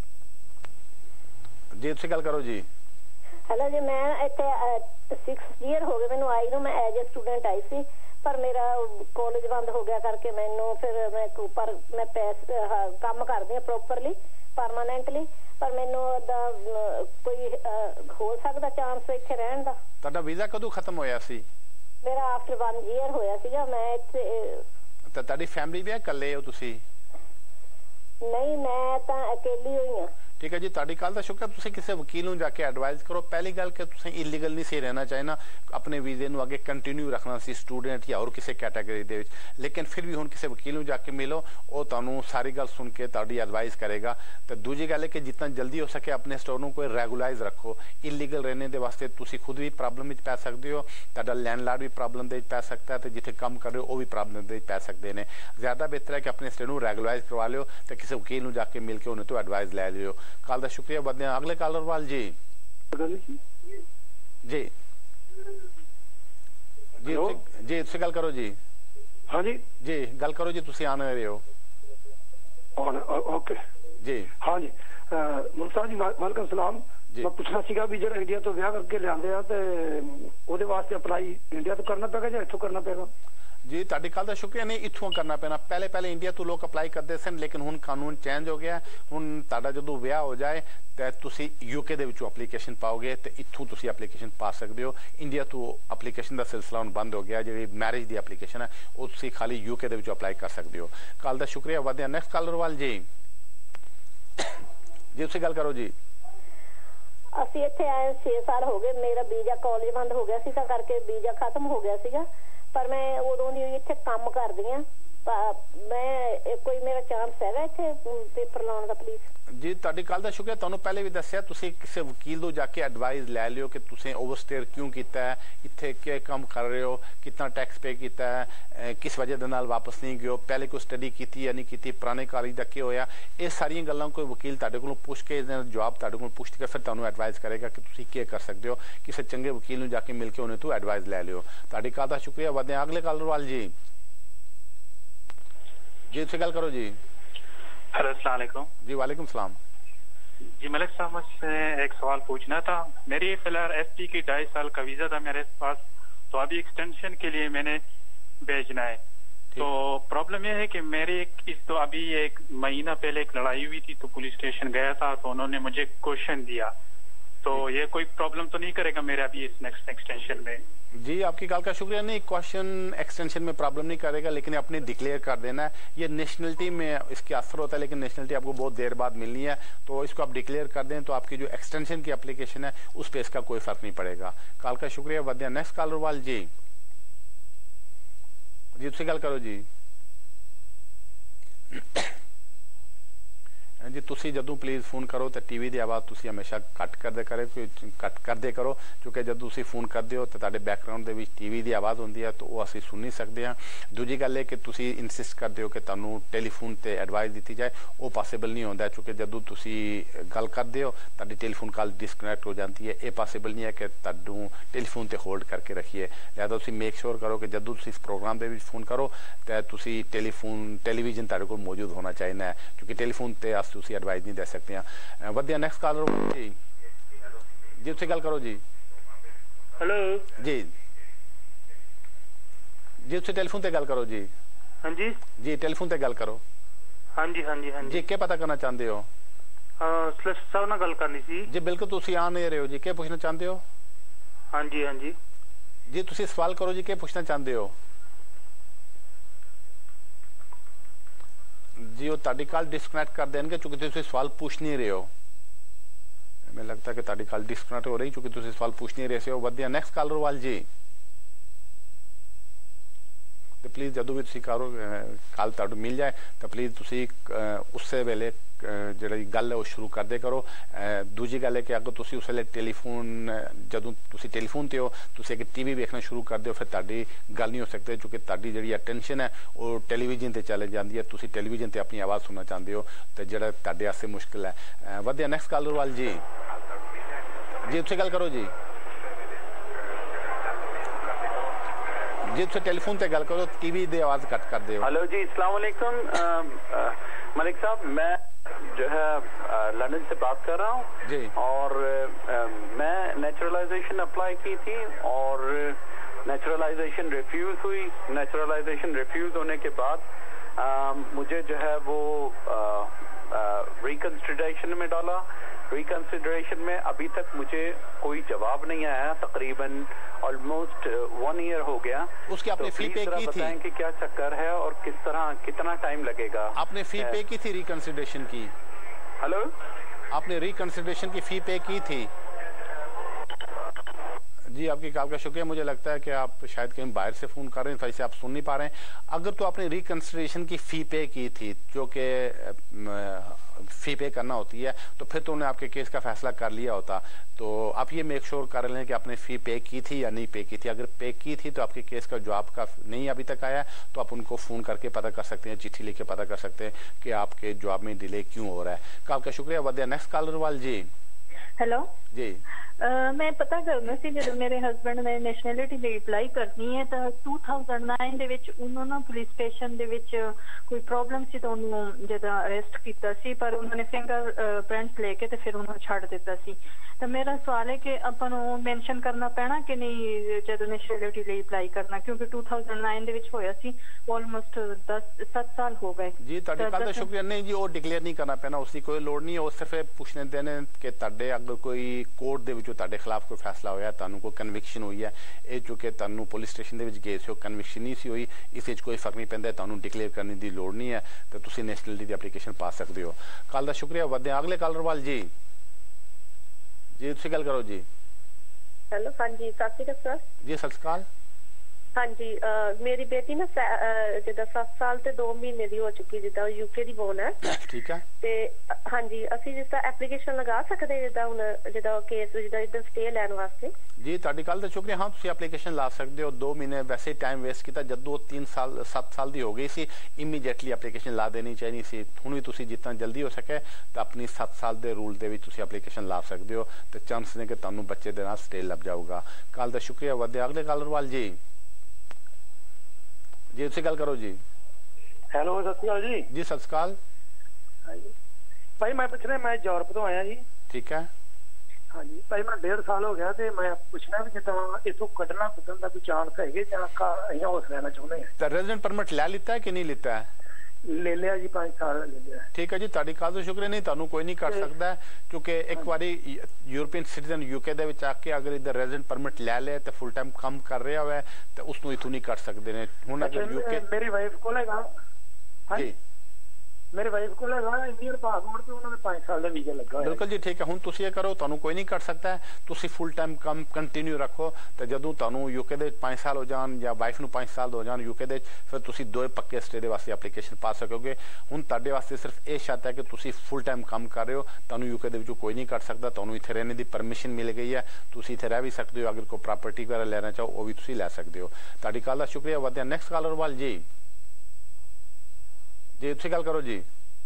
जी तुसी गल करो जी। हेलो जी, मैं इतने सिक्स ईयर हो गए मैनू आई नू, मैं एज ए स्टूडेंट आई सी, पर मेरा कॉलेज बंद हो गया करके मैनू फिर मैं पर मैं पैसे काम करदी हां प्रॉपरली परमानेंटली, पर मैनू कोई हो सकदा चांस इत्थे रहन दा? तुहाडा वीजा कदों खत्म होया सी? मेरा आफ्टर वन ईयर होया सीगा। मैं इत्थे ते तुहाडी फैमिली भी है, कल्ले हो तुसी? नहीं, मैं तां अकेली होई हां। ठीक है जी, ਤੁਹਾਡੀ ਗੱਲ ਦਾ ਸ਼ੁਕਰ। ਤੁਸੀਂ ਕਿਸੇ ਵਕੀਲ ਨੂੰ ਜਾ ਕੇ ਐਡਵਾਈਸ ਕਰੋ। ਪਹਿਲੀ ਗੱਲ ਕਿ ਤੁਸੀਂ ਇਲੀਗਲ ਨਹੀਂ ਸੀ ਰਹਿਣਾ ਚਾਹੀਦਾ, ਆਪਣੇ ਵੀਜ਼ੇ ਨੂੰ ਅੱਗੇ ਕੰਟੀਨਿਊ ਰੱਖਣਾ ਸੀ ਸਟੂਡੈਂਟ ਜਾਂ ਹੋਰ ਕਿਸੇ ਕੈਟਾਗਰੀ ਦੇ ਵਿੱਚ, ਲੇਕਿਨ ਫਿਰ ਵੀ ਹੁਣ ਕਿਸੇ ਵਕੀਲ ਨੂੰ ਜਾ ਕੇ ਮਿਲੋ, ਉਹ ਤੁਹਾਨੂੰ ਸਾਰੀ ਗੱਲ ਸੁਣ ਕੇ ਤੁਹਾਡੀ ਐਡਵਾਈਸ ਕਰੇਗਾ। ਤੇ ਦੂਜੀ ਗੱਲ ਹੈ ਕਿ ਜਿੰਨਾ ਜਲਦੀ ਹੋ ਸਕੇ ਆਪਣੇ ਸਟੋਰ ਨੂੰ ਕੋਈ ਰੈਗੂਲਾਈਜ਼ ਰੱਖੋ। ਇਲੀਗਲ ਰਹਿਣੇ ਦੇ ਵਾਸਤੇ ਤੁਸੀਂ ਖੁਦ ਵੀ ਪ੍ਰੋਬਲਮ ਵਿੱਚ ਪੈ ਸਕਦੇ ਹੋ, ਤੁਹਾਡਾ ਲੈਂਡਲਾਰਡ ਵੀ ਪ੍ਰੋਬਲਮ ਦੇ ਵਿੱਚ ਪੈ ਸਕਦਾ ਹੈ, ਤੇ ਜਿੱਥੇ ਕੰਮ ਕਰ ਰਹੇ ਹੋ ਉਹ ਵੀ ਪ੍ਰੋਬਲਮ ਦੇ ਵਿੱਚ ਪੈ ਸਕਦੇ ਨੇ। ਜ਼ਿਆਦਾ ਬਿਹਤਰ ਹੈ ਕਿ ਆਪਣੇ ਸਟੋਰ ਨੂੰ ਰੈਗੂਲਾਈਜ਼ ਕਰਵਾ ਲਿਓ ਤੇ ਕਿਸੇ ਵਕੀਲ ਨੂੰ ਜਾ ਕੇ ਮਿਲ ਕੇ ਉਹਨੇ ਤੋਂ ਐਡਵਾਈਸ ਲੈ ਲਿਓ। ਕੱਲ ਦਾ ਸ਼ੁਕਰੀਆ। बढ़ते हैं अगले कॉलर वाल जी जी जी जी तुसी गल करो जी। हाँ जी जी गल करो जी, तुसी आने रहे हो। ओके जी हाँ जी मुल्क जी वालेकुम सलाम। मैं पूछना सीगा भी जो इंडिया तो ब्याह करके लियाते हैं तो ਉਹਦੇ ਵਾਸਤੇ ਅਪਲਾਈ ਇੰਡੀਆ ਤੋਂ ਕਰਨਾ ਪਏਗਾ ਜਾਂ ਇੱਥੋਂ ਕਰਨਾ ਪਏਗਾ? जी ਤੁਹਾਡੀ ਗੱਲ ਦਾ ਸ਼ੁਕਰੀਆ। ਨਹੀਂ, ਇੱਥੋਂ ਕਰਨਾ ਪੈਣਾ। ਪਹਿਲੇ ਪਹਿਲੇ ਇੰਡੀਆ ਤੋਂ ਲੋਕ ਅਪਲਾਈ ਕਰਦੇ ਸਨ, ਲੇਕਿਨ ਹੁਣ ਕਾਨੂੰਨ ਚੇਂਜ ਹੋ ਗਿਆ। ਹੁਣ ਤੁਹਾਡਾ ਜਦੋਂ ਵਿਆਹ ਹੋ ਜਾਏ ਤੇ ਤੁਸੀਂ ਯੂਕੇ ਦੇ ਵਿੱਚੋਂ ਐਪਲੀਕੇਸ਼ਨ ਪਾਓਗੇ ਤੇ ਇੱਥੋਂ ਤੁਸੀਂ ਐਪਲੀਕੇਸ਼ਨ ਪਾ ਸਕਦੇ ਹੋ। ਇੰਡੀਆ ਤੋਂ ਐਪਲੀਕੇਸ਼ਨ ਦਾ ਸਿਲਸਿਲਾ ਹੁਣ ਬੰਦ ਹੋ ਗਿਆ। ਜਿਹੜੀ ਮੈਰਿਜ ਦੀ ਐਪਲੀਕੇਸ਼ਨ ਹੈ ਉਹ ਤੁਸੀਂ ਖਾਲੀ ਯੂਕੇ ਦੇ ਵਿੱਚੋਂ ਅਪਲਾਈ ਕਰ ਸਕਦੇ ਹੋ। ਕੱਲ ਦਾ ਸ਼ੁਕਰੀਆ। ਵਧਿਆ ਨੈਕਸਟ ਕਾਲਰ ਵਾਲ ਜੀ ਜੀ ਤੁਸੀਂ ਗੱਲ ਕਰੋ ਜੀ। ਅਸੀਂ ਇੱਥੇ ਆਏ ਛੇ ਸਾਲ ਹੋ ਗਏ। ਮੇਰਾ ਵੀਜ਼ਾ ਕਾਲਜ ਬੰਦ ਹੋ ਗਿਆ ਸੀ ਤਾਂ ਕਰਕੇ ਵੀਜ਼ਾ ਖਤਮ ਹੋ ਗਿਆ ਸੀਗਾ, ਪਰ ਮੈਂ ਉਦੋਂ ਦੀ ਇੱਥੇ ਕੰਮ ਕਰਦੀ ਆ। ਮੈਂ ਕੋਈ ਮੇਰਾ ਚਾਂਸ ਹੈਗਾ ਇੱਥੇ ਪੇਪਰ ਲਾਉਣ ਦਾ ਪਲੀਜ਼? ਜੀ ਤੁਹਾਡੀ ਗੱਲ ਦਾ ਸ਼ੁਕਰੀਆ। ਤੁਹਾਨੂੰ ਪਹਿਲੇ ਵੀ ਦੱਸਿਆ ਤੁਸੀਂ ਕਿਸੇ ਵਕੀਲ ਤੋਂ ਜਾ ਕੇ ਐਡਵਾਈਸ ਲੈ ਲਿਓ ਕਿ ਤੁਸੀਂ ਓਵਰਸਟੇਅਰ ਕਿਉਂ ਕੀਤਾ ਹੈ, ਇੱਥੇ ਕੀ ਕੰਮ ਕਰ ਰਹੇ ਹੋ, ਕਿੰਨਾ ਟੈਕਸ ਪੇ ਕੀਤਾ ਹੈ, ਕਿਸ ਵਜ੍ਹਾ ਦੇ ਨਾਲ ਵਾਪਸ ਨਹੀਂ ਗਏ, ਪਹਿਲੇ ਕੋਈ ਸਟੱਡੀ ਕੀਤੀ ਜਾਂ ਨਹੀਂ ਕੀਤੀ, ਪੁਰਾਣੇ ਕਾਲਜ ਦਾ ਕੀ ਹੋਇਆ। ਇਹ ਸਾਰੀਆਂ ਗੱਲਾਂ ਕੋਈ ਵਕੀਲ ਤੁਹਾਡੇ ਕੋਲੋਂ ਪੁੱਛ ਕੇ ਇਹਦਾ ਜਵਾਬ ਤੁਹਾਡੇ ਕੋਲ ਪੁੱਛ ਕੇ ਫਿਰ ਤੁਹਾਨੂੰ ਐਡਵਾਈਸ ਕਰੇਗਾ ਕਿ ਤੁਸੀਂ ਕੀ ਕਰ ਸਕਦੇ ਹੋ। ਕਿਸੇ ਚੰਗੇ ਵਕੀਲ ਨੂੰ ਜਾ ਕੇ ਮਿਲ ਕੇ ਉਹਨੇ ਤੋਂ ਐਡਵਾਈਸ ਲੈ ਲਿਓ। ਤੁਹਾਡੀ ਗੱਲ ਦਾ ਸ਼ੁਕਰੀਆ। ਵਧਦੇ ਹਾਂ ਅਗਲੇ ਕਾਲਰ ਵਾਲ ਜੀ जी से गल करो जी। हेलो अस्सलाम वालेकुम जी। वालेकुम सलाम जी। मलिक साहब मुझसे एक सवाल पूछना था। मेरी फिलहाल एस टी की ढाई साल का वीजा था मेरे पास, तो अभी एक्सटेंशन के लिए मैंने भेजना है। तो प्रॉब्लम यह है कि मेरी इस तो अभी एक महीना पहले एक लड़ाई हुई थी, तो पुलिस स्टेशन गया था तो उन्होंने मुझे क्वेश्चन दिया, तो ये कोई प्रॉब्लम तो नहीं करेगा मेरे अभी इस नेक्स्ट एक्सटेंशन में? जी आपकी कॉल का शुक्रिया। नहीं, क्वेश्चन एक्सटेंशन में प्रॉब्लम नहीं करेगा, लेकिन अपने डिक्लेयर कर देना है। ये नेशनलिटी में इसके असर होता है, लेकिन नेशनलिटी आपको बहुत देर बाद मिलनी है, तो इसको आप डिक्लेयर कर दें तो आपकी जो एक्सटेंशन की एप्लीकेशन है उस पर इसका कोई फर्क नहीं पड़ेगा। कॉल का शुक्रिया। वधिया नेक्स्ट कॉलर वाल जी जी तुसी गल करो जी जी। तुसी जदों प्लीज़ फोन करो तो टीवी की आवाज़ तुसी हमेशा कट करदे करे कट करदे करो, क्योंकि जब तुसी फोन करते हो तो तुहाडे बैकग्राउंड दे विच टीवी की आवाज़ होंदी है तो वो असीं सुन नहीं सकते हैं। दूजी गल है कि तुसी इंसिस्ट करते हो कि तुहानूं टेलीफोन ते एडवाइस दी जाए, वो पॉसिबल नहीं होंदा, क्योंकि जदों तुसी गल करते हो तुहाडी टेलीफोन कॉल डिसकनैक्ट हो जाती है। ये पॉसिबल नहीं है कि तुहानूं टेलीफोन ते होल्ड करके रखिए। लिहाजा तुसी मेक श्योर करो कि जदों तुसी इस प्रोग्राम दे विच फोन करो तो तुसी टेलीफोन टेलीविजन तुहाडे कोल मौजूद होना चाहिए है, क्योंकि टेलीफोन ते अस तुसी एडवाइस नहीं दे सकते हैं। वधिया नेक्स्ट कॉलर जी जी तुसी गल करो जी। हेलो जी जी तुसी टेलीफोन ते गल करो जी। हाँ जी जी टेलीफोन ते गल करो। हाँ जी हाँ जी हाँ जी। जी क्या पता करना चाहते हो? सब ना गल करनी सी जी। बिल्कुल तुसी आ नहीं रहे हो जी, क्या पूछना चाहते हो? हाँ जी हाँ जी जी तुसी सवाल करो जी, क्या पूछना चाहते हो जी? वो ताड़ी कॉल डिस्कनेक्ट कर देंगे क्योंकि तुसी सवाल पूछ नहीं रहे हो। हमें लगता है कि ताड़ी कॉल डिस्कनेक्ट हो रही क्योंकि तुसी सवाल पूछ नहीं रहे हो। वधिया नेक्स्ट कॉलर वाल जी तो प्लीज़ जदों भी तुसी करो कॉल तुहानूं मिल जाए तो प्लीज़ तुसी उससे वेले जिहड़ी गल है वो शुरू करदे करो। दूजी गल है कि अगर तुसी उस वेले टेलीफोन जदों तुसी टेलीफोन ते हो तुसी अगर टीवी देखना शुरू कर दो फिर तुहाडी गल नहीं हो सकती, क्योंकि तुहाडी जिहड़ी अटेंशन है वो टेलीविजन ते चले जाती है। तुसी टेलीविजन ते अपनी आवाज़ सुनना चाहते हो तो जिहड़ा तुहाडे वास्ते मुश्किल है। वधिया नेक्स्ट कॉलर वाल जी जी तुसी गल करो जी जी तुसी टेलीफोन ते गल करो, टीवी दी आवाज़ कट कर दो। हेलो जी अस्सलाम वालेकुम मलिक साहब, मैं जो है लंदन से बात कर रहा हूँ जी। और आ, मैं नेचुरलाइजेशन अप्लाई की थी और नेचुरलाइजेशन रिफ्यूज हुई। नेचुरलाइजेशन रिफ्यूज होने के बाद आ, मुझे जो है वो रिकंसिडरेशन में डाला। रिकंसिडरेशन में अभी तक मुझे कोई जवाब नहीं आया, तकरीबन ऑलमोस्ट वन ईयर हो गया। उसकी आपने तो फी पे की थी कि क्या चक्कर है और किस तरह कितना टाइम लगेगा? आपने फी पे की थी रिकंसिडरेशन की? हेलो आपने रिकंसिडरेशन की फी पे की थी? जी आपकी कॉल का शुक्रिया। मुझे लगता है कि आप शायद कहीं बाहर से फोन कर रहे हैं, तो ऐसे आप सुन नहीं पा रहे हैं। अगर तो आपने रिकंसिडरेशन की फी पे की थी, जो कि फी पे करना होती है, तो फिर तो उन्हें आपके केस का फैसला कर लिया होता। तो आप ये मेक श्योर कर लें कि आपने फी पे की थी या नहीं पे की थी। अगर पे की थी तो आपके केस का जवाब का नहीं अभी तक आया, तो आप उनको फोन करके पता कर सकते हैं, चिट्ठी लिख के पता कर सकते हैं कि आपके जवाब में डिले क्यों हो रहा है। कॉल का शुक्रिया। वधिया नेक्स्ट कॉलर वाल जी। हेलो जी। Uh, मैं पता करना ਸੀ ਜਦੋਂ ਮੇਰੇ ਹਸਬੰਡ ਨੇ ਨੈਸ਼ਨੈਲਿਟੀ ਲਈ ਅਪਲਾਈ ਕਰਨੀ ਹੈ ਤਾਂ two thousand nine ਦੇ ਵਿੱਚ ਉਹਨਾਂ ਨੂੰ ਪੁਲਿਸ ਸਟੇਸ਼ਨ ਦੇ ਵਿੱਚ ਕੋਈ ਪ੍ਰੋਬਲਮ ਸੀ ਤਾਂ ਉਹਨੂੰ ਜਦੋਂ ਅਰੈਸਟ ਕੀਤਾ ਸੀ, ਪਰ ਉਹਨਾਂ ਨੇ ਫਿੰਗਰ ਪ੍ਰਿੰਟਸ ਲੈ ਕੇ ਤੇ ਫਿਰ ਉਹਨੂੰ ਛੱਡ ਦਿੱਤਾ ਸੀ। ਤਾਂ ਮੇਰਾ ਸਵਾਲ ਹੈ ਕਿ ਆਪਾਂ ਨੂੰ ਮੈਂਸ਼ਨ ਕਰਨਾ ਪੈਣਾ ਕਿ ਨਹੀਂ ਜਦੋਂ ਨੈਸ਼ਨੈਲਿਟੀ ਲਈ ਅਪਲਾਈ ਕਰਨਾ, ਕਿਉਂਕਿ two thousand nine ਦੇ ਵਿੱਚ ਹੋਇਆ ਸੀ, ਆਲਮੋਸਟ ਦਸ ਸੱਤ ਸਾਲ ਹੋ ਗਏ ਜੀ। ਤੁਹਾਡੀ ਗੱਲ ਦਾ ਸ਼ੁਕਰੀਆ। ਨਹੀਂ ਜੀ, ਉਹ ਡਿਕਲੇਅਰ ਨਹੀਂ ਕਰਨਾ ਪੈਣਾ, ਉਸ ਦੀ ਕੋਈ ਲੋੜ ਨਹੀਂ ਹੈ। ਉਹ ਸਿਰਫ ਇਹ ਪੁੱਛਣੇ ਦੇ ਨੇ ਕਿ ਤੁਹਾਡੇ ਅਗਰ ਕੋਈ ਕੋਰਟ ਦੇ ਵਿੱਚ ਤੁਹਾਡੇ ਖਿਲਾਫ ਕੋਈ ਫੈਸਲਾ ਹੋਇਆ, ਤੁਹਾਨੂੰ ਕੋਈ ਕਨਵਿਕਸ਼ਨ ਹੋਈ ਹੈ, ਇਹ ਚੁੱਕੇ ਤੁਹਾਨੂੰ ਪੁਲਿਸ ਸਟੇਸ਼ਨ ਦੇ ਵਿੱਚ ਗਏ ਸੀ, ਉਹ ਕਨਵਿਕਸ਼ਨ ਨਹੀਂ ਸੀ ਹੋਈ, ਇਸ ਵਿੱਚ ਕੋਈ ਫਰਕ ਨਹੀਂ ਪੈਂਦਾ, ਤੁਹਾਨੂੰ ਡਿਕਲੇਅਰ ਕਰਨ ਦੀ ਲੋੜ ਨਹੀਂ ਹੈ, ਤੇ ਤੁਸੀਂ ਨੈਸ਼ਨੈਲਿਟੀ ਦੀ ਐਪਲੀਕੇਸ਼ਨ ਪਾ ਸਕਦੇ ਹੋ। ਕੱਲ ਦਾ ਸ਼ੁਕਰੀਆ। ਵਧਦੇ ਅਗਲੇ ਕਾਲਰ ਵੱਲ ਜੀ। ਜੀ ਤੁਸੀਂ ਗੱਲ ਕਰੋ ਜੀ। ਹੈਲੋ ਹਾਂਜੀ ਸਤਿ ਸ਼੍ਰੀ ਅਕਾਲ ਸਰ। ਜੀ ਸਤਿ ਸ਼੍ਰੀ ਅਕਾਲ। ਹਾਂਜੀ ਮੇਰੀ ਬੇਟੀ ਨਾ ਜਿੱਦਾਂ ਸੱਤ ਸਾਲ ਤੇ ਦੋ ਮਹੀਨੇ ਦੀ ਹੋ ਚੁੱਕੀ, ਜਿੱਦਾਂ ਯੂਕੇ ਦੀ ਬੋਨ ਹੈ। ਠੀਕ ਹੈ। ਤੇ ਹਾਂਜੀ ਅਸੀਂ ਜਿੱਦਾਂ ਐਪਲੀਕੇਸ਼ਨ ਲਗਾ ਸਕਦੇ ਜਿੱਦਾਂ ਹੁਣ ਜਿੱਦਾਂ ਕੇਸ ਜਿੱਦਾਂ ਇੱਧਰ ਸਟੇ ਲੈਣ ਵਾਸਤੇ? ਜੀ ਤੁਹਾਡੀ ਗੱਲ ਦਾ ਸ਼ੁਕਰੀਆ। ਹਾਂ ਤੁਸੀਂ ਐਪਲੀਕੇਸ਼ਨ ਲਾ ਸਕਦੇ ਹੋ। ਦੋ ਮਹੀਨੇ ਵੈਸੇ ਟਾਈਮ ਵੇਸਟ ਕੀਤਾ, ਜਦੋਂ तीन साल सत्त साल ਦੀ ਹੋ ਗਈ ਸੀ, ਇਮੀਡੀਏਟਲੀ ਐਪਲੀਕੇਸ਼ਨ ਲਾ ਦੇਣੀ ਚਾਹੀਦੀ ਸੀ। ਹੁਣ ਵੀ ਤੁਸੀਂ ਜਿੰਨਾ ਜਲਦੀ ਹੋ ਸਕੇ ਤਾਂ ਆਪਣੀ ਸੱਤ ਸਾਲ ਦੇ ਰੂਲ ਦੇ ਵਿੱਚ ਤੁਸੀਂ ਐਪਲੀਕੇਸ਼ਨ ਲਾ ਸਕਦੇ ਹੋ, ਤੇ ਚਾਂਸ ਨੇ ਕਿ ਤੁਹਾਨੂੰ ਬੱਚੇ ਦੇ ਨਾਲ ਸਟੇ ਲੱਭ ਜਾਊਗਾ। ਕੱਲ ਦਾ ਸ਼ੁਕਰੀਆ। ਵਧਦੇ ਅਗਲੇ ਕਾਲਰ ਵੱਲ ਜੀ। ਜੀ ਤੁਸੀਂ ਗੱਲ ਕਰੋ ਜੀ। ਹੈਲੋ ਸਤਿ ਸ਼੍ਰੀ ਅਕਾਲ ਜੀ। ਜੀ ਸਤਿ ਸ਼੍ਰੀ ਅਕਾਲ ਭਾਈ। ਮੈਂ ਪੁੱਛਣਾ, ਮੈਂ ਯੂਰਪ ਤੋਂ ਆਇਆ ਜੀ। ਠੀਕ ਹੈ। ਹਾਂਜੀ ਭਾਈ, ਮੈਂ ਡੇਢ ਸਾਲ ਹੋ ਗਿਆ ਤੇ ਮੈਂ ਪੁੱਛਣਾ ਵੀ ਜਿੱਦਾਂ ਇੱਥੋਂ ਕੱਢਣਾ ਕੁੱਦਣ ਦਾ ਕੋਈ ਚਾਂਸ ਹੈਗੇ ਜਾਂ ਅਸੀਂ ਹੌਸ ਲੈਣਾ ਚਾਹੁੰਦੇ ਹਾਂ। ਤਾਂ ਰੈਜ਼ੀਡੈਂਟ ਪਰਮਿਟ ਲੈ ਲਿੱਤਾ ਹੈ ਕਿ ਨਹੀਂ ਲਿੱਤਾ ਹੈ? ਲੈ ਲਿਆ ਜੀ, ਪੰਜ ਸਾਲ ਲੈ ਲਿਆ। ਠੀਕ ਹੈ ਜੀ, ਤੁਹਾਡੀ ਕਾਲ ਦਾ ਸ਼ੁਕਰੀਆ। ਨਹੀਂ ਤੁਹਾਨੂੰ ਕੋਈ ਨਹੀਂ ਕਰ ਸਕਦਾ, ਕਿਉਂਕਿ ਇੱਕ ਵਾਰੀ ਯੂਰਪੀਅਨ ਸਿਟੀਜ਼ਨ ਯੂਕੇ ਦੇ ਵਿੱਚ ਆ ਕੇ ਅਗਰ ਇੱਧਰ ਰੈਜ਼ੀਡੈਂਟ ਪਰਮਿਟ ਲੈ ਲਿਆ ਤੇ ਫੁੱਲ ਟਾਈਮ ਕੰਮ ਕਰ ਰਿਹਾ ਹੋਇਆ ਤੇ ਉਸ ਨੂੰ ਇੱਥੋਂ ਨਹੀਂ ਕੱਢ ਸਕਦੇ ਨੇ। ਹੁਣ ਅਗਰ ਯੂਕੇ ਮੇਰੀ ਵਾਈਫ ਕੋਲ ਹੈਗਾ ਜੀ, ਮੇਰੇ ਵਾਈਫ ਕੋਲ ਹੈਗਾ ਇੰਡੀਅਨ ਪਾਸਪੋਰਟ ਤੇ ਉਹਨਾਂ ਦੇ ਪੰਜ ਸਾਲ ਦਾ ਵੀਜ਼ਾ ਲੱਗਾ ਹੋਇਆ। ਬਿਲਕੁਲ ਜੀ ਠੀਕ ਹੈ। ਹੁਣ ਤੁਸੀਂ ਇਹ ਕਰੋ, ਤੁਹਾਨੂੰ ਕੋਈ ਨਹੀਂ ਕਰ ਸਕਦਾ, ਤੁਸੀਂ ਫੁੱਲ ਟਾਈਮ ਕੰਮ ਕੰਟੀਨਿਊ ਰੱਖੋ, ਤੇ ਜਦੋਂ ਤੁਹਾਨੂੰ ਯੂਕੇ ਦੇ ਪੰਜ ਸਾਲ ਹੋ ਜਾਣ ਜਾਂ ਵਾਈਫ ਨੂੰ ਪੰਜ ਸਾਲ ਹੋ ਜਾਣ ਯੂਕੇ ਦੇ, ਫਿਰ ਤੁਸੀਂ ਦੋ ਪੱਕੇ ਸਟੇ ਦੇ ਵਾਸਤੇ ਐਪਲੀਕੇਸ਼ਨ ਪਾ ਸਕੋਗੇ। ਹੁਣ ਤੁਹਾਡੇ ਵਾਸਤੇ ਸਿਰਫ ਇਹ ਸ਼ਰਤ ਹੈ ਕਿ ਤੁਸੀਂ ਫੁੱਲ ਟਾਈਮ ਕੰਮ ਕਰ ਰਹੇ ਹੋ, ਤੁਹਾਨੂੰ ਯੂਕੇ ਦੇ ਵਿੱਚੋਂ ਕੋਈ ਨਹੀਂ ਕਰ ਸਕਦਾ, ਤੁਹਾਨੂੰ ਇੱਥੇ ਰਹਿਣ ਦੀ ਪਰਮਿਸ਼ਨ ਮਿਲ ਗਈ ਹੈ, ਤੁਸੀਂ ਇੱਥੇ ਰਹਿ ਵੀ ਸਕਦੇ ਹੋ। ਅਗਰ ਕੋਈ ਪ੍ਰਾਪਰਟੀ ਵਗੈਰਾ ਲੈਣਾ ਚਾਹੋ ਉਹ ਵੀ ਤੁਸੀਂ ਲੈ ਸਕਦੇ ਹੋ। ਤੁਹਾਡੀ ਕਾਲ ਦਾ ਸ਼ੁਕਰੀਆ। ਵਧਦੇ ਨੈਕਸਟ ਕਾਲਰ ਵੱਲ ਜੀ। ਜੀ ਤੁਸੀਂ ਗੱਲ ਕਰੋ ਜੀ।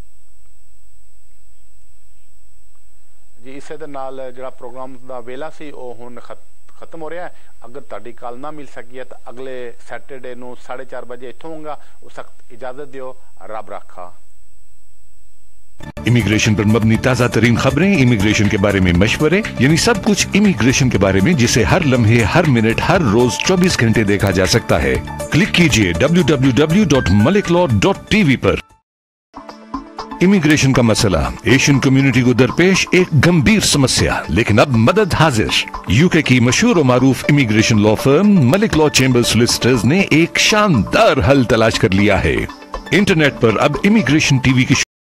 ਜੀ ਇਸੇ ਦੇ ਨਾਲ ਜਿਹੜਾ ਪ੍ਰੋਗਰਾਮ ਦਾ ਵੇਲਾ ਸੀ ਉਹ ਹੁਣ ਖਤਮ ਹੋ ਰਿਹਾ ਹੈ। ਅਗਰ ਤੁਹਾਡੀ ਕਾਲ ਨਾ ਮਿਲ ਸਕੀ ਹੈ ਤਾਂ ਅਗਲੇ ਸੈਟਰਡੇ ਨੂੰ साढ़े चार बजे ਇੱਥੋਂ ਹੋਊਗਾ। ਉਸ वक्त इजाजत दियो। रब रखा। इमिग्रेशन पर मबनी ताज़ा तरीन खबरें, इमिग्रेशन के बारे में मशवरे, यानी सब कुछ इमिग्रेशन के बारे में जिसे हर लम्हे, हर मिनट, हर रोज चौबीस घंटे देखा जा सकता है। क्लिक कीजिए W W W dot Malik law dot TV पर। इमिग्रेशन का मसला एशियन कम्युनिटी को दरपेश एक गंभीर समस्या, लेकिन अब मदद हाजिर। यूके की मशहूर और मारूफ immigration law firm Malik law chambers solicitors ने एक शानदार हल तलाश कर लिया है। इंटरनेट पर अब इमिग्रेशन टीवी की